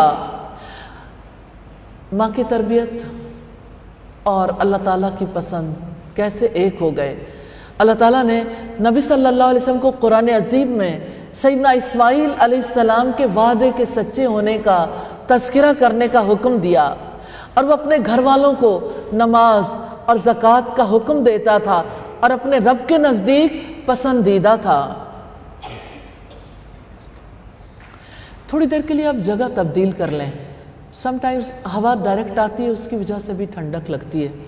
ماں کی تربیت اور اللہ تعالیٰ کی پسند کیسے ایک ہو گئے۔ اللہ تعالیٰ نے نبی صلی اللہ علیہ وسلم کو قرآن عظیم میں سیدنا اسماعیل علیہ السلام کے وعدے کے سچے ہونے کا تذکرہ کرنے کا حکم دیا، اور وہ اپنے گھر والوں کو نماز اور زکوٰۃ کا حکم دیتا تھا اور اپنے رب کے نزدیک پسندیدہ تھا۔ تھوڑی دیر کے لیے آپ جگہ تبدیل کر لیں، سم ٹائمز ہوا ڈائریکٹ آتی ہے، اس کی وجہ سے بھی ٹھنڈک لگتی ہے۔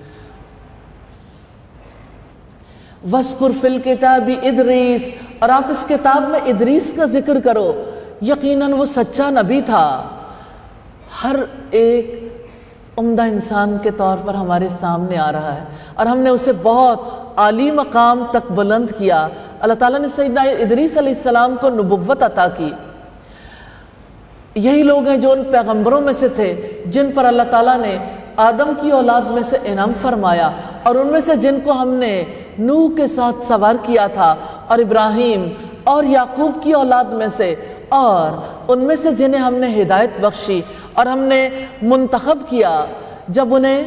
وَاذْكُرْ فِي الْكِتَابِ ادریس، اور آپ اس کتاب میں ادریس کا ذکر کرو، یقیناً وہ سچا نبی تھا۔ ہر ایک عمدہ انسان کے طور پر ہمارے سامنے آ رہا ہے، اور ہم نے اسے بہت عالی مقام تک بلند کیا۔ اللہ تعالیٰ نے سیدنا ادریس علیہ السلام کو نبوت عطا کی۔ یہی لوگ ہیں جو ان پیغمبروں میں سے تھے جن پر اللہ تعالیٰ نے آدم کی اولاد میں سے انعام فرمایا، اور ان میں سے جن کو ہم نے نوح کے ساتھ سوار کیا تھا، اور ابراہیم اور یعقوب کی اولاد میں سے، اور ان میں سے جنہیں ہم نے ہدایت بخشی اور ہم نے منتخب کیا جب انہیں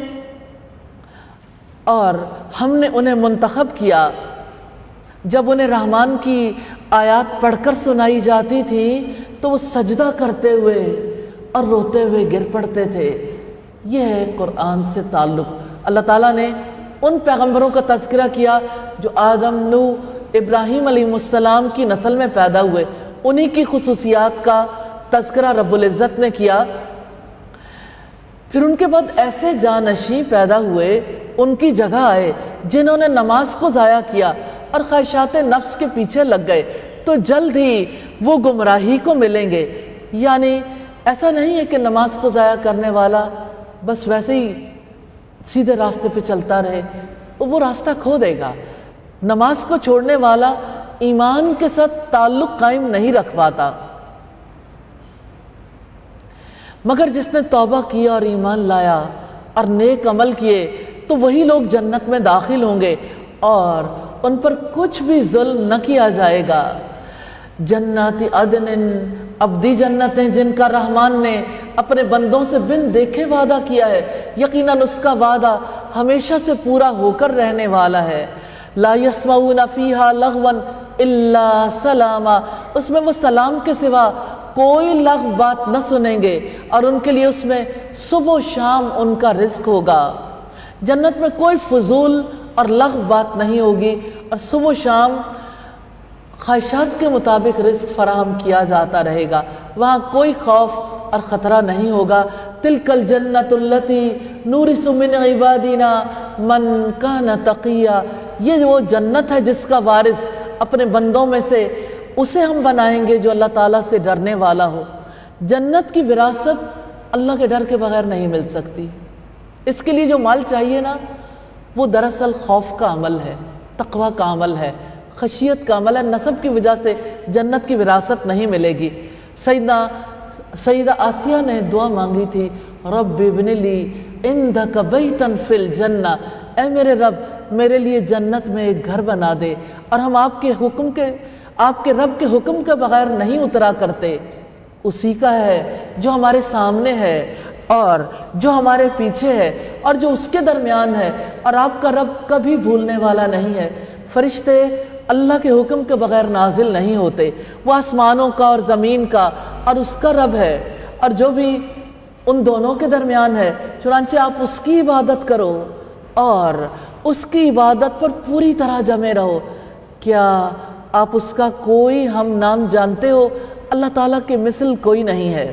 منتخب کیا جب انہیں رحمان کی آیات پڑھ کر سنائی جاتی تھی تو وہ سجدہ کرتے ہوئے اور روتے ہوئے گر پڑتے تھے۔ یہ ہے قرآن سے تعلق۔ اللہ تعالیٰ نے ان پیغمبروں کا تذکرہ کیا جو آدم، نوح، ابراہیم علیہ السلام کی نسل میں پیدا ہوئے، انہی کی خصوصیات کا تذکرہ رب العزت نے کیا۔ پھر ان کے بعد ایسے جانشین پیدا ہوئے، ان کی جگہ آئے جنہوں نے نماز کو ضائع کیا اور خواہشات نفس کے پیچھے لگ گئے، تو جلد ہی وہ گمراہی کو ملیں گے۔ یعنی ایسا نہیں ہے کہ نماز کو ضائع کرنے والا بس ویسے ہی سیدھے راستے پہ چلتا رہے، وہ راستہ کھو دے گا۔ نماز کو چھوڑنے والا ایمان کے ساتھ تعلق قائم نہیں رکھ پاتا، مگر جس نے توبہ کیا اور ایمان لایا اور نیک عمل کیے تو وہی لوگ جنت میں داخل ہوں گے اور ان پر کچھ بھی ظلم نہ کیا جائے گا۔ جنات عدن، ابدی جنتیں جن کا رحمان نے اپنے بندوں سے بن دیکھے وعدہ کیا ہے، یقیناً اس کا وعدہ ہمیشہ سے پورا ہو کر رہنے والا ہے۔ لا یسمعون فیہا لغوا الا سلاما، اس میں وہ سلام کے سوا کوئی لغو بات نہ سنیں گے، اور ان کے لیے اس میں صبح و شام ان کا رزق ہوگا۔ جنت میں کوئی فضول اور لغو بات نہیں ہوگی، اور صبح و شام خواہشات کے مطابق رزق فراہم کیا جاتا رہے گا، وہاں کوئی خوف اور خطرہ نہیں ہوگا۔ تلک الجنت التی نورث من عبادنا من کان تقیا، یہ وہ جنت ہے جس کا وارث اپنے بندوں میں سے اسے ہم بنائیں گے جو اللہ تعالیٰ سے ڈرنے والا ہو۔ جنت کی وراثت اللہ کے ڈر کے بغیر نہیں مل سکتی۔ اس کے لیے جو مال چاہیے نا، وہ دراصل خوف کا عمل ہے، تقوی کا عمل ہے، خشیت کا عمل ہے۔ نسب کی وجہ سے جنت کی وراثت نہیں ملے گی۔ سیدہ آسیہ نے دعا مانگی تھی، رب ابن لی عندک بیتا فی الجنہ، اے میرے رب میرے لیے جنت میں ایک گھر بنا دے، اور ہم آپ کے رب کے حکم کے بغیر نہیں اترا کرتے۔ اسی کا ہے جو ہمارے سامنے ہے اور جو ہمارے پیچھے ہے اور جو اس کے درمیان ہے، اور آپ کا رب کبھی بھولنے والا نہیں ہے۔ فرشتے اللہ کے حکم کے بغیر نازل نہیں ہوتے، وہ آسمانوں کا اور زمین کا اور اس کا رب ہے، اور جو بھی ان دونوں کے درمیان ہے، چنانچہ آپ اس کی عبادت کرو اور اس کی عبادت پر پوری طرح جمے رہو۔ کیا آپ اس کا کوئی ہم نام جانتے ہو؟ اللہ تعالیٰ کے مثل کوئی نہیں ہے۔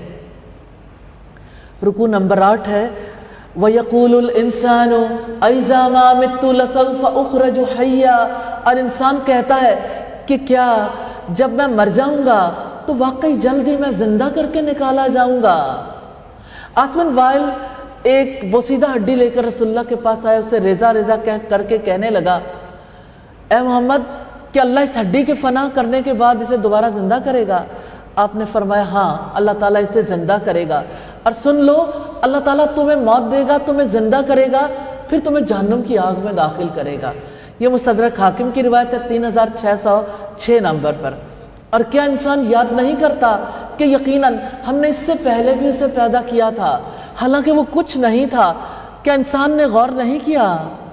رکوع نمبر 8 ہے، وَيَقُولُ الْإِنسَانُ أَإِذَا مَا مِتُّ لَسَوْفَ أُخْرَجُ حَيًّا، اور انسان کہتا ہے کہ کیا جب میں مر جاؤں گا تو واقعی جلد ہی میں زندہ کر کے نکالا جاؤں گا۔ آسمن وائل ایک بوسیدہ ہڈی لے کر رسول اللہ کے پاس آئے، اسے ریزہ ریزہ کر کے کہنے لگا، اے محمد کیا اللہ اس ہڈی کے فنا کرنے کے بعد اسے دوبارہ زندہ کرے گا؟ آپ نے فرمایا ہاں، اللہ تعالیٰ اسے زندہ کرے گا، اور سن لو اللہ تعالیٰ تمہیں موت دے گا، تمہیں زندہ کرے گا، پھر تمہیں جہنم کی آگ میں داخل کرے گا۔ یہ مستدرک حاکم کی روایت ہے 3606 نمبر پر۔ اور کیا انسان یاد نہیں کرتا کہ یقیناً ہم نے اس سے پہلے بھی اسے پیدا کیا تھا، حالانکہ وہ کچھ نہیں تھا؟ کیا انسان نے غور نہیں کیا؟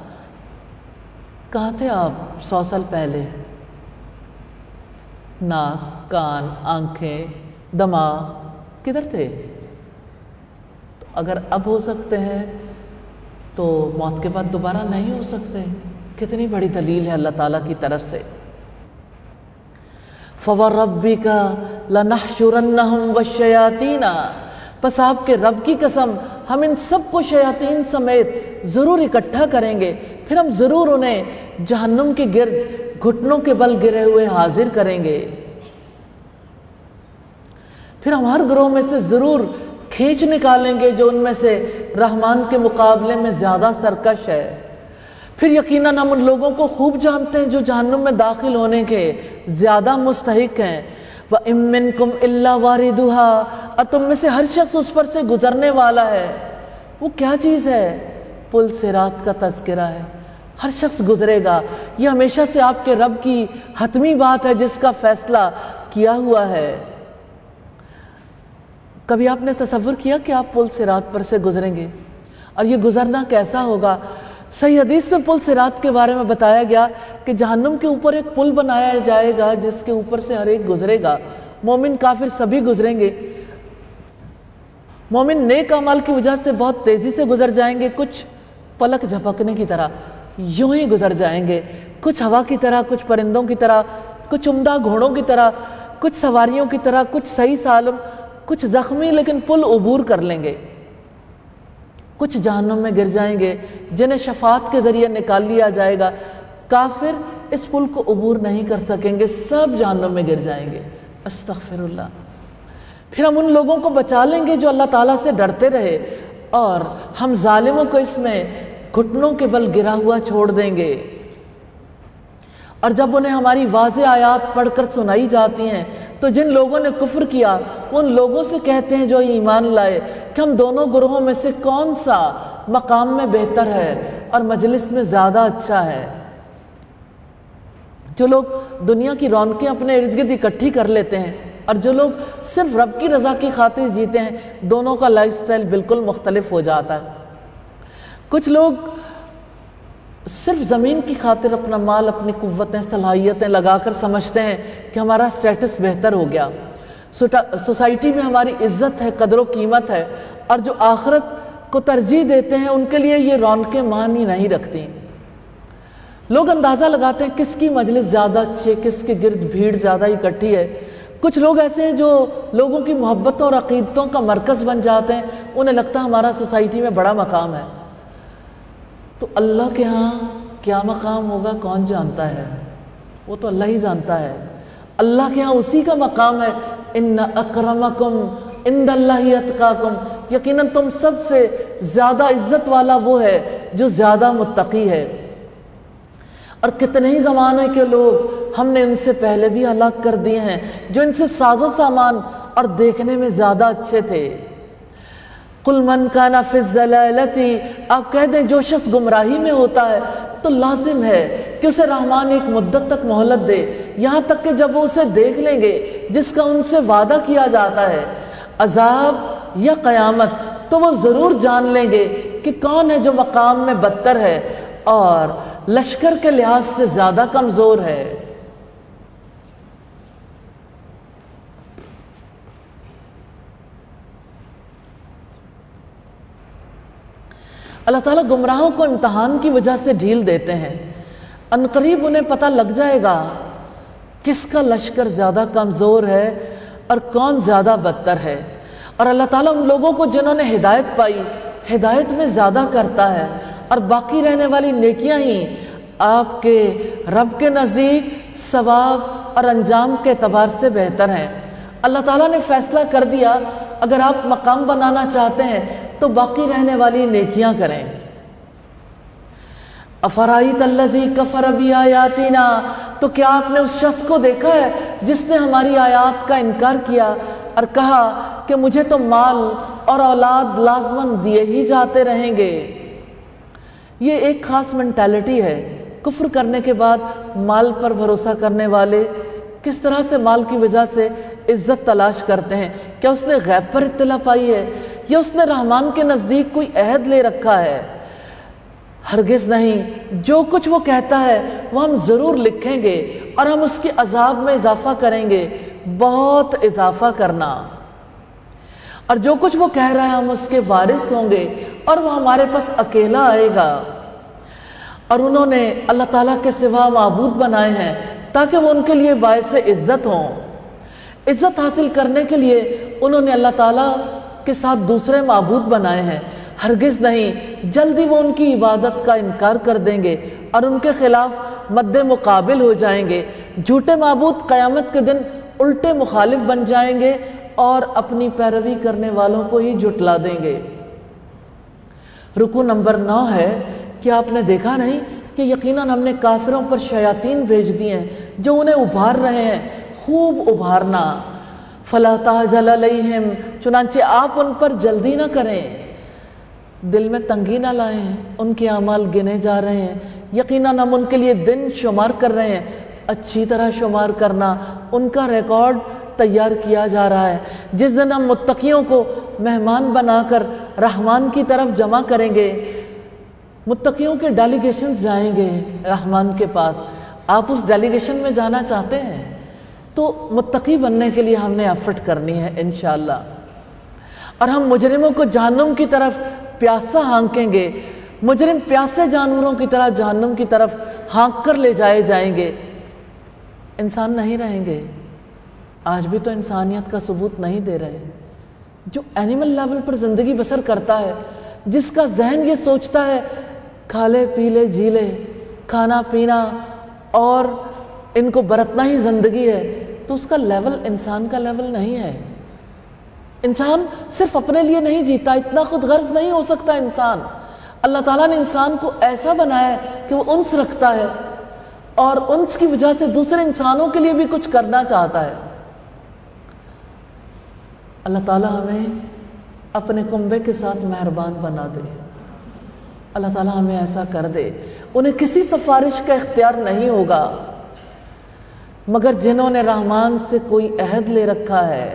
کہاں تھے آپ 100 سال پہلے؟ ناک، کان، آنکھیں، دماغ کدھر تھے؟ تو اگر اب ہو سکتے ہیں تو موت کے بعد دوبارہ نہیں ہو سکتے۔ کتنی بڑی دلیل ہے اللہ تعالیٰ کی طرف سے۔ فَوَرَبِّكَ لَنَحْشُرَنَّهُمْ وَالشَّيَاطِينَ، پس آپ کے رب کی قسم ہم ان سب کو شیاطین سمیت ضرور اکٹھا کریں گے، پھر ہم ضرور انہیں جہنم کے گرد گھٹنوں کے بل گرے ہوئے حاضر کریں گے۔ پھر ہم ہر گروہ میں سے ضرور کھینچ نکالیں گے جو ان میں سے رحمان کے مقابلے میں زیادہ سرکش ہے۔ پھر یقیناً ہم ان لوگوں کو خوب جانتے ہیں جو جہنم میں داخل ہونے کے زیادہ مستحق ہیں۔ وَإِن مِّنكُمْ إِلَّا وَارِدُهَا، اور تم میں سے ہر شخص اس پر سے گزرنے والا ہے۔ وہ کیا چیز ہے؟ پل صراط کا تذکرہ ہے، ہر شخص گزرے گا۔ یہ ہمیشہ سے آپ کے رب کی حتمی بات ہے جس کا فیصلہ کیا ہوا ہے۔ کبھی آپ نے تصور کیا کہ آپ پل صراط پر سے گزریں گے؟ اور یہ گزرنا کیسا ہوگا؟ صحیح حدیث میں پل صراط کے بارے میں بتایا گیا کہ جہنم کے اوپر ایک پل بنایا جائے گا جس کے اوپر سے ہر ایک گزرے گا، مومن کافر سبھی گزریں گے۔ مومن نیک اعمال کی وجہ سے بہت تیزی سے گزر جائیں گے، کچھ پلک جھپکنے کی طرح یوں ہی گزر جائیں گے، کچھ ہوا کی طرح، کچھ پرندوں کی طرح، کچھ عمدہ گھوڑوں کی طرح، کچھ سواریوں کی طرح، کچھ صحیح سالم، کچھ زخمی، لیکن پل عبور کر لیں گے۔ کچھ جہنم میں گر جائیں گے جنہیں شفاعت کے ذریعے نکال لیا جائے گا. کافر اس پل کو عبور نہیں کر سکیں گے، سب جہنم میں گر جائیں گے. استغفر اللہ. پھر ہم ان لوگوں کو بچا لیں گے جو اللہ تعالیٰ سے ڈرتے رہے، اور ہم ظالموں کو اس میں گھٹنوں کے بل گرا ہوا چھوڑ دیں گے. اور جب انہیں ہماری واضح آیات پڑھ کر سنائی جاتی ہیں تو جن لوگوں نے کفر کیا وہ ان لوگوں سے کہتے ہیں جو ایمان لائے کہ ہم دونوں گروہوں میں سے کون سا مقام میں بہتر ہے اور مجلس میں زیادہ اچھا ہے. جو لوگ دنیا کی رونقیں اپنے ارد گرد اکٹھی کر لیتے ہیں اور جو لوگ صرف رب کی رضا کی خاطر جیتے ہیں، دونوں کا لائف سٹائل بالکل مختلف ہو جاتا ہے. کچھ لوگ صرف زمین کی خاطر اپنا مال، اپنی قوتیں، صلاحیتیں لگا کر سمجھتے ہیں کہ ہمارا سٹیٹس بہتر ہو گیا، سوسائٹی میں ہماری عزت ہے، قدر و قیمت ہے، اور جو آخرت کو ترجیح دیتے ہیں ان کے لیے یہ رونقیں معنی نہیں رکھتی. لوگ اندازہ لگاتے ہیں کس کی مجلس زیادہ اچھی ہے، کس کے گرد بھیڑ زیادہ اکٹھی ہے. کچھ لوگ ایسے ہیں جو لوگوں کی محبتوں اور عقیدتوں کا مرکز بن جاتے ہیں، انہیں لگتا ہے ہمارا سوسائٹی میں بڑا مقام ہے. تو اللہ کے ہاں کیا مقام ہوگا کون جانتا ہے؟ وہ تو اللہ ہی جانتا ہے. اللہ کے ہاں اسی کا مقام ہے، ان اکرمکم عند اللہ اتقاکم، یقیناً تم سب سے زیادہ عزت والا وہ ہے جو زیادہ متقی ہے. اور کتنے ہی زمانے کے لوگ ہم نے ان سے پہلے بھی ہلاک کر دیے ہیں جو ان سے ساز و سامان اور دیکھنے میں زیادہ اچھے تھے. قُلْ مَنْ كَانَ فِي الضَّلَالَةِ، آپ کہہ دیں جو شخص گمراہی میں ہوتا ہے تو لازم ہے کہ اسے رحمان ایک مدت تک مہلت دے، یہاں تک کہ جب وہ اسے دیکھ لیں گے جس کا ان سے وعدہ کیا جاتا ہے، عذاب یا قیامت، تو وہ ضرور جان لیں گے کہ کون ہے جو مقام میں بدتر ہے اور لشکر کے لحاظ سے زیادہ کمزور ہے. اللہ تعالیٰ گمراہوں کو امتحان کی وجہ سے ڈھیل دیتے ہیں. عنقریب انہیں پتہ لگ جائے گا کس کا لشکر زیادہ کمزور ہے اور کون زیادہ بدتر ہے. اور اللہ تعالیٰ ان لوگوں کو جنہوں نے ہدایت پائی، ہدایت میں زیادہ کرتا ہے، اور باقی رہنے والی نیکیاں ہی آپ کے رب کے نزدیک ثواب اور انجام کے اعتبار سے بہتر ہیں. اللہ تعالیٰ نے فیصلہ کر دیا اگر آپ مقام بنانا چاہتے ہیں تو باقی رہنے والی نیکیاں کریں. افرائیت الذی کفر بآیاتنا، تو کیا آپ نے اس شخص کو دیکھا ہے جس نے ہماری آیات کا انکار کیا اور کہا کہ مجھے تو مال اور اولاد لازماً دیے ہی جاتے رہیں گے. یہ ایک خاص مینٹیلٹی ہے. کفر کرنے کے بعد مال پر بھروسہ کرنے والے کس طرح سے مال کی وجہ سے عزت تلاش کرتے ہیں. کیا اس نے غیب پر اطلاع پائی ہے یا اس نے رحمان کے نزدیک کوئی عہد لے رکھا ہے؟ ہرگز نہیں. جو کچھ وہ کہتا ہے وہ ہم ضرور لکھیں گے اور ہم اس کے عذاب میں اضافہ کریں گے، بہت اضافہ کرنا. اور جو کچھ وہ کہہ رہا ہے ہم اس کے وارث ہوں گے اور وہ ہمارے پاس اکیلا آئے گا. اور انہوں نے اللہ تعالیٰ کے سوا معبود بنائے ہیں تاکہ وہ ان کے لیے باعث عزت ہوں. عزت حاصل کرنے کے لیے انہوں نے اللہ تعالیٰ کے ساتھ دوسرے معبود بنائے ہیں. ہرگز نہیں، جلدی وہ ان کی عبادت کا انکار کر دیں گے اور ان کے خلاف مد مقابل ہو جائیں گے. جھوٹے معبود قیامت کے دن الٹے مخالف بن جائیں گے اور اپنی پیروی کرنے والوں کو ہی جھٹلا دیں گے. رکوع نمبر 9 ہے کہ آپ نے دیکھا نہیں کہ یقیناً ہم نے کافروں پر شیاطین بھیج دی ہیں جو انہیں ابھار رہے ہیں. خوب ابھارنا. فَلَا تَعْجَلْ عَلَيْهِمْ، چنانچہ آپ ان پر جلدی نہ کریں، دل میں تنگی نہ لائیں. ان کے اعمال گنے جا رہے ہیں، یقیناً ہم ان کے لیے دن شمار کر رہے ہیں. اچھی طرح شمار کرنا، ان کا ریکارڈ تیار کیا جا رہا ہے. جس دن ہم متقیوں کو مہمان بنا کر رحمان کی طرف جمع کریں گے، متقیوں کے ڈیلیگیشنز جائیں گے رحمان کے پاس. آپ اس ڈیلیگیشن میں جانا چاہتے ہیں تو متقی بننے کے لیے ہم نے ایفرٹ کرنی ہے انشاءاللہ. اور ہم مجرموں کو جہنم کی طرف پیاسا ہانکیں گے. مجرم پیاسے جانوروں کی طرح جہنم کی طرف ہانک کر لے جائے جائیں گے. انسان نہیں رہیں گے. آج بھی تو انسانیت کا ثبوت نہیں دے رہے. جو اینیمل لیول پر زندگی بسر کرتا ہے، جس کا ذہن یہ سوچتا ہے کھا لے پی لے جی لے، کھانا پینا اور ان کو برتنا ہی زندگی ہے، تو اس کا لیول انسان کا لیول نہیں ہے۔ انسان صرف اپنے لیے نہیں جیتا، اتنا خود غرض نہیں ہو سکتا انسان۔ اللہ تعالیٰ نے انسان کو ایسا بنایا ہے کہ وہ انس رکھتا ہے اور انس کی وجہ سے دوسرے انسانوں کے لیے بھی کچھ کرنا چاہتا ہے۔ اللہ تعالیٰ ہمیں اپنے کنبے کے ساتھ مہربان بنا دے، اللہ تعالیٰ ہمیں ایسا کر دے۔ انہیں کسی سفارش کا اختیار نہیں ہوگا مگر جنہوں نے رحمان سے کوئی عہد لے رکھا ہے۔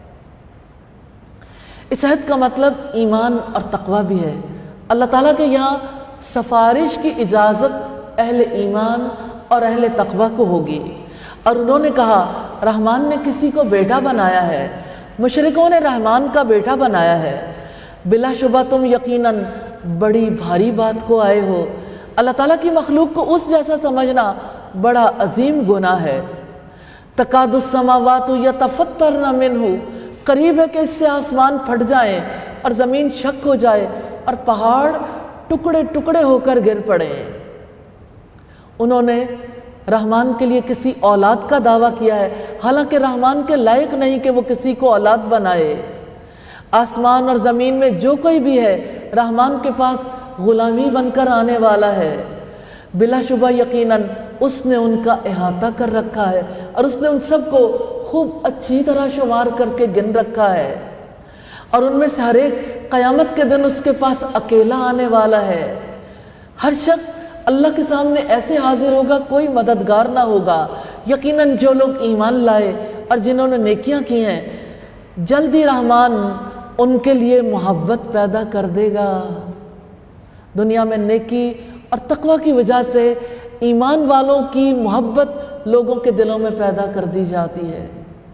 اس عہد کا مطلب ایمان اور تقوی بھی ہے۔ اللہ تعالیٰ کے یہاں سفارش کی اجازت اہل ایمان اور اہل تقوی کو ہوگی، اور انہوں نے کہا رحمان نے کسی کو بیٹا بنایا ہے، مشرکوں نے رحمان کا بیٹا بنایا ہے۔ بلا شبہ تم یقیناً بڑی بھاری بات کو آئے ہو۔ اللہ تعالیٰ کی مخلوق کو اس جیسا سمجھنا بڑا عظیم گناہ ہے۔ تکاد السماوات یتفطرن منہ، قریب ہے کہ اس سے آسمان پھٹ جائیں اور زمین شک ہو جائے اور پہاڑ ٹکڑے ٹکڑے ہو کر گر پڑیں۔ انہوں نے رحمان کے لیے کسی اولاد کا دعویٰ کیا ہے، حالانکہ رحمان کے لائق نہیں کہ وہ کسی کو اولاد بنائے۔ آسمان اور زمین میں جو کوئی بھی ہے رحمان کے پاس غلامی بن کر آنے والا ہے۔ بلا شبہ یقیناً اس نے ان کا احاطہ کر رکھا ہے اور اس نے ان سب کو خوب اچھی طرح شمار کر کے گن رکھا ہے، اور ان میں سے ہر ایک قیامت کے دن اس کے پاس اکیلا آنے والا ہے۔ ہر شخص اللہ کے سامنے ایسے حاضر ہوگا، کوئی مددگار نہ ہوگا۔ یقیناً جو لوگ ایمان لائے اور جنہوں نے نیکیاں کی ہیں، جلدی رحمان ان کے لیے محبت پیدا کر دے گا۔ دنیا میں نیکی اور تقوی کی وجہ سے ایمان والوں کی محبت لوگوں کے دلوں میں پیدا کر دی جاتی ہے۔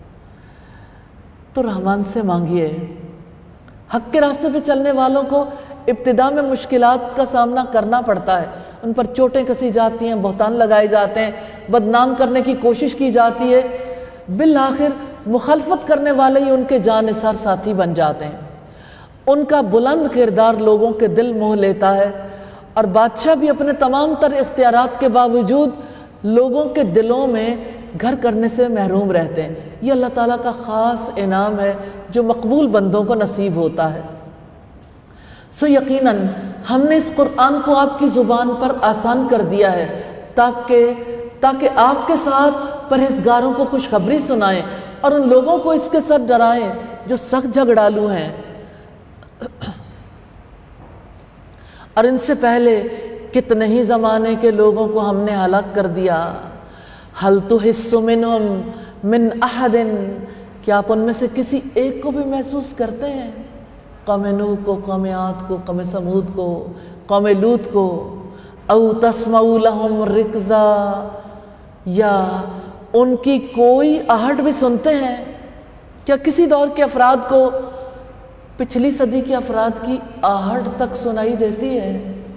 تو رحمان سے مانگیے۔ حق کے راستے پہ چلنے والوں کو ابتدا میں مشکلات کا سامنا کرنا پڑتا ہے، ان پر چوٹیں کسی جاتی ہیں، بہتان لگائے جاتے ہیں، بدنام کرنے کی کوشش کی جاتی ہے، بالآخر مخالفت کرنے والے ہی ان کے جانثار ساتھی بن جاتے ہیں۔ ان کا بلند کردار لوگوں کے دل موہ لیتا ہے، اور بادشاہ بھی اپنے تمام تر اختیارات کے باوجود لوگوں کے دلوں میں گھر کرنے سے محروم رہتے ہیں۔ یہ اللہ تعالیٰ کا خاص انعام ہے جو مقبول بندوں کو نصیب ہوتا ہے۔ سو یقیناً ہم نے اس قرآن کو آپ کی زبان پر آسان کر دیا ہے تاکہ آپ کے ساتھ پرہیزگاروں کو خوشخبری سنائیں اور ان لوگوں کو اس کے ساتھ ڈرائیں جو سخت جھگڑالو ہیں۔ اور ان سے پہلے کتنے ہی زمانے کے لوگوں کو ہم نے ہلاک کر دیا۔ ہل تحس منہم من احد، کیا آپ ان میں سے کسی ایک کو بھی محسوس کرتے ہیں؟ قوم نوح کو، قوم عاد کو، قوم سمود کو، قوم لوط کو۔ او تسمع لہم رکزا، یا ان کی کوئی آہٹ بھی سنتے ہیں؟ کیا کسی دور کے افراد کو پچھلی صدی کے افراد کی آہٹ تک سنائی دیتی ہے؟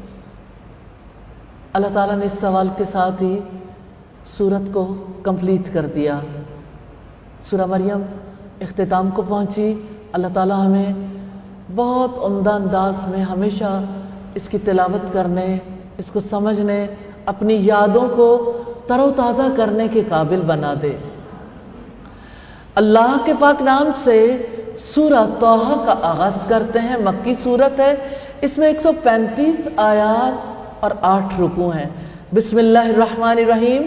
اللہ تعالیٰ نے اس سوال کے ساتھ ہی سورت کو کمپلیٹ کر دیا۔ سورہ مریم اختتام کو پہنچی۔ اللہ تعالیٰ ہمیں بہت عمدہ انداز میں ہمیشہ اس کی تلاوت کرنے، اس کو سمجھنے، اپنی یادوں کو تر و تازہ کرنے کے قابل بنا دے۔ اللہ کے پاک نام سے سورہ طٰہٰ کا آغاز کرتے ہیں۔ مکی سورت ہے، اس میں 135 آیات اور 8 رکوع ہیں۔ بسم اللہ الرحمن الرحیم۔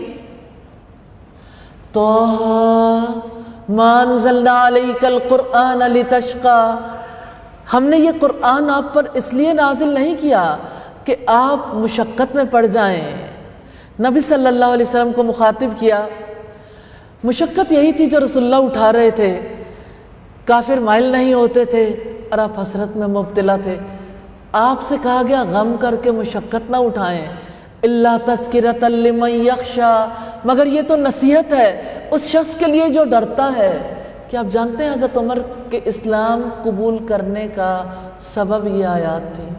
طٰہٰ ما انزلنا علیک القرآن لتشقی، ہم نے یہ قرآن آپ پر اس لیے نازل نہیں کیا کہ آپ مشقت میں پڑ جائیں۔ نبی صلی اللہ علیہ وسلم کو مخاطب کیا۔ مشقت یہی تھی جو رسول اللہ اٹھا رہے تھے۔ کافر مائل نہیں ہوتے تھے اور آپ حسرت میں مبتلا تھے۔ آپ سے کہا گیا غم کر کے مشقت نہ اٹھائیں، الا تذکرۃ لمن یخشی، مگر یہ تو نصیحت ہے اس شخص کے لیے جو ڈرتا ہے۔ کہ آپ جانتے ہیں حضرت عمر کے اسلام قبول کرنے کا سبب یہ آیات تھی۔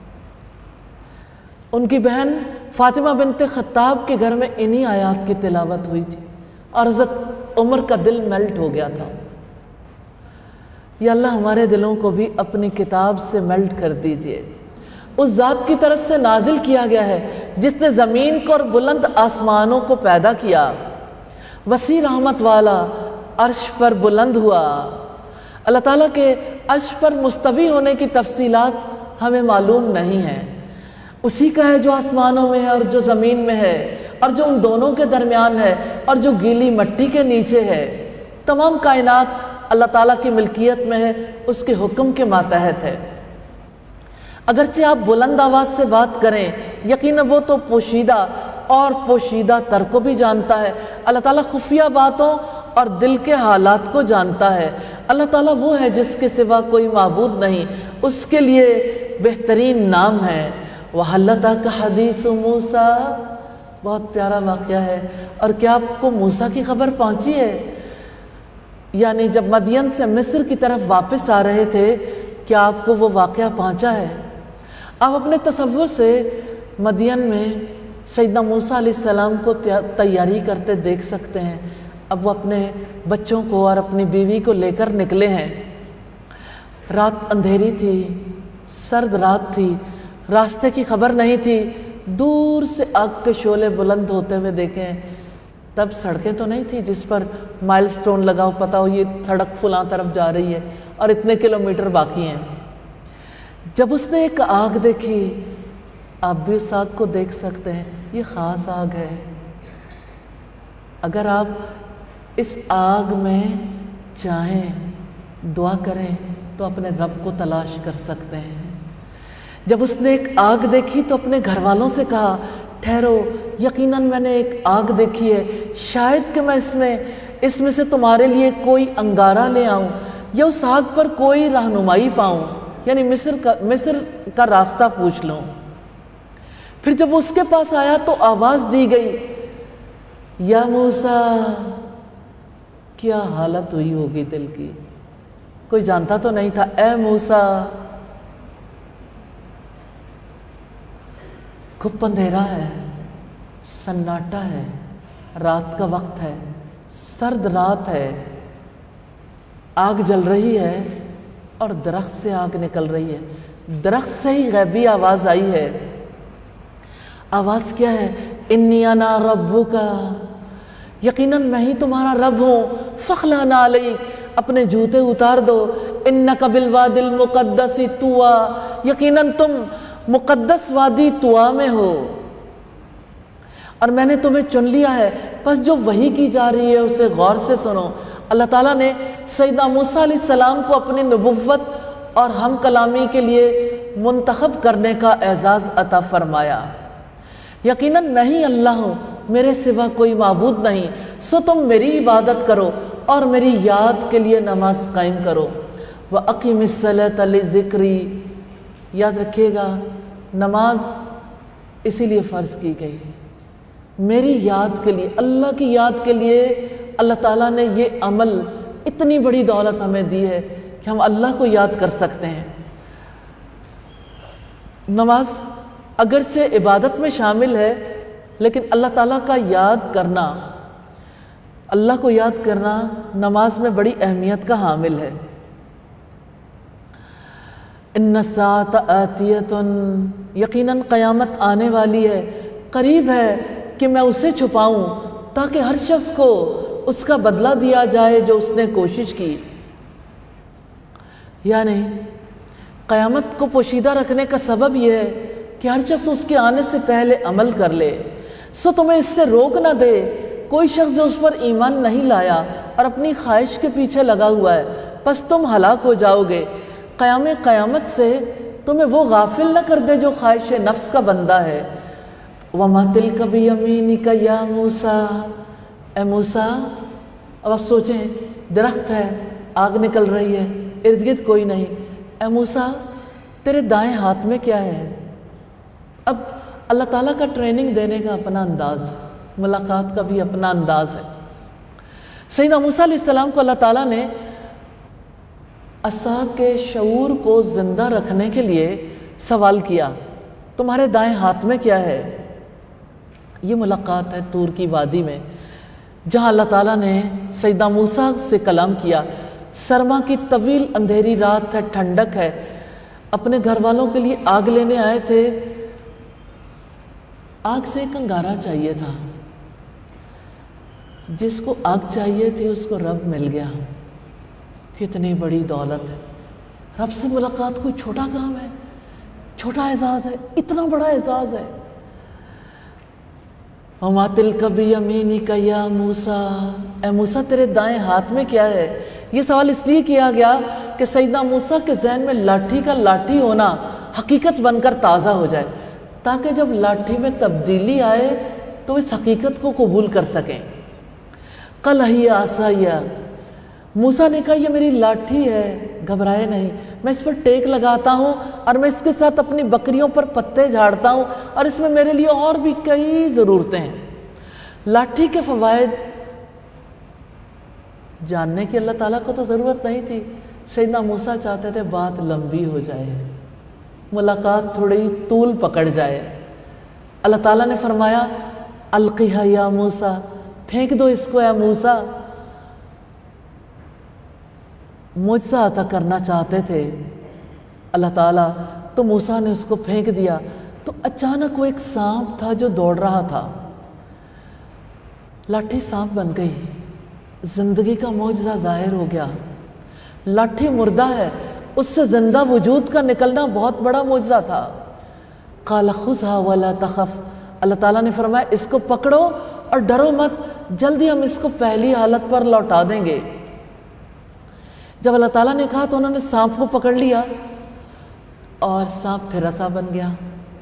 ان کی بہن فاطمہ بنت خطاب کے گھر میں انہی آیات کی تلاوت ہوئی تھی اور حضرت عمر کا دل میلٹ ہو گیا تھا۔ یا اللہ ہمارے دلوں کو بھی اپنی کتاب سے میلٹ کر دیجئے۔ اس ذات کی طرف سے نازل کیا گیا ہے جس نے زمین کو اور بلند آسمانوں کو پیدا کیا، وسیع رحمت والا، عرش پر بلند ہوا۔ اللہ تعالیٰ کے عرش پر مستوی ہونے کی تفصیلات ہمیں معلوم نہیں ہیں، اسی کا ہے جو آسمانوں میں ہے اور جو زمین میں ہے اور جو ان دونوں کے درمیان ہے اور جو گیلی مٹی کے نیچے ہے۔ تمام کائنات اللہ تعالیٰ کی ملکیت میں ہے، اس کے حکم کے ماتحت ہے۔ اگرچہ آپ بلند آواز سے بات کریں، یقیناً وہ تو پوشیدہ اور پوشیدہ تر کو بھی جانتا ہے۔ اللہ تعالیٰ خفیہ باتوں اور دل کے حالات کو جانتا ہے۔ اللہ تعالیٰ وہ ہے جس کے سوا کوئی معبود نہیں، اس کے لیے بہترین نام ہے۔ وَهَلْ أَتَاكَ حَدِيثُ مُوسَىٰ، بہت پیارا واقعہ ہے۔ اور کیا آپ کو موسیٰ کی خبر پہنچی ہے؟ یعنی جب مدین سے مصر کی طرف واپس آ رہے تھے، کیا آپ کو وہ واقعہ پہنچا ہے؟ آپ اپنے تصور سے مدین میں سیدنا موسیٰ علیہ السلام کو تیاری کرتے دیکھ سکتے ہیں۔ اب وہ اپنے بچوں کو اور اپنی بیوی کو لے کر نکلے ہیں۔ رات اندھیری تھی، سرد رات تھی، راستے کی خبر نہیں تھی۔ دور سے آگ کے شعلے بلند ہوتے ہوئے دیکھیں، تب سڑکیں تو نہیں تھی جس پر مائل سٹون لگا ہو، پتہ ہو یہ سڑک فلاں طرف جا رہی ہے اور اتنے کلومیٹر باقی ہیں۔ جب اس نے ایک آگ دیکھی، آپ بھی اس آگ کو دیکھ سکتے ہیں، یہ خاص آگ ہے۔ اگر آپ اس آگ میں چاہیں دعا کریں تو اپنے رب کو تلاش کر سکتے ہیں۔ جب اس نے ایک آگ دیکھی تو اپنے گھر والوں سے کہا، ٹھہرو، یقیناً میں نے ایک آگ دیکھی ہے، شاید کہ میں اس میں سے تمہارے لیے کوئی انگارہ لے آؤں یا اس آگ پر کوئی رہنمائی پاؤں، یعنی مصر کا راستہ پوچھ لوں۔ پھر جب اس کے پاس آیا تو آواز دی گئی، یا موسیٰ، کیا حالت ہوئی ہوگی دل کی، کوئی جانتا تو نہیں تھا، اے موسیٰ۔ گھپ اندھیرا ہے، سناٹا ہے، رات کا وقت ہے، سرد رات ہے، آگ جل رہی ہے اور درخت سے آگ نکل رہی ہے۔ درخت سے ہی غیبی آواز آئی ہے۔ آواز کیا ہے؟ انی انا ربک، یقیناً میں ہی تمہارا رب ہوں، فاخلع نعلیک، اپنے جوتے اتار دو، انک بالوادی المقدس طویٰ، یقیناً تم مقدس وادی طویٰ میں ہو اور میں نے تمہیں چن لیا ہے۔ بس جو وحی کی جا رہی ہے اسے غور سے سنو۔ اللہ تعالیٰ نے سیدنا موسیٰ علیہ السلام کو اپنی نبوت اور ہم کلامی کے لیے منتخب کرنے کا اعزاز عطا فرمایا۔ یقیناً میں ہی اللہ ہوں، میرے سوا کوئی معبود نہیں، سو تم میری عبادت کرو اور میری یاد کے لیے نماز قائم کرو۔ وَأَقِمِ الصَّلَاةَ لِذِكْرِي، یاد رکھیے گا نماز اسی لیے فرض کی گئی، میری یاد کے لیے، اللہ کی یاد کے لیے۔ اللہ تعالیٰ نے یہ عمل، اتنی بڑی دولت ہمیں دی ہے کہ ہم اللہ کو یاد کر سکتے ہیں۔ نماز اگرچہ عبادت میں شامل ہے، لیکن اللہ تعالیٰ کا یاد کرنا، اللہ کو یاد کرنا نماز میں بڑی اہمیت کا حامل ہے۔ ان الساعۃ آتیۃ، یقیناً قیامت آنے والی ہے، قریب ہے کہ میں اسے چھپاؤں تاکہ ہر شخص کو اس کا بدلہ دیا جائے جو اس نے کوشش کی۔ یعنی قیامت کو پوشیدہ رکھنے کا سبب یہ ہے کہ ہر شخص اس کے آنے سے پہلے عمل کر لے، سو تمہیں اس سے روک نہ دے کوئی شخص جو اس پر ایمان نہیں لایا اور اپنی خواہش کے پیچھے لگا ہوا ہے، پس تم ہلاک ہو جاؤ گے۔ قیامت سے تمہیں وہ غافل نہ کر دے جو خواہش نفس کا بندہ ہے۔ وَمَا تِلْكَ بِيَمِينِكَ يَا مُوسَىٰ، اے موسیٰ۔ اب آپ سوچیں، درخت ہے، آگ نکل رہی ہے، ارد گرد کوئی نہیں، اے موسیٰ تیرے دائیں ہاتھ میں کیا ہے؟ اب اللہ تعالیٰ کا ٹریننگ دینے کا اپنا انداز ہے، ملاقات کا بھی اپنا انداز ہے۔ سیدنا موسیٰ علیہ السلام کو اللہ تعالیٰ نے عصا کے شعور کو زندہ رکھنے کے لیے سوال کیا، تمہارے دائیں ہاتھ میں کیا ہے؟ یہ ملاقات ہے طور کی وادی میں، جہاں اللہ تعالیٰ نے سیدنا موسیٰ سے کلام کیا۔ سرما کی طویل اندھیری رات ہے، ٹھنڈک ہے، اپنے گھر والوں کے لیے آگ لینے آئے تھے، آگ سے ایک انگارہ چاہیے تھا، جس کو آگ چاہیے تھی اس کو رب مل گیا۔ کتنی بڑی دولت ہے، رب سے ملاقات کوئی چھوٹا کام ہے، چھوٹا اعزاز ہے، اتنا بڑا اعزاز ہے۔ وَمَا تِلْكَ بِيَمِينِكَ يَا موسیٰ، اے موسیٰ تیرے دائیں ہاتھ میں کیا ہے؟ یہ سوال اس لیے کیا گیا کہ سیدنا موسیٰ کے ذہن میں لاٹھی کا لاٹھی ہونا حقیقت بن کر تازہ ہو جائے، تاکہ جب لاٹھی میں تبدیلی آئے تو اس حقیقت کو قبول کر سکیں۔ قَالَ هِيَ عَصَايَ، موسیٰ نے کہا یہ میری لاٹھی ہے، گھبرائے نہیں، میں اس پر ٹیک لگاتا ہوں اور میں اس کے ساتھ اپنی بکریوں پر پتے جھاڑتا ہوں، اور اس میں میرے لیے اور بھی کئی ضرورتیں ہیں۔ لاٹھی کے فوائد جاننے کی اللہ تعالیٰ کو تو ضرورت نہیں تھی، سیدنا موسیٰ چاہتے تھے بات لمبی ہو جائے، ملاقات تھوڑی طول پکڑ جائے۔ اللہ تعالیٰ نے فرمایا القیہا یا موسیٰ، پھینک دو اس کو اے موسیٰ۔ معجزہ عطا کرنا چاہتے تھے اللہ تعالیٰ، تو موسیٰ نے اس کو پھینک دیا، تو اچانک وہ ایک سانپ تھا جو دوڑ رہا تھا، لاٹھی سانپ بن گئی، زندگی کا معجزہ ظاہر ہو گیا۔ لاٹھی مردہ ہے، اس سے زندہ وجود کا نکلنا بہت بڑا معجزہ تھا۔ قال خذها ولا تخف، اللہ تعالیٰ نے فرمایا اس کو پکڑو اور ڈرو مت، جلدی ہم اس کو پہلی حالت پر لوٹا دیں گے۔ جب اللہ تعالیٰ نے کہا تو انہوں نے سانپ کو پکڑ لیا اور سانپ پھر رسا بن گیا۔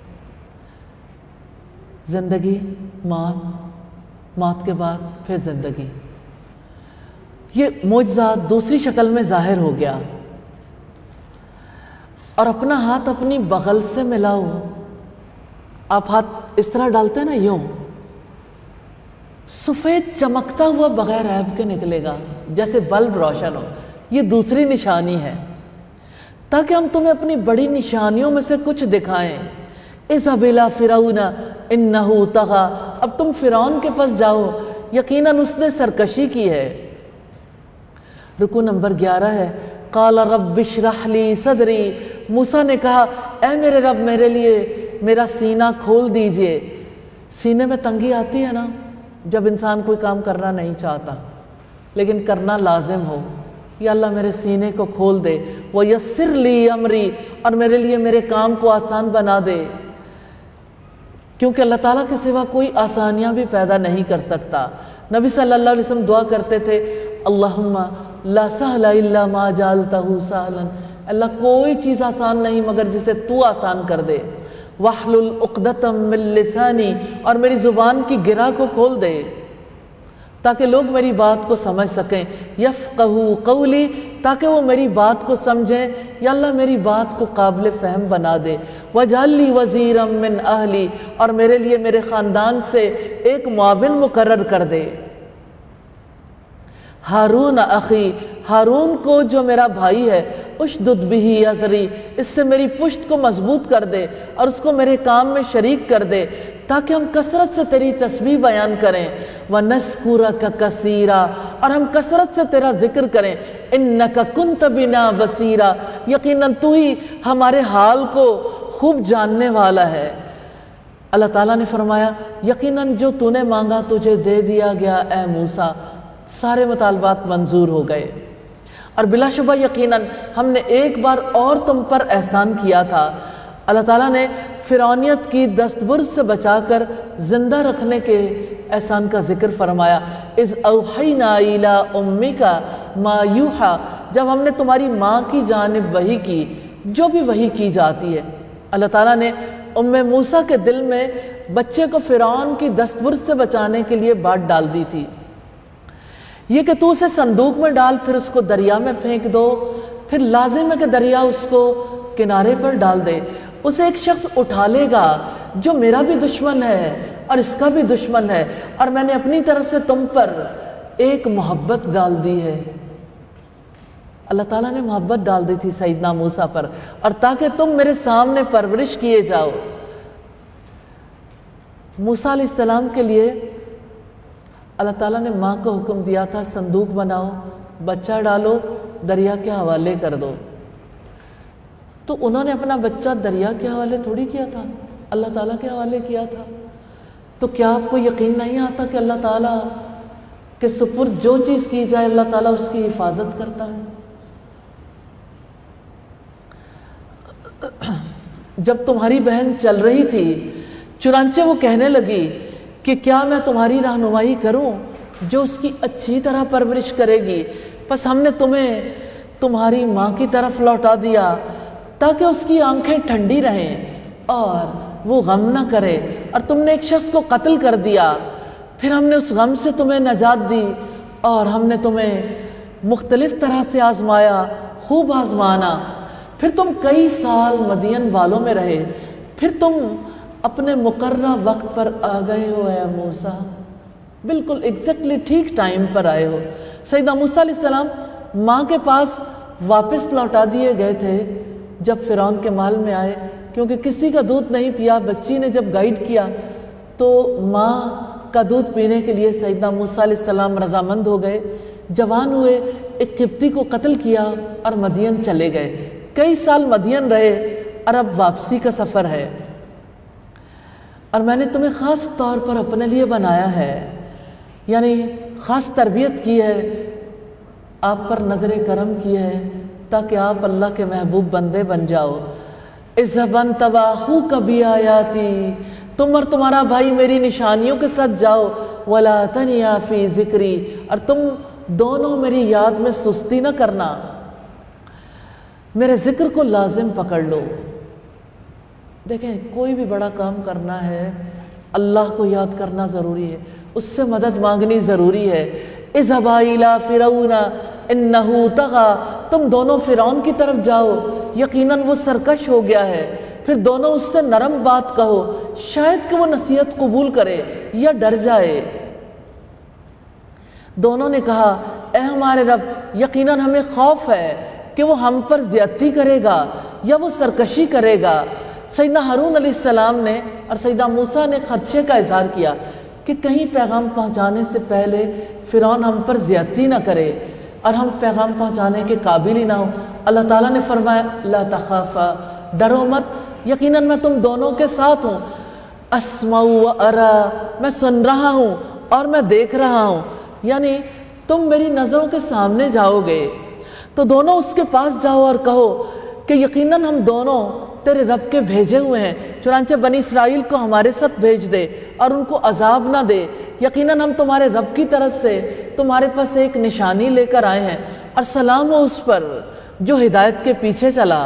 زندگی، موت، موت کے بعد پھر زندگی، یہ معجزہ دوسری شکل میں ظاہر ہو گیا۔ اور اپنا ہاتھ اپنی بغل سے ملاؤ، آپ ہاتھ اس طرح ڈالتے ہیں نا، یوں سفید چمکتا ہوا بغیر عیب کے نکلے گا، جیسے بلب روشن ہو۔ یہ دوسری نشانی ہے، تاکہ ہم تمہیں اپنی بڑی نشانیوں میں سے کچھ دکھائیں۔ اذهب الى فرعون انه طغى، اب تم فرعون کے پاس جاؤ، یقیناً اس نے سرکشی کی ہے۔ رکوع نمبر 11 ہے، قال رب اشرح لی صدری، موسیٰ نے کہا اے میرے رب میرے لیے میرا سینہ کھول دیجئے۔ سینے میں تنگی آتی ہے نا، جب انسان کوئی کام کرنا نہیں چاہتا لیکن کرنا لازم ہو، یا اللہ میرے سینے کو کھول دے، وَيَسِّرْ لِي أَمْرِي، اور میرے لیے میرے کام کو آسان بنا دے، کیونکہ اللہ تعالیٰ کے سوا کوئی آسانیاں بھی پیدا نہیں کر سکتا۔ نبی صلی اللہ علیہ وسلم دعا کرتے تھے اللہم لا سہل الا ما جعلتہ سہلا، اللہ کوئی چیز آسان نہیں مگر جسے تو آسان کر دے۔ وَاحْلُلْ عُقْدَةً مِّن لِّسَانِي، اور میری زبان کی گرہ کو کھول دے تاکہ لوگ میری بات کو سمجھ سکیں۔ یفقہوا قولی، تاکہ وہ میری بات کو سمجھیں، یا اللہ میری بات کو قابل فہم بنا دے۔ وَاجْعَل لِّي وَزِيرًا مِّنْ أَهْلِي، اور میرے لیے میرے خاندان سے ایک معاون مقرر کر دے۔ ہارون اخی، ہارون کو جو میرا بھائی ہے، اشدد بہ ازری، اس سے میری پشت کو مضبوط کر دے اور اس کو میرے کام میں شریک کر دے، تاکہ ہم کثرت سے تیری تسبیح بیان کریں۔ وَنَذْكُرَكَ كَثِيرًا، اور ہم کثرت سے تیرا ذکر کریں۔ إِنَّكَ كُنْتَ بِنَا بَصِيرًا، یقیناً تو ہی ہمارے حال کو خوب جاننے والا ہے۔ اللہ تعالیٰ نے فرمایا یقیناً جو تو نے مانگا تجھے دے دیا گیا اے موسیٰ، سارے مطالبات منظور ہو گئے۔ اور بلا شبہ یقیناً ہم نے ایک بار اور تم پر احسان کیا تھا۔ اللہ تعالیٰ نے فرعونیت کی دستبرد سے بچا کر زندہ رکھنے کے احسان کا ذکر فرمایا۔ اذ اوحینا الی امک ما یوحی، جب ہم نے تمہاری ماں کی جانب وحی کی، جو بھی وحی کی جاتی ہے۔ اللہ تعالیٰ نے ام موسیٰ کے دل میں بچے کو فرعون کی دستبرد سے بچانے کے لیے بات ڈال دی تھی، یہ کہ تو اسے صندوق میں ڈال، پھر اس کو دریا میں پھینک دو، پھر لازم ہے کہ دریا اس کو کنارے پر ڈال دے۔ اسے ایک شخص اٹھا لے گا جو میرا بھی دشمن ہے اور اس کا بھی دشمن ہے، اور میں نے اپنی طرف سے تم پر ایک محبت ڈال دی ہے۔ اللہ تعالیٰ نے محبت ڈال دی تھی سیدنا موسیٰ پر، اور تاکہ تم میرے سامنے پرورش کیے جاؤ۔ موسیٰ علیہ السلام کے لیے اللہ تعالیٰ نے ماں کو حکم دیا تھا صندوق بناؤ، بچہ ڈالو، دریا کے حوالے کر دو۔ تو انہوں نے اپنا بچہ دریا کے حوالے تھوڑی کیا تھا، اللہ تعالیٰ کے حوالے کیا تھا۔ تو کیا آپ کو یقین نہیں آتا کہ اللہ تعالیٰ کے سپرد جو چیز کی جائے اللہ تعالیٰ اس کی حفاظت کرتا ہے؟ جب تمہاری بہن چل رہی تھی چنانچہ وہ کہنے لگی کہ کیا میں تمہاری رہنمائی کروں جو اس کی اچھی طرح پرورش کرے گی، بس ہم نے تمہیں تمہاری ماں کی طرف لوٹا دیا تاکہ اس کی آنکھیں ٹھنڈی رہیں اور وہ غم نہ کرے، اور تم نے ایک شخص کو قتل کر دیا، پھر ہم نے اس غم سے تمہیں نجات دی اور ہم نے تمہیں مختلف طرح سے آزمایا، خوب آزمانا، پھر تم کئی سال مدین والوں میں رہے، پھر تم اپنے مقررہ وقت پر آ گئے ہو اے موسیٰ، بالکل ایگزیکٹلی ٹھیک ٹائم پر آئے ہو۔ سیدنا موسیٰ علیہ السلام ماں کے پاس واپس لوٹا دیے گئے تھے جب فرعون کے محل میں آئے، کیونکہ کسی کا دودھ نہیں پیا، بچی نے جب گائیڈ کیا تو ماں کا دودھ پینے کے لیے سیدنا موسیٰ علیہ السلام رضامند ہو گئے، جوان ہوئے، ایک قبطی کو قتل کیا اور مدین چلے گئے، کئی سال مدین رہے اور اب واپسی کا سفر ہے، اور میں نے تمہیں خاص طور پر اپنے لیے بنایا ہے، یعنی خاص تربیت کی ہے، آپ پر نظر کرم کی ہے تاکہ آپ اللہ کے محبوب بندے بن جاؤ۔ اذهب انت واخوک بآیاتی، تم اور تمہارا بھائی میری نشانیوں کے ساتھ جاؤ، ولا تنیا فی ذکری، اور تم دونوں میری یاد میں سستی نہ کرنا، میرے ذکر کو لازم پکڑ لو۔ دیکھیں کوئی بھی بڑا کام کرنا ہے اللہ کو یاد کرنا ضروری ہے، اس سے مدد مانگنی ضروری ہے۔ اذهب إلى فرعون إنه طغى، تم دونوں فرعون کی طرف جاؤ، یقیناً وہ سرکش ہو گیا ہے، پھر دونوں اس سے نرم بات کہو، شاید کہ وہ نصیحت قبول کرے یا ڈر جائے۔ دونوں نے کہا اے ہمارے رب، یقیناً ہمیں خوف ہے کہ وہ ہم پر زیادتی کرے گا یا وہ سرکشی کرے گا۔ سیدنا ہارون علیہ السلام نے اور سیدنا موسیٰ نے خدشے کا اظہار کیا کہ کہیں پیغام پہنچانے سے پہلے فرعون ہم پر زیادتی نہ کرے اور ہم پیغام پہنچانے کے قابل ہی نہ ہو۔ اللہ تعالیٰ نے فرمایا لا تخافا، ڈرو مت، یقیناً میں تم دونوں کے ساتھ ہوں، اسمع و ارا، میں سن رہا ہوں اور میں دیکھ رہا ہوں، یعنی تم میری نظروں کے سامنے جاؤ گے تو دونوں اس کے پاس جاؤ اور کہو کہ یقیناً ہم دونوں تیرے رب کے بھیجے ہوئے ہیں، چنانچہ بنی اسرائیل کو ہمارے ساتھ بھیج دے اور ان کو عذاب نہ دے، یقیناً ہم تمہارے رب کی طرف سے تمہارے پاس ایک نشانی لے کر آئے ہیں، اور سلام ہو اس پر جو ہدایت کے پیچھے چلا۔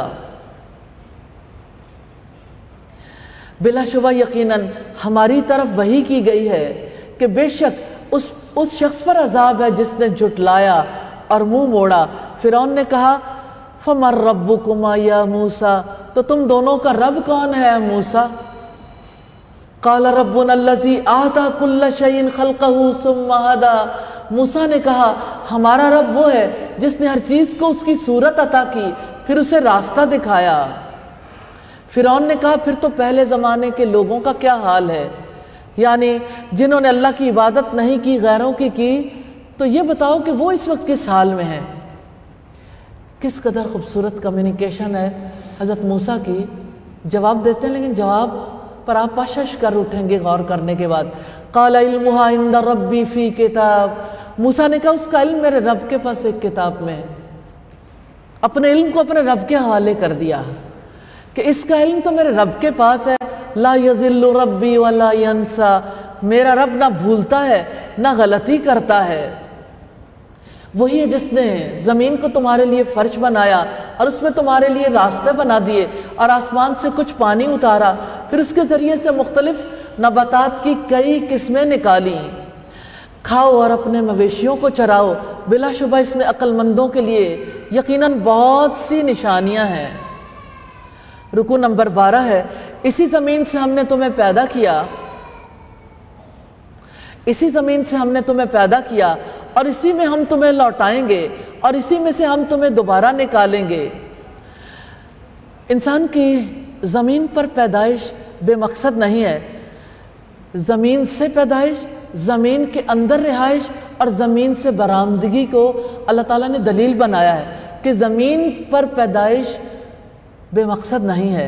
بلا شبہ یقیناً ہماری طرف وحی کی گئی ہے کہ بے شک اس شخص پر عذاب ہے جس نے جھٹلایا اور منہ موڑا۔ فرعون نے کہا فَمَن رَبُّكُمَا يَا موسیٰ، تو تم دونوں کا رب کون ہے موسیٰ؟ قَالَ رَبُّنَا الَّذِي أَعْطَىٰ كُلَّ شَيْءٍ خَلْقَهُ ثُمَّ هَدَىٰ، موسیٰ نے کہا ہمارا رب وہ ہے جس نے ہر چیز کو اس کی صورت عطا کی پھر اسے راستہ دکھایا۔ فرعون نے کہا پھر تو پہلے زمانے کے لوگوں کا کیا حال ہے، یعنی جنہوں نے اللہ کی عبادت نہیں کی غیروں کی تو یہ بتاؤ کہ وہ اس وقت کس حال میں ہیں۔ کس قدر خوبصورت کمیونیکیشن ہے حضرت موسیٰ کی، جواب دیتے ہیں لیکن جواب پر آپ پاشش کر اٹھیں گے غور کرنے کے بعد۔ قال علمها عند ربی فی کتاب، موسیٰ نے کہا اس کا علم میرے رب کے پاس ایک کتاب میں ہے، اپنے علم کو اپنے رب کے حوالے کر دیا کہ اس کا علم تو میرے رب کے پاس ہے۔ لا یضل ربی ولا ینسا، میرا رب نہ بھولتا ہے نہ غلطی کرتا ہے، وہی ہے جس نے زمین کو تمہارے لیے فرش بنایا اور اس میں تمہارے لیے راستے بنا دیے اور آسمان سے کچھ پانی اتارا، پھر اس کے ذریعے سے مختلف نباتات کی کئی قسمیں نکالی، کھاؤ اور اپنے مویشیوں کو چراؤ، بلا شبہ اس میں عقل مندوں کے لیے یقیناً بہت سی نشانیاں ہیں۔ رکوع نمبر 12 ہے، اسی زمین سے ہم نے تمہیں پیدا کیا، اسی زمین سے ہم نے تمہیں پیدا کیا اور اسی میں ہم تمہیں لوٹائیں گے اور اسی میں سے ہم تمہیں دوبارہ نکالیں گے۔ انسان کی زمین پر پیدائش بے مقصد نہیں ہے، زمین سے پیدائش، زمین کے اندر رہائش اور زمین سے برآمدگی کو اللہ تعالیٰ نے دلیل بنایا ہے کہ زمین پر پیدائش بے مقصد نہیں ہے۔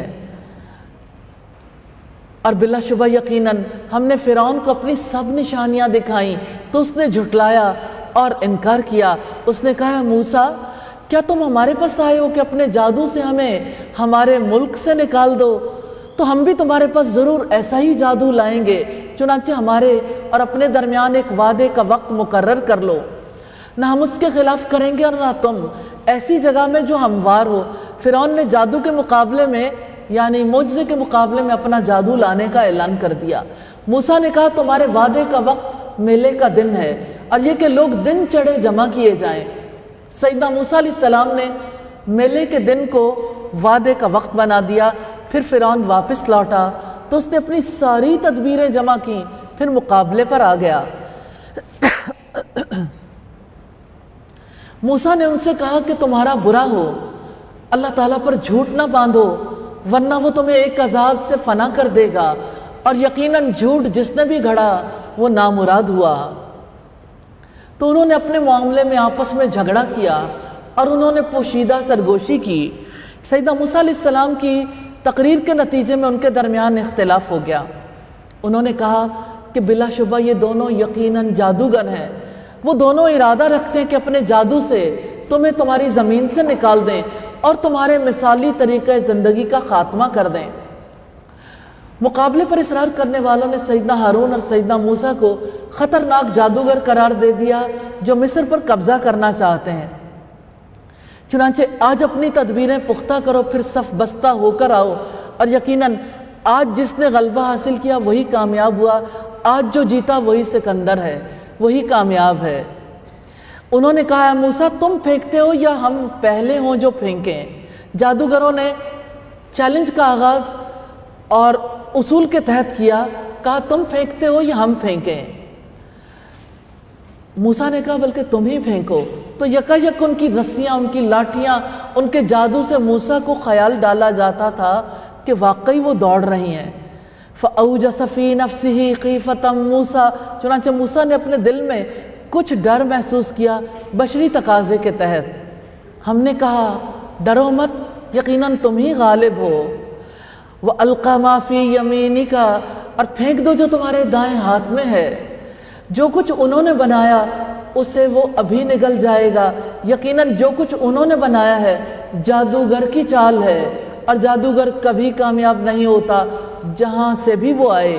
اور بلا شبہ یقیناً ہم نے فرعون کو اپنی سب نشانیاں دکھائیں تو اس نے جھٹلایا اور انکار کیا۔ اس نے کہا موسیٰ کیا تم ہمارے پاس آئے ہو کہ اپنے جادو سے ہمیں ہمارے ملک سے نکال دو؟ تو ہم بھی تمہارے پاس ضرور ایسا ہی جادو لائیں گے، چنانچہ ہمارے اور اپنے درمیان ایک وعدے کا وقت مقرر کر لو، نہ ہم اس کے خلاف کریں گے اور نہ تم، ایسی جگہ میں جو ہموار ہو۔ فرعون نے جادو کے مقابلے میں یعنی معجزے کے مقابلے میں اپنا جادو لانے کا اعلان کر دیا۔ موسیٰ نے کہا تمہارے وعدے کا وقت میلے کا دن ہے اور یہ کہ لوگ دن چڑھے جمع کیے جائیں۔ سیدنا موسیٰ علیہ السلام نے میلے کے دن کو وعدے کا وقت بنا دیا۔ پھر فرعون واپس لوٹا تو اس نے اپنی ساری تدبیریں جمع کی، پھر مقابلے پر آ گیا۔ موسیٰ نے ان سے کہا کہ تمہارا برا ہو، اللہ تعالیٰ پر جھوٹ نہ باندھو ورنہ وہ تمہیں ایک عذاب سے فنا کر دے گا، اور یقیناً جھوٹ جس نے بھی گھڑا وہ نامراد ہوا۔ تو انہوں نے اپنے معاملے میں آپس میں جھگڑا کیا اور انہوں نے پوشیدہ سرگوشی کی۔ سیدنا موسیٰ علیہ السلام کی تقریر کے نتیجے میں ان کے درمیان اختلاف ہو گیا۔ انہوں نے کہا کہ بلا شبہ یہ دونوں یقیناً جادوگر ہیں، وہ دونوں ارادہ رکھتے ہیں کہ اپنے جادو سے تمہیں تمہاری زمین سے نکال دیں اور تمہارے مثالی طریقہ زندگی کا خاتمہ کر دیں۔ مقابلے پر اصرار کرنے والوں نے سیدنا ہارون اور سیدنا موسیٰ کو خطرناک جادوگر قرار دے دیا جو مصر پر قبضہ کرنا چاہتے ہیں۔ چنانچہ آج اپنی تدبیریں پختہ کرو، پھر صف بستہ ہو کر آؤ، اور یقیناً آج جس نے غلبہ حاصل کیا وہی کامیاب ہوا، آج جو جیتا وہی سکندر ہے، وہی کامیاب ہے۔ انہوں نے کہا اے موسیٰ تم پھینکتے ہو یا ہم پہلے ہوں جو پھینکیں؟ جادوگروں نے چیلنج کا آغاز اور اصول کے تحت کیا، کہا تم پھینکتے ہو یا ہم پھینکیں؟ موسیٰ نے کہا بلکہ تم ہی پھینکو۔ تو یکایک ان کی رسیاں، ان کی لاٹھیاں، ان کے جادو سے موسیٰ کو خیال ڈالا جاتا تھا کہ واقعی وہ دوڑ رہی ہیں۔ فَأَوْجَسَ فِي نَفْسِهِ خِيفَةً موسیٰ، چنانچہ موسیٰ نے اپنے دل میں کچھ ڈر محسوس کیا بشری تقاضے کے تحت۔ ہم نے کہا ڈرو مت، یقیناً تم ہی غالب ہو۔ وَأَلْقَى مَا فِي يَمِينِكَ، اور پھینک دو جو تمہارے دائیں ہاتھ میں ہے۔ جو کچھ انہوں نے بنایا اسے وہ ابھی نگل جائے گا، یقیناً جو کچھ انہوں نے بنایا ہے جادوگر کی چال ہے، اور جادوگر کبھی کامیاب نہیں ہوتا جہاں سے بھی وہ آئے۔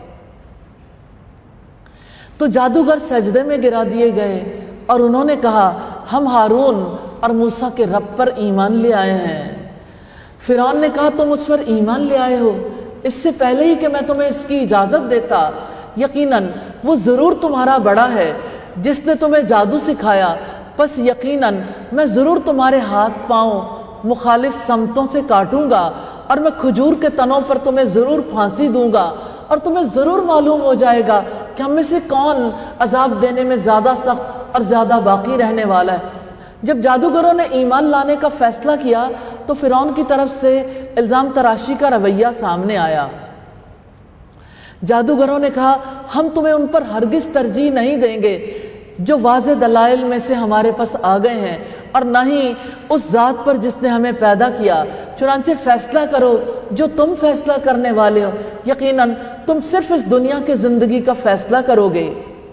تو جادوگر سجدے میں گرا دیے گئے اور انہوں نے کہا ہم ہارون اور موسیٰ کے رب پر ایمان لے آئے ہیں۔ فرعون نے کہا تم اس پر ایمان لے آئے ہو اس سے پہلے ہی کہ میں تمہیں اس کی اجازت دیتا، یقیناً وہ ضرور تمہارا بڑا ہے جس نے تمہیں جادو سکھایا، پس یقیناً میں ضرور تمہارے ہاتھ پاؤں مخالف سمتوں سے کاٹوں گا، اور میں کھجور کے تنوں پر تمہیں ضرور پھانسی دوں گا، اور تمہیں ضرور معلوم ہو جائے گا کہ ہم میں سے کون عذاب دینے میں زیادہ سخت اور زیادہ باقی رہنے والا ہے۔ جب جادوگروں نے ایمان لانے کا فیصلہ کیا تو فرعون کی طرف سے الزام تراشی کا رویہ سامنے آیا۔ جادوگروں نے کہا ہم تمہیں ان پر ہرگز ترجیح نہیں دیں گے جو واضح دلائل میں سے ہمارے پاس آ گئے ہیں، اور نہ ہی اس ذات پر جس نے ہمیں پیدا کیا، چنانچہ فیصلہ کرو جو تم فیصلہ کرنے والے ہو، یقیناً تم صرف اس دنیا کی زندگی کا فیصلہ کرو گے۔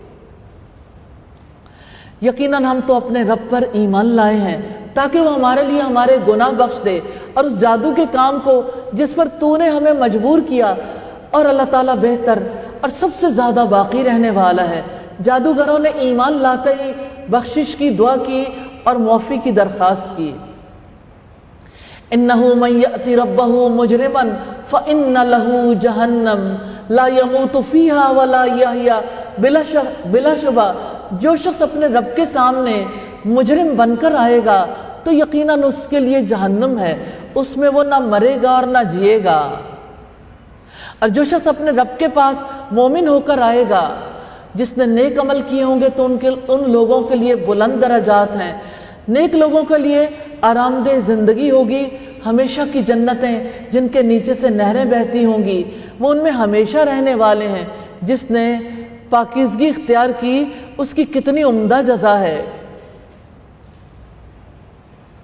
یقیناً ہم تو اپنے رب پر ایمان لائے ہیں تاکہ وہ ہمارے لیے ہمارے گناہ بخش دے، اور اس جادو کے کام کو جس پر تو نے ہمیں مجبور کیا، اور اللہ تعالیٰ بہتر اور سب سے زیادہ باقی رہنے والا ہے۔ جادوگروں نے ایمان لاتے ہی بخشش کی دعا کی اور معافی کی درخواست کی۔ اِنَّهُ مَن يَأْتِ رَبَّهُ مُجْرِمًا فَإِنَّ لَهُ جَهَنَّمَ لَا يَمُوتُ فِيهَا وَلَا يَحْيَا، بلا شبہ جو شخص اپنے رب کے سامنے مجرم بن کر آئے گا تو یقیناً اس کے لیے جہنم ہے، اس میں وہ نہ مرے گا اور نہ جیے گا۔ اور جو شخص اپنے رب کے پاس مومن ہو کر آئے گا، جس نے نیک عمل کیے ہوں گے تو ان لوگوں کے لیے بلند درجات ہیں، نیک لوگوں کے لیے آرام دہ زندگی ہوگی، ہمیشہ کی جنتیں جن کے نیچے سے نہریں بہتی ہوں گی، وہ ان میں ہمیشہ رہنے والے ہیں۔ جس نے پاکیزگی اختیار کی اس کی کتنی عمدہ جزا ہے۔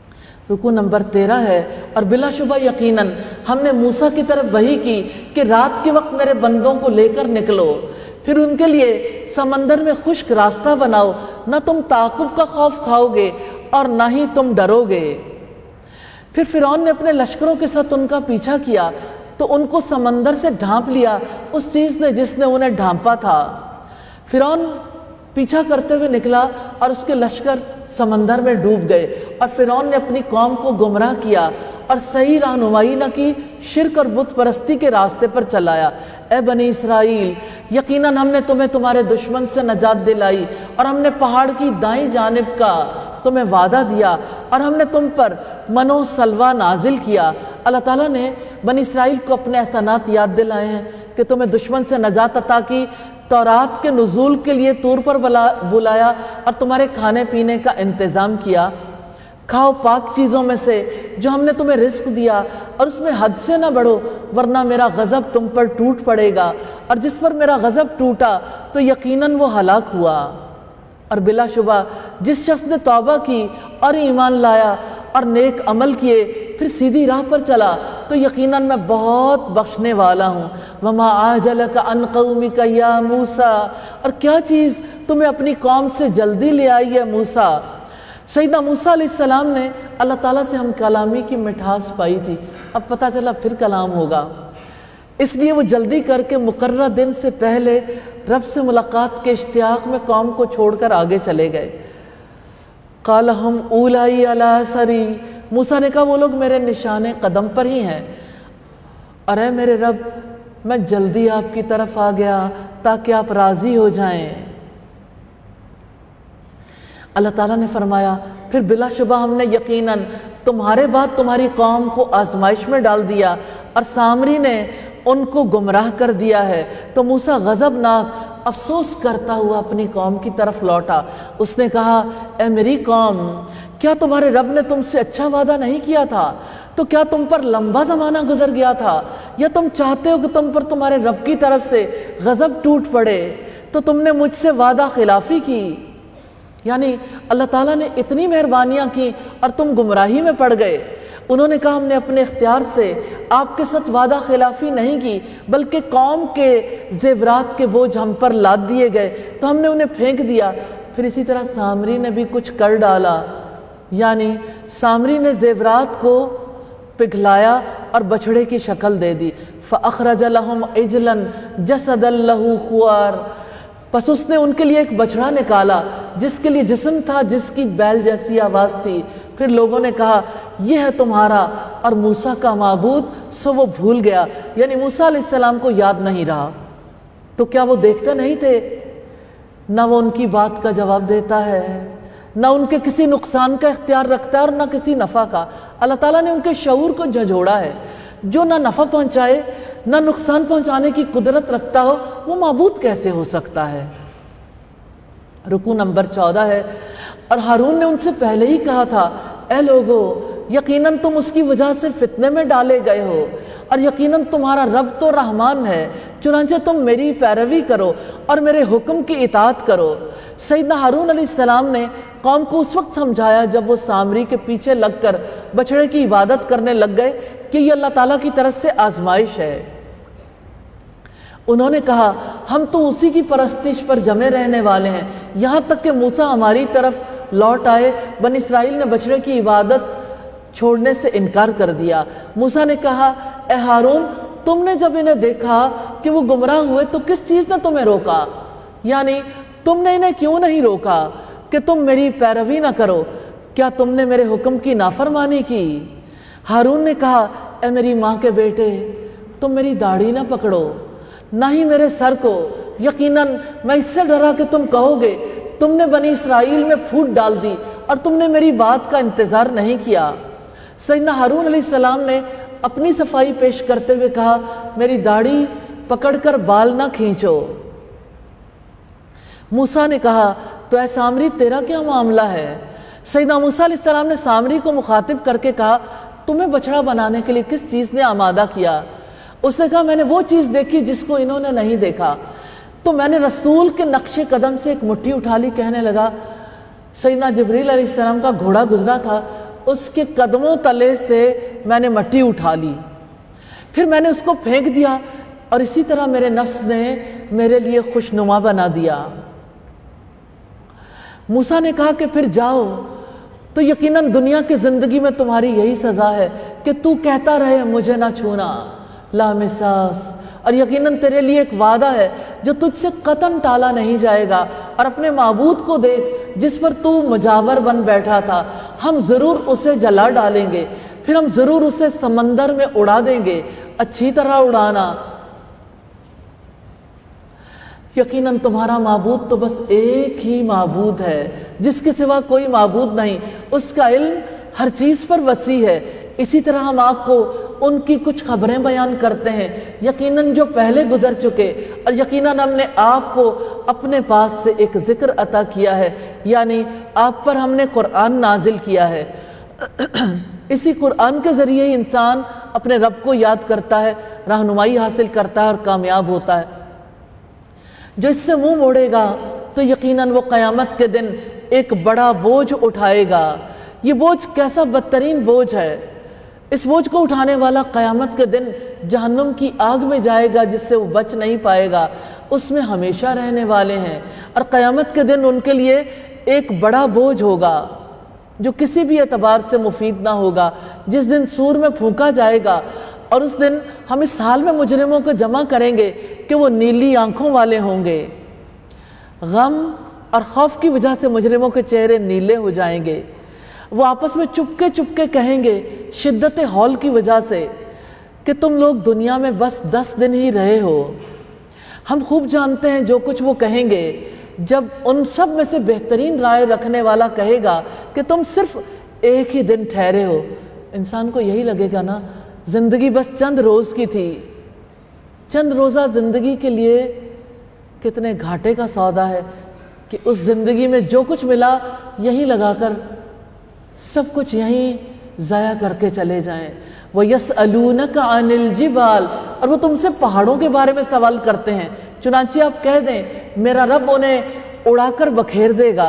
رکو نمبر 13 ہے، اور بلا شبہ یقیناً ہم نے موسیٰ کی طرف وحی کی کہ رات کے وقت میرے بندوں کو لے کر نکلو، پھر ان کے لیے سمندر میں خشک راستہ بناؤ، نہ تم تعاقب کا خوف کھاؤ گے اور نہ ہی تم ڈرو گے۔ پھر فرعون نے اپنے لشکروں کے ساتھ ان کا پیچھا کیا تو ان کو سمندر سے ڈھانپ لیا اس چیز نے جس نے انہیں ڈھانپا تھا۔ فرعون پیچھا کرتے ہوئے نکلا اور اس کے لشکر سمندر میں ڈوب گئے، اور فرعون نے اپنی قوم کو گمراہ کیا اور صحیح رہنمائی نہ کی، شرک اور بت پرستی کے راستے پر چلایا۔ اے بنی اسرائیل، یقیناً ہم نے تمہیں تمہارے دشمن سے نجات دلائی، اور ہم نے پہاڑ کی دائیں جانب کا تمہیں وعدہ دیا، اور ہم نے تم پر من و سلوہ نازل کیا۔ اللہ تعالیٰ نے بنی اسرائیل کو اپنے احسانات یاد دلائے ہیں کہ تمہیں دشمن سے نجات عطا کی، تورات کے نزول کے لیے طور پر بلایا، اور تمہارے کھانے پینے کا انتظام کیا۔ کھاؤ پاک چیزوں میں سے جو ہم نے تمہیں رزق دیا، اور اس میں حد سے نہ بڑھو ورنہ میرا غضب تم پر ٹوٹ پڑے گا، اور جس پر میرا غضب ٹوٹا تو یقیناً وہ ہلاک ہوا۔ اور بلا شبہ جس شخص نے توبہ کی اور ایمان لایا اور نیک عمل کیے پھر سیدھی راہ پر چلا تو یقیناً میں بہت بخشنے والا ہوں۔ وَمَا عَجَلَكَ عَنْ قَوْمِكَ يَا مُوسَىٰ، اور کیا چیز تمہیں اپنی قوم سے جلدی لے آئی ہے موسیٰ۔ سیدنا موسیٰ علیہ السلام نے اللہ تعالیٰ سے ہم کلامی کی مٹھاس پائی تھی، اب پتہ چلا پھر کلام ہوگا، اس لیے وہ جلدی کر کے مقررہ دن سے پہلے رب سے ملاقات کے اشتیاق میں قوم کو چھوڑ کر آگے چلے گئے۔ قَالَ هُمْ أُولَئِي عَلَىٰ أَثَرِي، موسیٰ نے کہا وہ لوگ میرے نشان قدم پر ہی ہیں، اور اے میرے رب میں جلدی آپ کی طرف آ گیا تاکہ آپ راضی ہو جائیں۔ اللہ تعالیٰ نے فرمایا پھر بلا شبہ ہم نے یقیناً تمہارے بعد تمہاری قوم کو آزمائش میں ڈال دیا، اور سامری نے ان کو گمراہ کر دیا ہے۔ تو موسیٰ غضبناک افسوس کرتا ہوا اپنی قوم کی طرف لوٹا، اس نے کہا اے میری قوم، کیا تمہارے رب نے تم سے اچھا وعدہ نہیں کیا تھا؟ تو کیا تم پر لمبا زمانہ گزر گیا تھا، یا تم چاہتے ہو کہ تم پر تمہارے رب کی طرف سے غضب ٹوٹ پڑے تو تم نے مجھ سے وعدہ خلافی کی؟ یعنی اللہ تعالیٰ نے اتنی مہربانیاں کی اور تم گمراہی میں پڑ گئے۔ انہوں نے کہا ہم نے اپنے اختیار سے آپ کے ساتھ وعدہ خلافی نہیں کی، بلکہ قوم کے زیورات کے بوجھ ہم پر لاد دیے گئے تو ہم نے انہیں پھینک دیا۔ پھر اسی طرح سامری نے بھی کچھ کر ڈالا، یعنی سامری نے زیورات کو پگھلایا اور بچھڑے کی شکل دے دی۔ فَأَخْرَجَ لَهُمْ عِجْلًا جَسَدًا لَهُ خُوَارٌ، پس اس نے ان کے لیے ایک بچڑا نکالا جس کے لیے جسم تھا جس کی بیل جیسی آواز تھی۔ پھر لوگوں نے کہا یہ ہے تمہارا اور موسیٰ کا معبود، سو وہ بھول گیا، یعنی موسیٰ علیہ السلام کو یاد نہیں رہا۔ تو کیا وہ دیکھتے نہیں تھے؟ نہ وہ ان کی بات کا جواب دیتا ہے، نہ ان کے کسی نقصان کا اختیار رکھتا ہے اور نہ کسی نفع کا۔ اللہ تعالیٰ نے ان کے شعور کو جھنجھوڑا ہے، جو نہ نفع پہنچائے نہ نقصان پہنچانے کی قدرت رکھتا ہو وہ معبود کیسے ہو سکتا ہے۔ رکوع نمبر 14 ہے، اور ہارون نے ان سے پہلے ہی کہا تھا اے لوگو، یقیناً تم اس کی وجہ سے فتنے میں ڈالے گئے ہو، اور یقیناً تمہارا رب تو رحمان ہے، چنانچہ تم میری پیروی کرو اور میرے حکم کی اطاعت کرو۔ سیدنا ہارون علیہ السلام نے قوم کو اس وقت سمجھایا جب وہ سامری کے پیچھے لگ کر بچڑے کی عبادت کرنے لگ گئے کہ یہ اللہ تعالیٰ کی طرف سے آزمائش ہے۔ انہوں نے کہا ہم تو اسی کی پرستش پر جمے رہنے والے ہیں یہاں تک کہ موسیٰ ہماری طرف لوٹ آئے۔ بنی اسرائیل نے بچڑے کی عبادت چھوڑنے سے انکار کر دیا۔ موسیٰ نے کہا اے ہارون، تم نے جب انہیں دیکھا کہ وہ گمراہ ہوئے تو کس چیز نے تمہیں روکا؟ یعنی تم نے انہیں کیوں نہیں روکا کہ تم میری پیروی نہ کرو؟ کیا تم نے میرے حکم کی نافرمانی کی؟ ہارون نے کہا اے میری ماں کے بیٹے، تم میری داڑھی نہ پکڑو نہ ہی میرے سر کو، یقیناً میں اس سے ڈرا کہ تم کہو گے تم نے بنی اسرائیل میں پھوٹ ڈال دی اور تم نے میری بات کا انتظار نہیں کیا۔ سیدنا ہارون علیہ السلام نے اپنی صفائی پیش کرتے ہوئے کہا میری داڑھی پکڑ کر بال نہ کھینچو۔ موسیٰ نے کہا تو اے سامری تیرا کیا معاملہ ہے؟ سیدنا موسیٰ علیہ السلام نے سامری کو مخاطب کر کے کہا تمہیں بچڑا بنانے کے لیے کس چیز نے آمادہ کیا؟ اس نے کہا میں نے وہ چیز دیکھی جس کو انہوں نے نہیں دیکھا، تو میں نے رسول کے نقش قدم سے ایک مٹھی اٹھا لی، کہنے لگا سیدنا جبریل علیہ السلام کا گھوڑا گزرا تھا، اس کے قدموں تلے سے میں نے مٹی اٹھا لی، پھر میں نے اس کو پھینک دیا، اور اسی طرح میرے نفس نے میرے لیے خوشنما بنا دیا۔ موسیٰ نے کہا کہ پھر جاؤ، تو یقیناً دنیا کی زندگی میں تمہاری یہی سزا ہے کہ تو کہتا رہے مجھے نہ چھونا، لا مساس، اور یقیناً تیرے لیے ایک وعدہ ہے جو تجھ سے قطعاً ٹالا نہیں جائے گا، اور اپنے معبود کو دیکھ جس پر تو مجاور بن بیٹھا تھا، ہم ضرور اسے جلا ڈالیں گے، پھر ہم ضرور اسے سمندر میں اڑا دیں گے، اچھی طرح اڑانا۔ یقیناً تمہارا معبود تو بس ایک ہی معبود ہے جس کے سوا کوئی معبود نہیں، اس کا علم ہر چیز پر وسیع ہے۔ اسی طرح ہم آپ کو ان کی کچھ خبریں بیان کرتے ہیں، یقیناً جو پہلے گزر چکے، اور یقیناً ہم نے آپ کو اپنے پاس سے ایک ذکر عطا کیا ہے، یعنی آپ پر ہم نے قرآن نازل کیا ہے۔ اسی قرآن کے ذریعے ہی انسان اپنے رب کو یاد کرتا ہے، رہنمائی حاصل کرتا ہے اور کامیاب ہوتا ہے۔ جو اس سے منہ موڑے گا تو یقیناً وہ قیامت کے دن ایک بڑا بوجھ اٹھائے گا۔ یہ بوجھ کیسا بدترین بوجھ ہے! اس بوجھ کو اٹھانے والا قیامت کے دن جہنم کی آگ میں جائے گا جس سے وہ بچ نہیں پائے گا، اس میں ہمیشہ رہنے والے ہیں، اور قیامت کے دن ان کے لیے ایک بڑا بوجھ ہوگا جو کسی بھی اعتبار سے مفید نہ ہوگا، جس دن سور میں پھونکا جائے گا، اور اس دن ہم اس حال میں مجرموں کو جمع کریں گے کہ وہ نیلی آنکھوں والے ہوں گے۔ غم اور خوف کی وجہ سے مجرموں کے چہرے نیلے ہو جائیں گے، وہ آپس میں چپکے چپکے کہیں گے شدت ہول کی وجہ سے کہ تم لوگ دنیا میں بس 10 دن ہی رہے ہو۔ ہم خوب جانتے ہیں جو کچھ وہ کہیں گے جب ان سب میں سے بہترین رائے رکھنے والا کہے گا کہ تم صرف ایک ہی دن ٹھہرے ہو۔ انسان کو یہی لگے گا نا، زندگی بس چند روز کی تھی۔ چند روزہ زندگی کے لیے کتنے گھاٹے کا سودا ہے کہ اس زندگی میں جو کچھ ملا یہیں لگا کر سب کچھ یہیں ضائع کر کے چلے جائیں۔ وَيَسْأَلُونَكَ عَنِ الْجِبَالِ، اور وہ تم سے پہاڑوں کے بارے میں سوال کرتے ہیں، چنانچہ آپ کہہ دیں میرا رب انہیں اڑا کر بکھیر دے گا،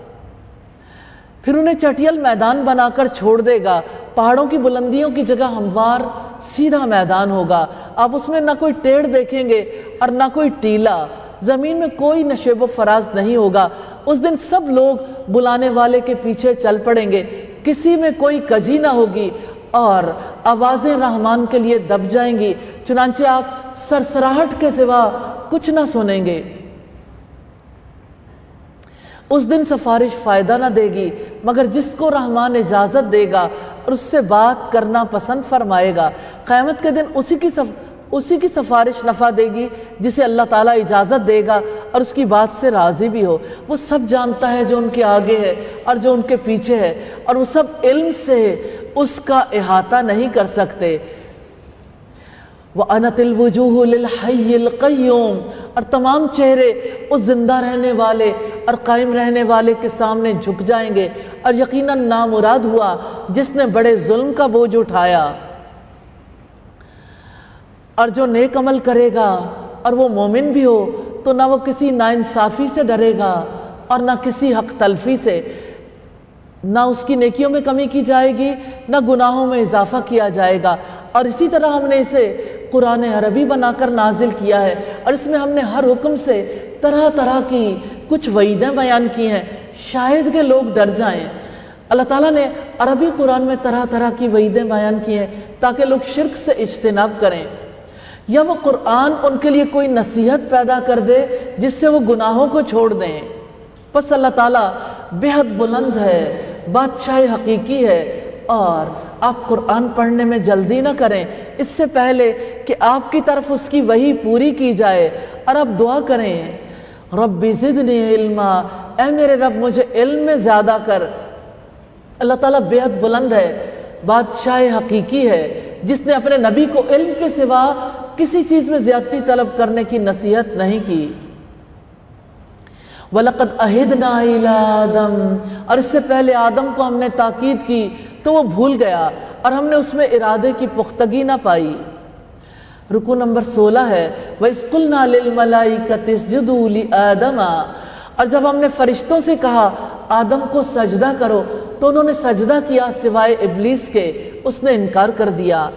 پھر انہیں چٹیل میدان بنا کر چھوڑ دے گا۔ پہاڑوں کی بلندیوں کی جگہ ہموار سیدھا میدان ہوگا، آپ اس میں نہ کوئی ٹیڑھ دیکھیں گے اور نہ کوئی ٹیلا، زمین میں کوئی نشیب و فراز نہیں ہوگا۔ اس دن سب لوگ بلانے والے کے پیچھے چل پڑیں گے، کسی میں کوئی کجی نہ ہوگی، اور آوازیں رحمان کے لیے دب جائیں گی، چنانچہ آپ سرسراہٹ کے سوا کچھ نہ سنیں گے۔ اس دن سفارش فائدہ نہ دے گی مگر جس کو رحمان اجازت دے گا اور اس سے بات کرنا پسند فرمائے گا۔ قیامت کے دن اسی کی سفارش نفع دے گی جسے اللہ تعالیٰ اجازت دے گا اور اس کی بات سے راضی بھی ہو۔ وہ سب جانتا ہے جو ان کے آگے ہے اور جو ان کے پیچھے ہے، اور وہ سب علم سے اس کا احاطہ نہیں کر سکتے۔ وَأَنَتِ الْوُجُوهُ لِلْحَيِّ الْقَيُّومِ، اور تمام چہرے اس زندہ رہنے والے اور قائم رہنے والے کے سامنے جھک جائیں گے، اور یقیناً نامراد ہوا جس نے بڑے ظلم کا بوجھ اٹھایا۔ اور جو نیک عمل کرے گا اور وہ مومن بھی ہو تو نہ وہ کسی ناانصافی سے ڈرے گا اور نہ کسی حق تلفی سے، نہ اس کی نیکیوں میں کمی کی جائے گی نہ گناہوں میں اضافہ کیا جائے گا۔ اور اسی طرح ہم نے اسے قرآن عربی بنا کر نازل کیا ہے، اور اس میں ہم نے ہر حکم سے طرح طرح کی کچھ وعیدیں بیان کی ہیں، شاید کہ لوگ ڈر جائیں۔ اللہ تعالیٰ نے عربی قرآن میں طرح طرح کی وعیدیں بیان کی ہیں تاکہ لوگ شرک سے اجتناب کریں، یا وہ قرآن ان کے لیے کوئی نصیحت پیدا کر دے جس سے وہ گناہوں کو چھوڑ دیں۔ پس اللہ تعالیٰ بے حد بلند ہے، بادشاہ حقیقی ہے، اور آپ قرآن پڑھنے میں جلدی نہ کریں اس سے پہلے کہ آپ کی طرف اس کی وحی پوری کی جائے، اور آپ دعا کریں رب زدنی علما، اے میرے رب مجھے علم میں زیادہ کر۔ اللہ تعالیٰ بے حد بلند ہے، بادشاہ حقیقی ہے، جس نے اپنے نبی کو علم کے سوا کسی چیز میں زیادتی طلب کرنے کی نصیحت نہیں کی۔ وَلَقَدْ أَهِدْنَا إِلَىٰ آدَمَ، اور اس سے پہلے آدم کو ہم نے تاکید کی تو وہ بھول گیا اور ہم نے اس میں ارادے کی پختگی نہ پائی۔ رکوع نمبر 16 ہے وَإِذْ قُلْنَا لِلْمَلَائِكَةِ اسْجُدُوا لِآدَمَ، اور جب ہم نے فرشتوں سے کہا آدم کو سجدہ کرو تو انہوں نے سجدہ کیا سوائے ابلیس کے، اس نے انکار کر دیا۔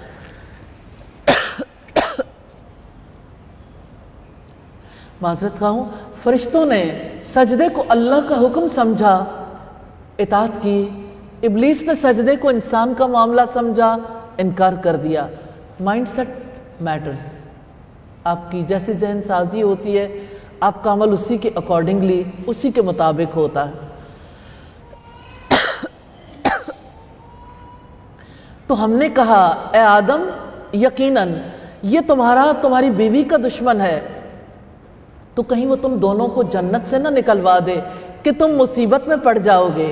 معذرت خواہ ہوں، فرشتوں نے سجدے کو اللہ کا حکم سمجھا، اطاعت کی، ابلیس نے سجدے کو انسان کا معاملہ سمجھا، انکار کر دیا۔ مائنڈ سیٹ میٹرز، آپ کی جیسی ذہن سازی ہوتی ہے آپ کا عمل اسی کے اکارڈنگلی، اسی کے مطابق ہوتا ہے۔ تو ہم نے کہا اے آدم یقیناً یہ تمہاری بیوی کا دشمن ہے، تو کہیں وہ تم دونوں کو جنت سے نہ نکلوا دے کہ تم مصیبت میں پڑ جاؤ گے۔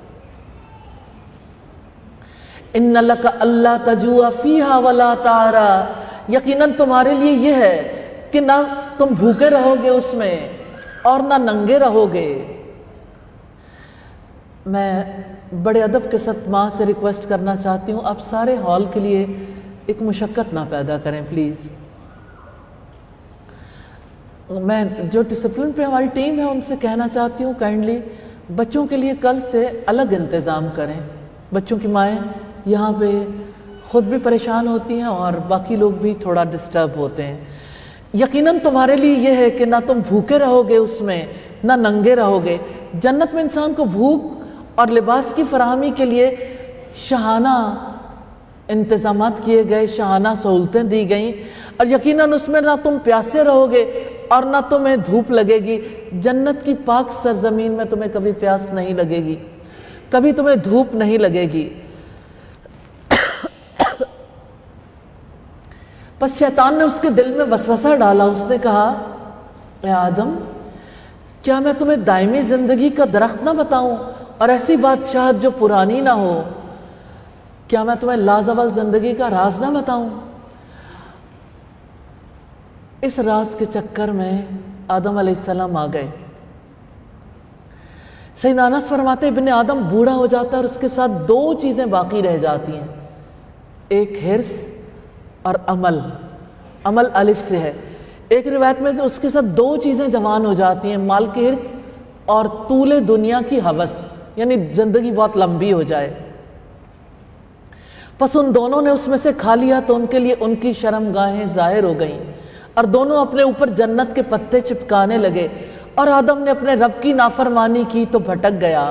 ان لک اللہ تجوع فیہا ولا تعرا، یقیناً تمہارے لیے یہ ہے کہ نہ تم بھوکے رہو گے اس میں اور نہ ننگے رہو گے۔ میں بڑے ادب کے ساتھ ماں سے ریکویسٹ کرنا چاہتی ہوں، آپ سارے ہال کے لیے ایک مشقت نہ پیدا کریں پلیز۔ میں جو ڈسپلن پہ ہماری ٹیم ہے ان سے کہنا چاہتی ہوں کائنڈلی بچوں کے لیے کل سے الگ انتظام کریں۔ بچوں کی مائیں یہاں پہ خود بھی پریشان ہوتی ہیں اور باقی لوگ بھی تھوڑا ڈسٹرب ہوتے ہیں۔ یقیناً تمہارے لیے یہ ہے کہ نہ تم بھوکے رہو گے اس میں نہ ننگے رہو گے۔ جنت میں انسان کو بھوک اور لباس کی فراہمی کے لیے شاہانہ انتظامات کیے گئے، شاہانہ سہولتیں دی گئیں، اور یقیناً اس میں نہ تم پیاسے رہو گے اور نہ تمہیں دھوپ لگے گی۔ جنت کی پاک سرزمین میں تمہیں کبھی پیاس نہیں لگے گی، کبھی تمہیں دھوپ نہیں لگے گی۔ بس شیطان نے اس کے دل میں وسوسہ ڈالا، اس نے کہا اے آدم کیا میں تمہیں دائمی زندگی کا درخت نہ بتاؤں اور ایسی بادشاہت جو پرانی نہ ہو؟ کیا میں تمہیں لازوال زندگی کا راز نہ بتاؤں؟ اس راز کے چکر میں آدم علیہ السلام آ گئے۔ سیدنا انس فرماتے ابن آدم بوڑھا ہو جاتا ہے اور اس کے ساتھ دو چیزیں باقی رہ جاتی ہیں، ایک حرص اور عمل۔ عمل الف سے ہے۔ ایک روایت میں اس کے ساتھ دو چیزیں جوان ہو جاتی ہیں، مال کی حرص اور طول دنیا کی ہوس، یعنی زندگی بہت لمبی ہو جائے۔ پس ان دونوں نے اس میں سے کھا لیا تو ان کے لیے ان کی شرمگاہیں ظاہر ہو گئیں اور دونوں اپنے اوپر جنت کے پتے چپکانے لگے، اور آدم نے اپنے رب کی نافرمانی کی تو بھٹک گیا۔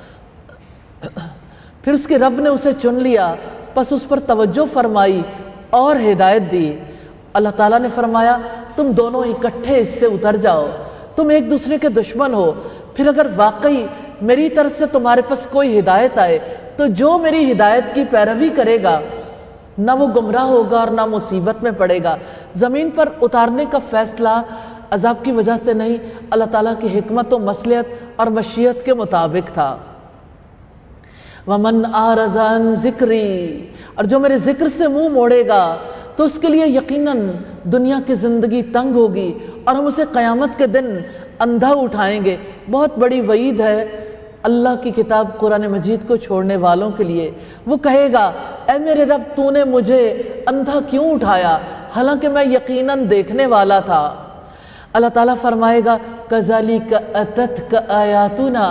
پھر اس کے رب نے اسے چن لیا، پس اس پر توجہ فرمائی اور ہدایت دی۔ اللہ تعالیٰ نے فرمایا تم دونوں اکٹھے اس سے اتر جاؤ، تم ایک دوسرے کے دشمن ہو، پھر اگر واقعی میری طرف سے تمہارے پاس کوئی ہدایت آئے تو جو میری ہدایت کی پیروی کرے گا نہ وہ گمراہ ہوگا اور نہ مصیبت میں پڑے گا۔ زمین پر اتارنے کا فیصلہ عذاب کی وجہ سے نہیں، اللہ تعالیٰ کی حکمت و مصلحت اور مشیت کے مطابق تھا۔ وَمَنْ أَعْرَضَ عَنْ ذِكْرِي، اور جو میرے ذکر سے منہ موڑے گا تو اس کے لیے یقیناً دنیا کی زندگی تنگ ہوگی اور ہم اسے قیامت کے دن اندھا اٹھائیں گے۔ بہت بڑی وعید ہے اللہ کی کتاب قرآن مجید کو چھوڑنے والوں کے لیے۔ وہ کہے گا اے میرے رب تو نے مجھے اندھا کیوں اٹھایا حالانکہ میں یقیناً دیکھنے والا تھا۔ اللہ تعالیٰ فرمائے گا کذالک اتتک آیاتنا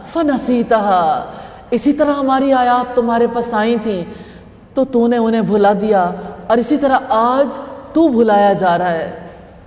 فنسیتها، اسی طرح ہماری آیات تمہارے پاس آئی تھیں تو تو نے انہیں بھلا دیا، اور اسی طرح آج تو بھلایا جا رہا ہے۔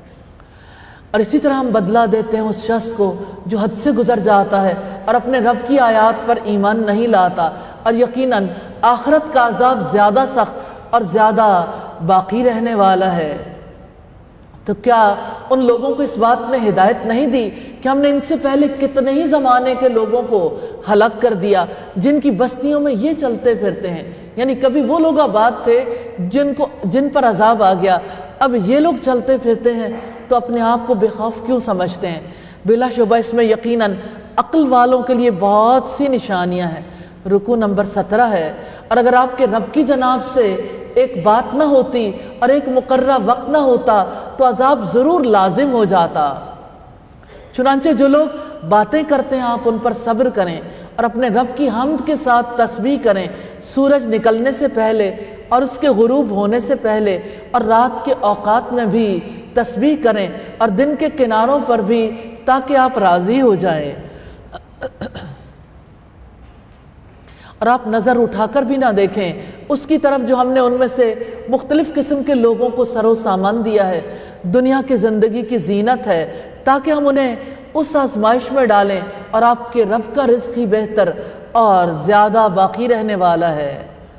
اور اسی طرح ہم بدلہ دیتے ہیں اس شخص کو جو حد سے گزر جاتا ہے اور اپنے رب کی آیات پر ایمان نہیں لاتا، اور یقیناً آخرت کا عذاب زیادہ سخت اور زیادہ باقی رہنے والا ہے۔ تو کیا ان لوگوں کو اس بات نے ہدایت نہیں دی کہ ہم نے ان سے پہلے کتنے ہی زمانے کے لوگوں کو ہلاک کر دیا جن کی بستیوں میں یہ چلتے پھرتے ہیں؟ یعنی کبھی وہ لوگ آباد تھے جن پر عذاب آ گیا، اب یہ لوگ چلتے پھرتے ہیں، تو اپنے آپ کو بے خوف کیوں سمجھتے ہیں؟ بلا شبہ اس میں یقیناً عقل والوں کے لیے بہت سی نشانیاں ہیں۔ رکوع نمبر 17 ہے، اور اگر آپ کے رب کی جناب سے ایک بات نہ ہوتی اور ایک مقررہ وقت نہ ہوتا تو عذاب ضرور لازم ہو جاتا۔ چنانچہ جو لوگ باتیں کرتے ہیں آپ ان پر صبر کریں اور اپنے رب کی حمد کے ساتھ تسبیح کریں، سورج نکلنے سے پہلے اور اس کے غروب ہونے سے پہلے، اور رات کے اوقات میں بھی تسبیح کریں اور دن کے کناروں پر بھی، تاکہ آپ راضی ہو جائیں۔ اور آپ نظر اٹھا کر بھی نہ دیکھیں اس کی طرف جو ہم نے ان میں سے مختلف قسم کے لوگوں کو سر و سامان دیا ہے، دنیا کی زندگی کی زینت ہے، تاکہ ہم انہیں اس آزمائش میں ڈالیں، اور آپ کے رب کا رزق ہی بہتر اور زیادہ باقی رہنے والا ہے۔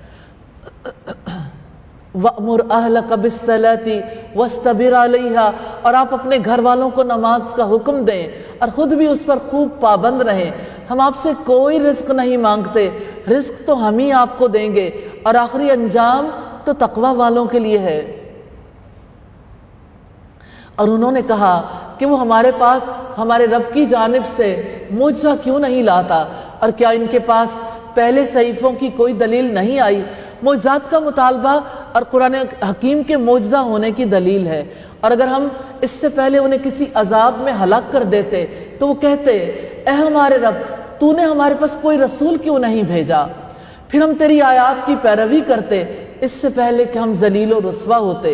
وَأْمُرْ أَهْلَكَ بِالصَّلَاةِ وَاسْتَبِرْ عَلَيْهَا، اور آپ اپنے گھر والوں کو نماز کا حکم دیں اور خود بھی اس پر خوب پابند رہیں۔ ہم آپ سے کوئی رزق نہیں مانگتے، رزق تو ہم ہی آپ کو دیں گے، اور آخری انجام تو تقوی والوں کے لیے ہے۔ اور انہوں نے کہا کہ وہ ہمارے پاس ہمارے رب کی جانب سے معجزہ کیوں نہیں لاتا، اور کیا ان کے پاس پہلے صحیفوں کی کوئی دلیل نہیں آئی؟ معجزات کا مطالبہ اور قرآن حکیم کے معجزہ ہونے کی دلیل ہے، اور اگر ہم اس سے پہلے انہیں کسی عذاب میں ہلاک کر دیتے تو وہ کہتے اے ہمارے رب، تو نے ہمارے پاس کوئی رسول کیوں نہیں بھیجا؟ پھر ہم تیری آیات کی پیروی کرتے اس سے پہلے کہ ہم ذلیل و رسوا ہوتے۔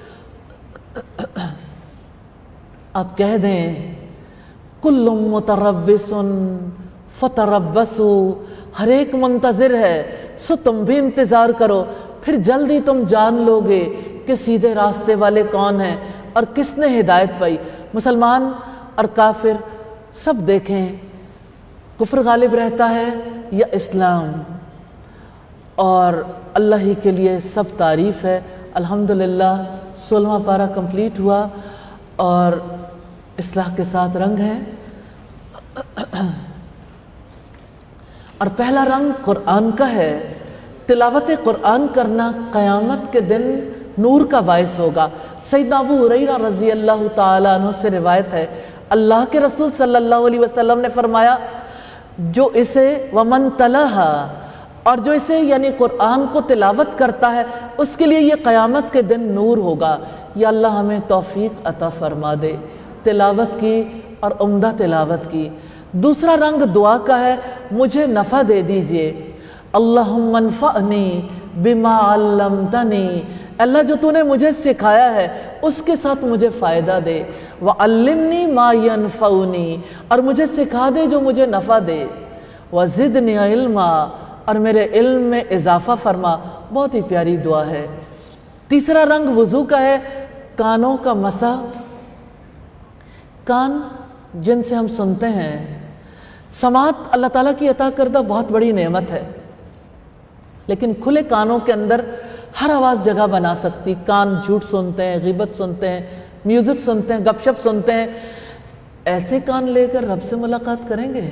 آپ کہہ دیں کل متربص فتربصوا، ہر ایک منتظر ہے سو تم بھی انتظار کرو، پھر جلدی تم جان لو گے کہ سیدھے راستے والے کون ہیں اور کس نے ہدایت پائی۔ مسلمان اور کافر سب دیکھیں کفر غالب رہتا ہے یا اسلام، اور اللہ ہی کے لیے سب تعریف ہے۔ الحمدللہ 16واں پارہ کمپلیٹ ہوا اور اصلاح کے ساتھ رنگ ہے، اور پہلا رنگ قرآن کا ہے۔ تلاوت قرآن کرنا قیامت کے دن نور کا باعث ہوگا۔ سیدنا ابو ہریرہ رضی اللہ تعالیٰ عنہ سے روایت ہے، اللہ کے رسول صلی اللہ علیہ وسلم نے فرمایا جو اسے ومن تلاہا، اور جو اسے یعنی قرآن کو تلاوت کرتا ہے اس کے لیے یہ قیامت کے دن نور ہوگا۔ یا اللہ ہمیں توفیق عطا فرما دے تلاوت کی اور عمدہ تلاوت کی۔ دوسرا رنگ دعا کا ہے، مجھے نفع دے دیجئے۔ اللہم انفعنی بما علمتنی، اللہ جو تو نے مجھے سکھایا ہے اس کے ساتھ مجھے فائدہ دے۔ وعلمنی ما ینفعنی، اور مجھے سکھا دے جو مجھے نفع دے۔ وزدنی علما، اور میرے علم میں اضافہ فرما۔ بہت ہی پیاری دعا ہے۔ تیسرا رنگ وضو کا ہے، کانوں کا مسح۔ کان جن سے ہم سنتے ہیں، سماعت اللہ تعالیٰ کی عطا کردہ بہت بڑی نعمت ہے، لیکن کھلے کانوں کے اندر ہر آواز جگہ بنا سکتی۔ کان جھوٹ سنتے ہیں، غیبت سنتے ہیں، میوزک سنتے ہیں، گپ شپ سنتے ہیں۔ ایسے کان لے کر رب سے ملاقات کریں گے؟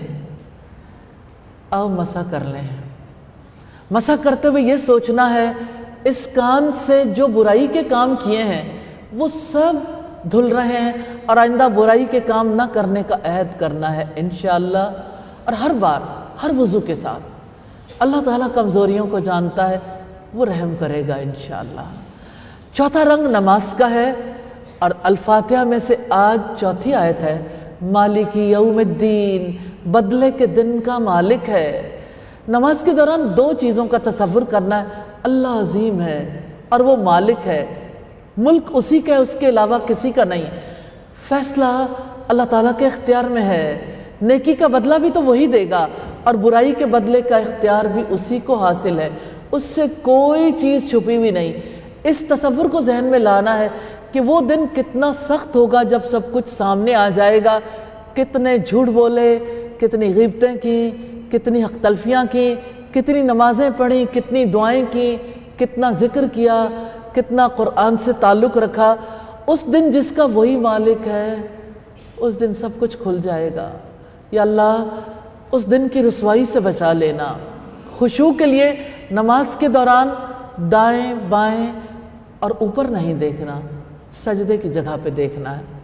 آؤ مسح کر لیں۔ مسح کرتے ہوئے یہ سوچنا ہے اس کان سے جو برائی کے کام کیے ہیں وہ سب دھل رہے ہیں، اور آئندہ برائی کے کام نہ کرنے کا عہد کرنا ہے انشاءاللہ۔ اور ہر بار ہر وضو کے ساتھ اللہ تعالیٰ کمزوریوں کو جانتا ہے، وہ رحم کرے گا انشاءاللہ۔ چوتھا رنگ نماز کا ہے، اور الفاتحہ میں سے آج چوتھی آیت ہے، مالک یوم الدین، بدلے کے دن کا مالک ہے۔ نماز کے دوران دو چیزوں کا تصور کرنا ہے، اللہ عظیم ہے اور وہ مالک ہے، ملک اسی کا ہے، اس کے علاوہ کسی کا نہیں، فیصلہ اللہ تعالیٰ کے اختیار میں ہے، نیکی کا بدلہ بھی تو وہی دے گا اور برائی کے بدلے کا اختیار بھی اسی کو حاصل ہے، اس سے کوئی چیز چھپی ہوئی نہیں۔ اس تصور کو ذہن میں لانا ہے کہ وہ دن کتنا سخت ہوگا جب سب کچھ سامنے آ جائے گا، کتنے جھوٹ بولے، کتنی غیبتیں کی، کتنی حق تلفیاں کی، کتنی نمازیں پڑھی، کتنی دعائیں کی، کتنا ذکر کیا، کتنا قرآن سے تعلق رکھا۔ اس دن جس کا وہی مالک ہے، اس دن سب کچھ کھل جائے گا۔ یا اللہ اس دن کی رسوائی سے بچا لینا۔ خشوع کے لیے نماز کے دوران دائیں بائیں اور اوپر نہیں دیکھنا، سجدے کی جگہ پہ دیکھنا ہے۔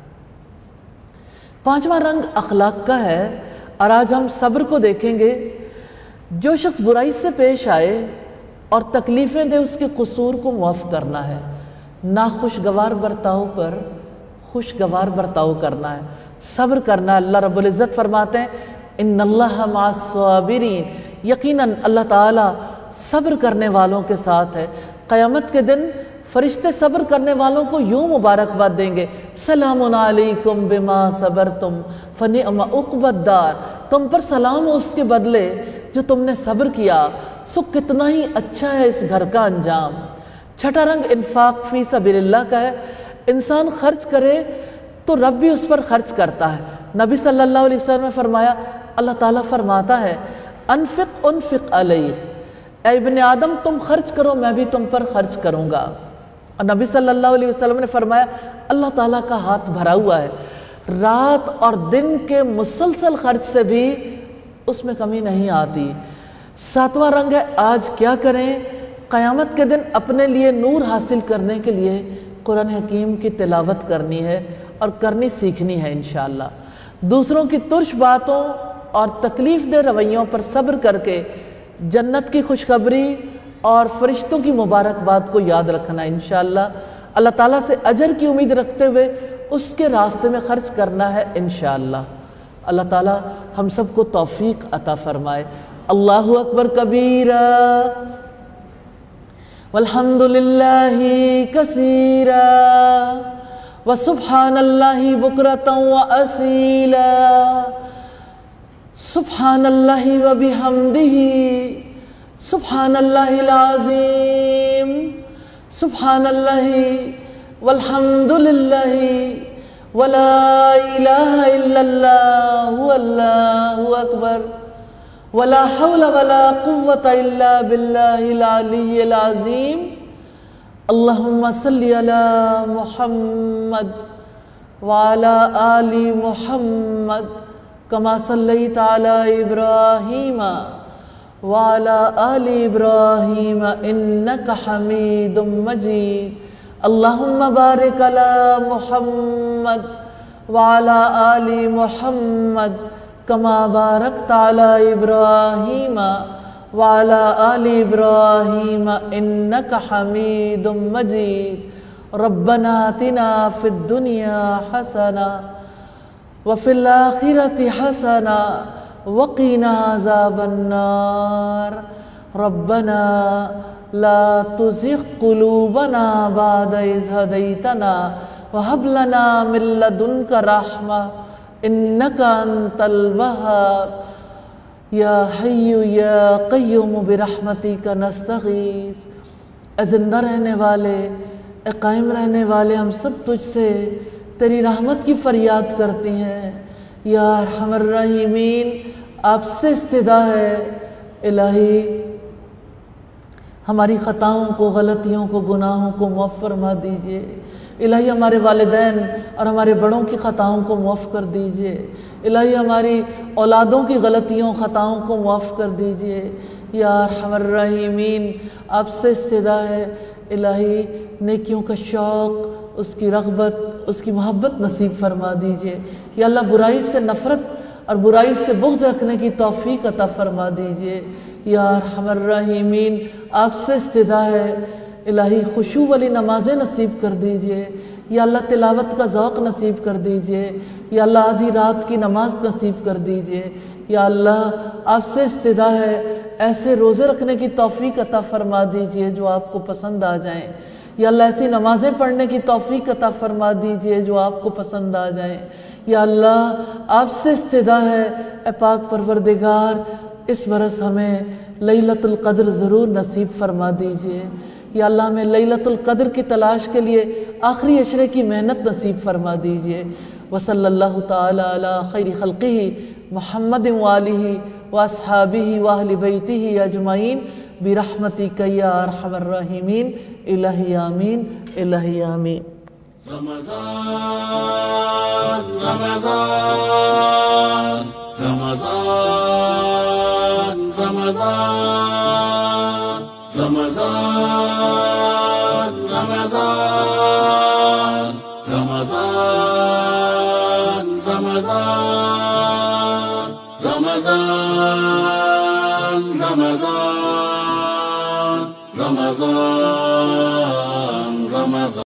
پانچواں رنگ اخلاق کا ہے، اور آج ہم صبر کو دیکھیں گے۔ جو شخص برائی سے پیش آئے اور تکلیفیں دے، اس کے قصور کو معاف کرنا ہے، ناخوشگوار برتاؤ پر خوشگوار برتاؤ کرنا ہے، صبر کرنا ہے۔ اللہ رب العزت فرماتے ہیں ان اللہ مع الصابرین، یقیناً اللہ تعالیٰ صبر کرنے والوں کے ساتھ ہے۔ قیامت کے دن فرشتے صبر کرنے والوں کو یوں مبارکباد دیں گے، سلام علیکم بما صبرتم فنعم عقبی الدار، تم پر سلام ہو اس کے بدلے جو تم نے صبر کیا، सो कितना ही अच्छा है इस घर का अंजाम। छठा रंग इन्फाक फी सबीलिल्लाह का है। इंसान खर्च करे तो रब भी उस पर खर्च करता है। नबी सल्लल्लाहु अलैहि वसल्लम ने फरमाया, अल्लाह ताला फरमाता है, अनफिक उनफिक अलैक, ऐ इब्ने आदम तुम खर्च करो मैं भी तुम पर खर्च करूँगा। और नबी सल्लल्लाहु अलैहि वसल्लम ने फरमाया, अल्लाह ताला का हाथ भरा हुआ है, रात और दिन के मुसलसल खर्च से भी उसमें कमी नहीं आती। सातवां रंग है आज क्या करें, क़यामत के दिन अपने लिए नूर हासिल करने के लिए कुरान हकीम की तिलावत करनी है और करनी सीखनी है इंशाअल्लाह। दूसरों की तुर्श बातों और तकलीफ़ दे रवैयों पर सब्र करके जन्नत की खुशखबरी और फरिश्तों की मुबारकबाद को याद रखना इंशाअल्लाह। अल्लाह ताला से अजर की उम्मीद रखते हुए उसके रास्ते में खर्च करना है इंशाअल्लाह। अल्लाह ताला हम सबको तौफीक अता फरमाए। अल्लाहु अकबर कबीरा वल्हम्दुलिल्लाहि कसीरा व सुब्हानल्लाहि बुकरतन व असीला, सुब्हानल्लाहि व बिहम्दिही, सुब्हानल्लाहिल अज़ीम, सुब्हानल्लाहि वल्हम्दुलिल्लाहि वला इलाहा इल्लल्लाहु अल्लाहु अकबर वला हौला वला कुव्वता इल्ला बिल्लाहिल अलिय्यिल अज़ीम। अल्लाहुम्मा सल्लि अला मुहम्मद व अला आलि मुहम्मद कमा सल्लैता अला इब्राहीम व अला आलि इब्राहीम इन्नका हमीदुम मजीद। अल्लाहुम्मा बारिक अला मुहम्मद व अला आलि मुहम्मद कमा बारकता अला इब्राहीम व अला आलि इब्राहीम इन्नका हमीदुम मजीद। रब्बना आतिना फिद दुनिया हसना व फिल आखिरति हसना व क़िना अज़ाबन नार। रब्बना ला तुज़िग़ क़ुलूबना बअद इज़ हदैतना व हब लना मिन लदुनका रहमा इन्नका अंतल वहाब। या हय्यु या क़य्यूम बिरहमतिका नस्तगीस। ए ज़िंदा रहने वाले, ए कायम रहने वाले, हम सब तुझसे तेरी रहमत की फ़रियाद करती हैं। या अरहमर रहीमीन, आपसे इस्तिदा है इलाही हमारी ख़ताओं को, गलतियों को, गुनाहों को मुअफ़्फ़ फरमा दीजिए। इलाही हमारे वालिदैन और हमारे बड़ों की ख़ताओं को मुअफ़्फ़ कर दीजिए। इलाही हमारी औलादों की गलतियों ख़ताओं को मुअफ़्फ़ कर दीजिए। या अरहमर रहीमीन, आपसे इस्तिदा है इलाही नेकियों का शौक़, उसकी रग़बत, उसकी मोहब्बत नसीब फरमा दीजिए। या अल्लाह बुराई से नफ़रत और बुराई से बुग़्ज़ रखने की तौफ़ीक़ अता फरमा दीजिए। या अरहमर रहीमीन, आपसे इस्तिदा है इलाही खुशू वाली नमाज़ें नसीब कर दीजिए। या अल्लाह तिलावत का ज़ौक़ नसीब कर दीजिए। या अल्लाह आधी रात की नमाज नसीब कर दीजिए। या अल्लाह आपसे इस्तिदा है ऐसे रोज़े रखने की तौफ़ीक़ अता फ़रमा दीजिए जो आपको पसंद आ जाएं। या अल्लाह ऐसी नमाज़ें पढ़ने की तौफ़ीक़ अता फ़रमा दीजिए जो आपको पसंद आ जाएं। या अल्लाह आपसे इस्तिदा है ए पाक परवरदिगार, इस बरस हमें लैलतुल क़द्र ज़रूर नसीब फरमा दीजिए। या अल्लाह हमें लैलतुल क़द्र की तलाश के लिए आखिरी अशरे की मेहनत नसीब फरमा दीजिए। वसल्लल्लाहु ताला अला खैरि खल्क़िही मुहम्मदिन व आलिही व अस्हाबिही व अहलि बैतिही अजमईन बिरहमतिका या अरहमर राहिमीन। इलाही आमीन, इलाही आमीन। रमज़ान रमज़ान रमज़ान रमज़ान रमज़ान रमज़ान रमज़ान रमज़ान रमज़ान रमज़ान रमज़ान रमज़ान।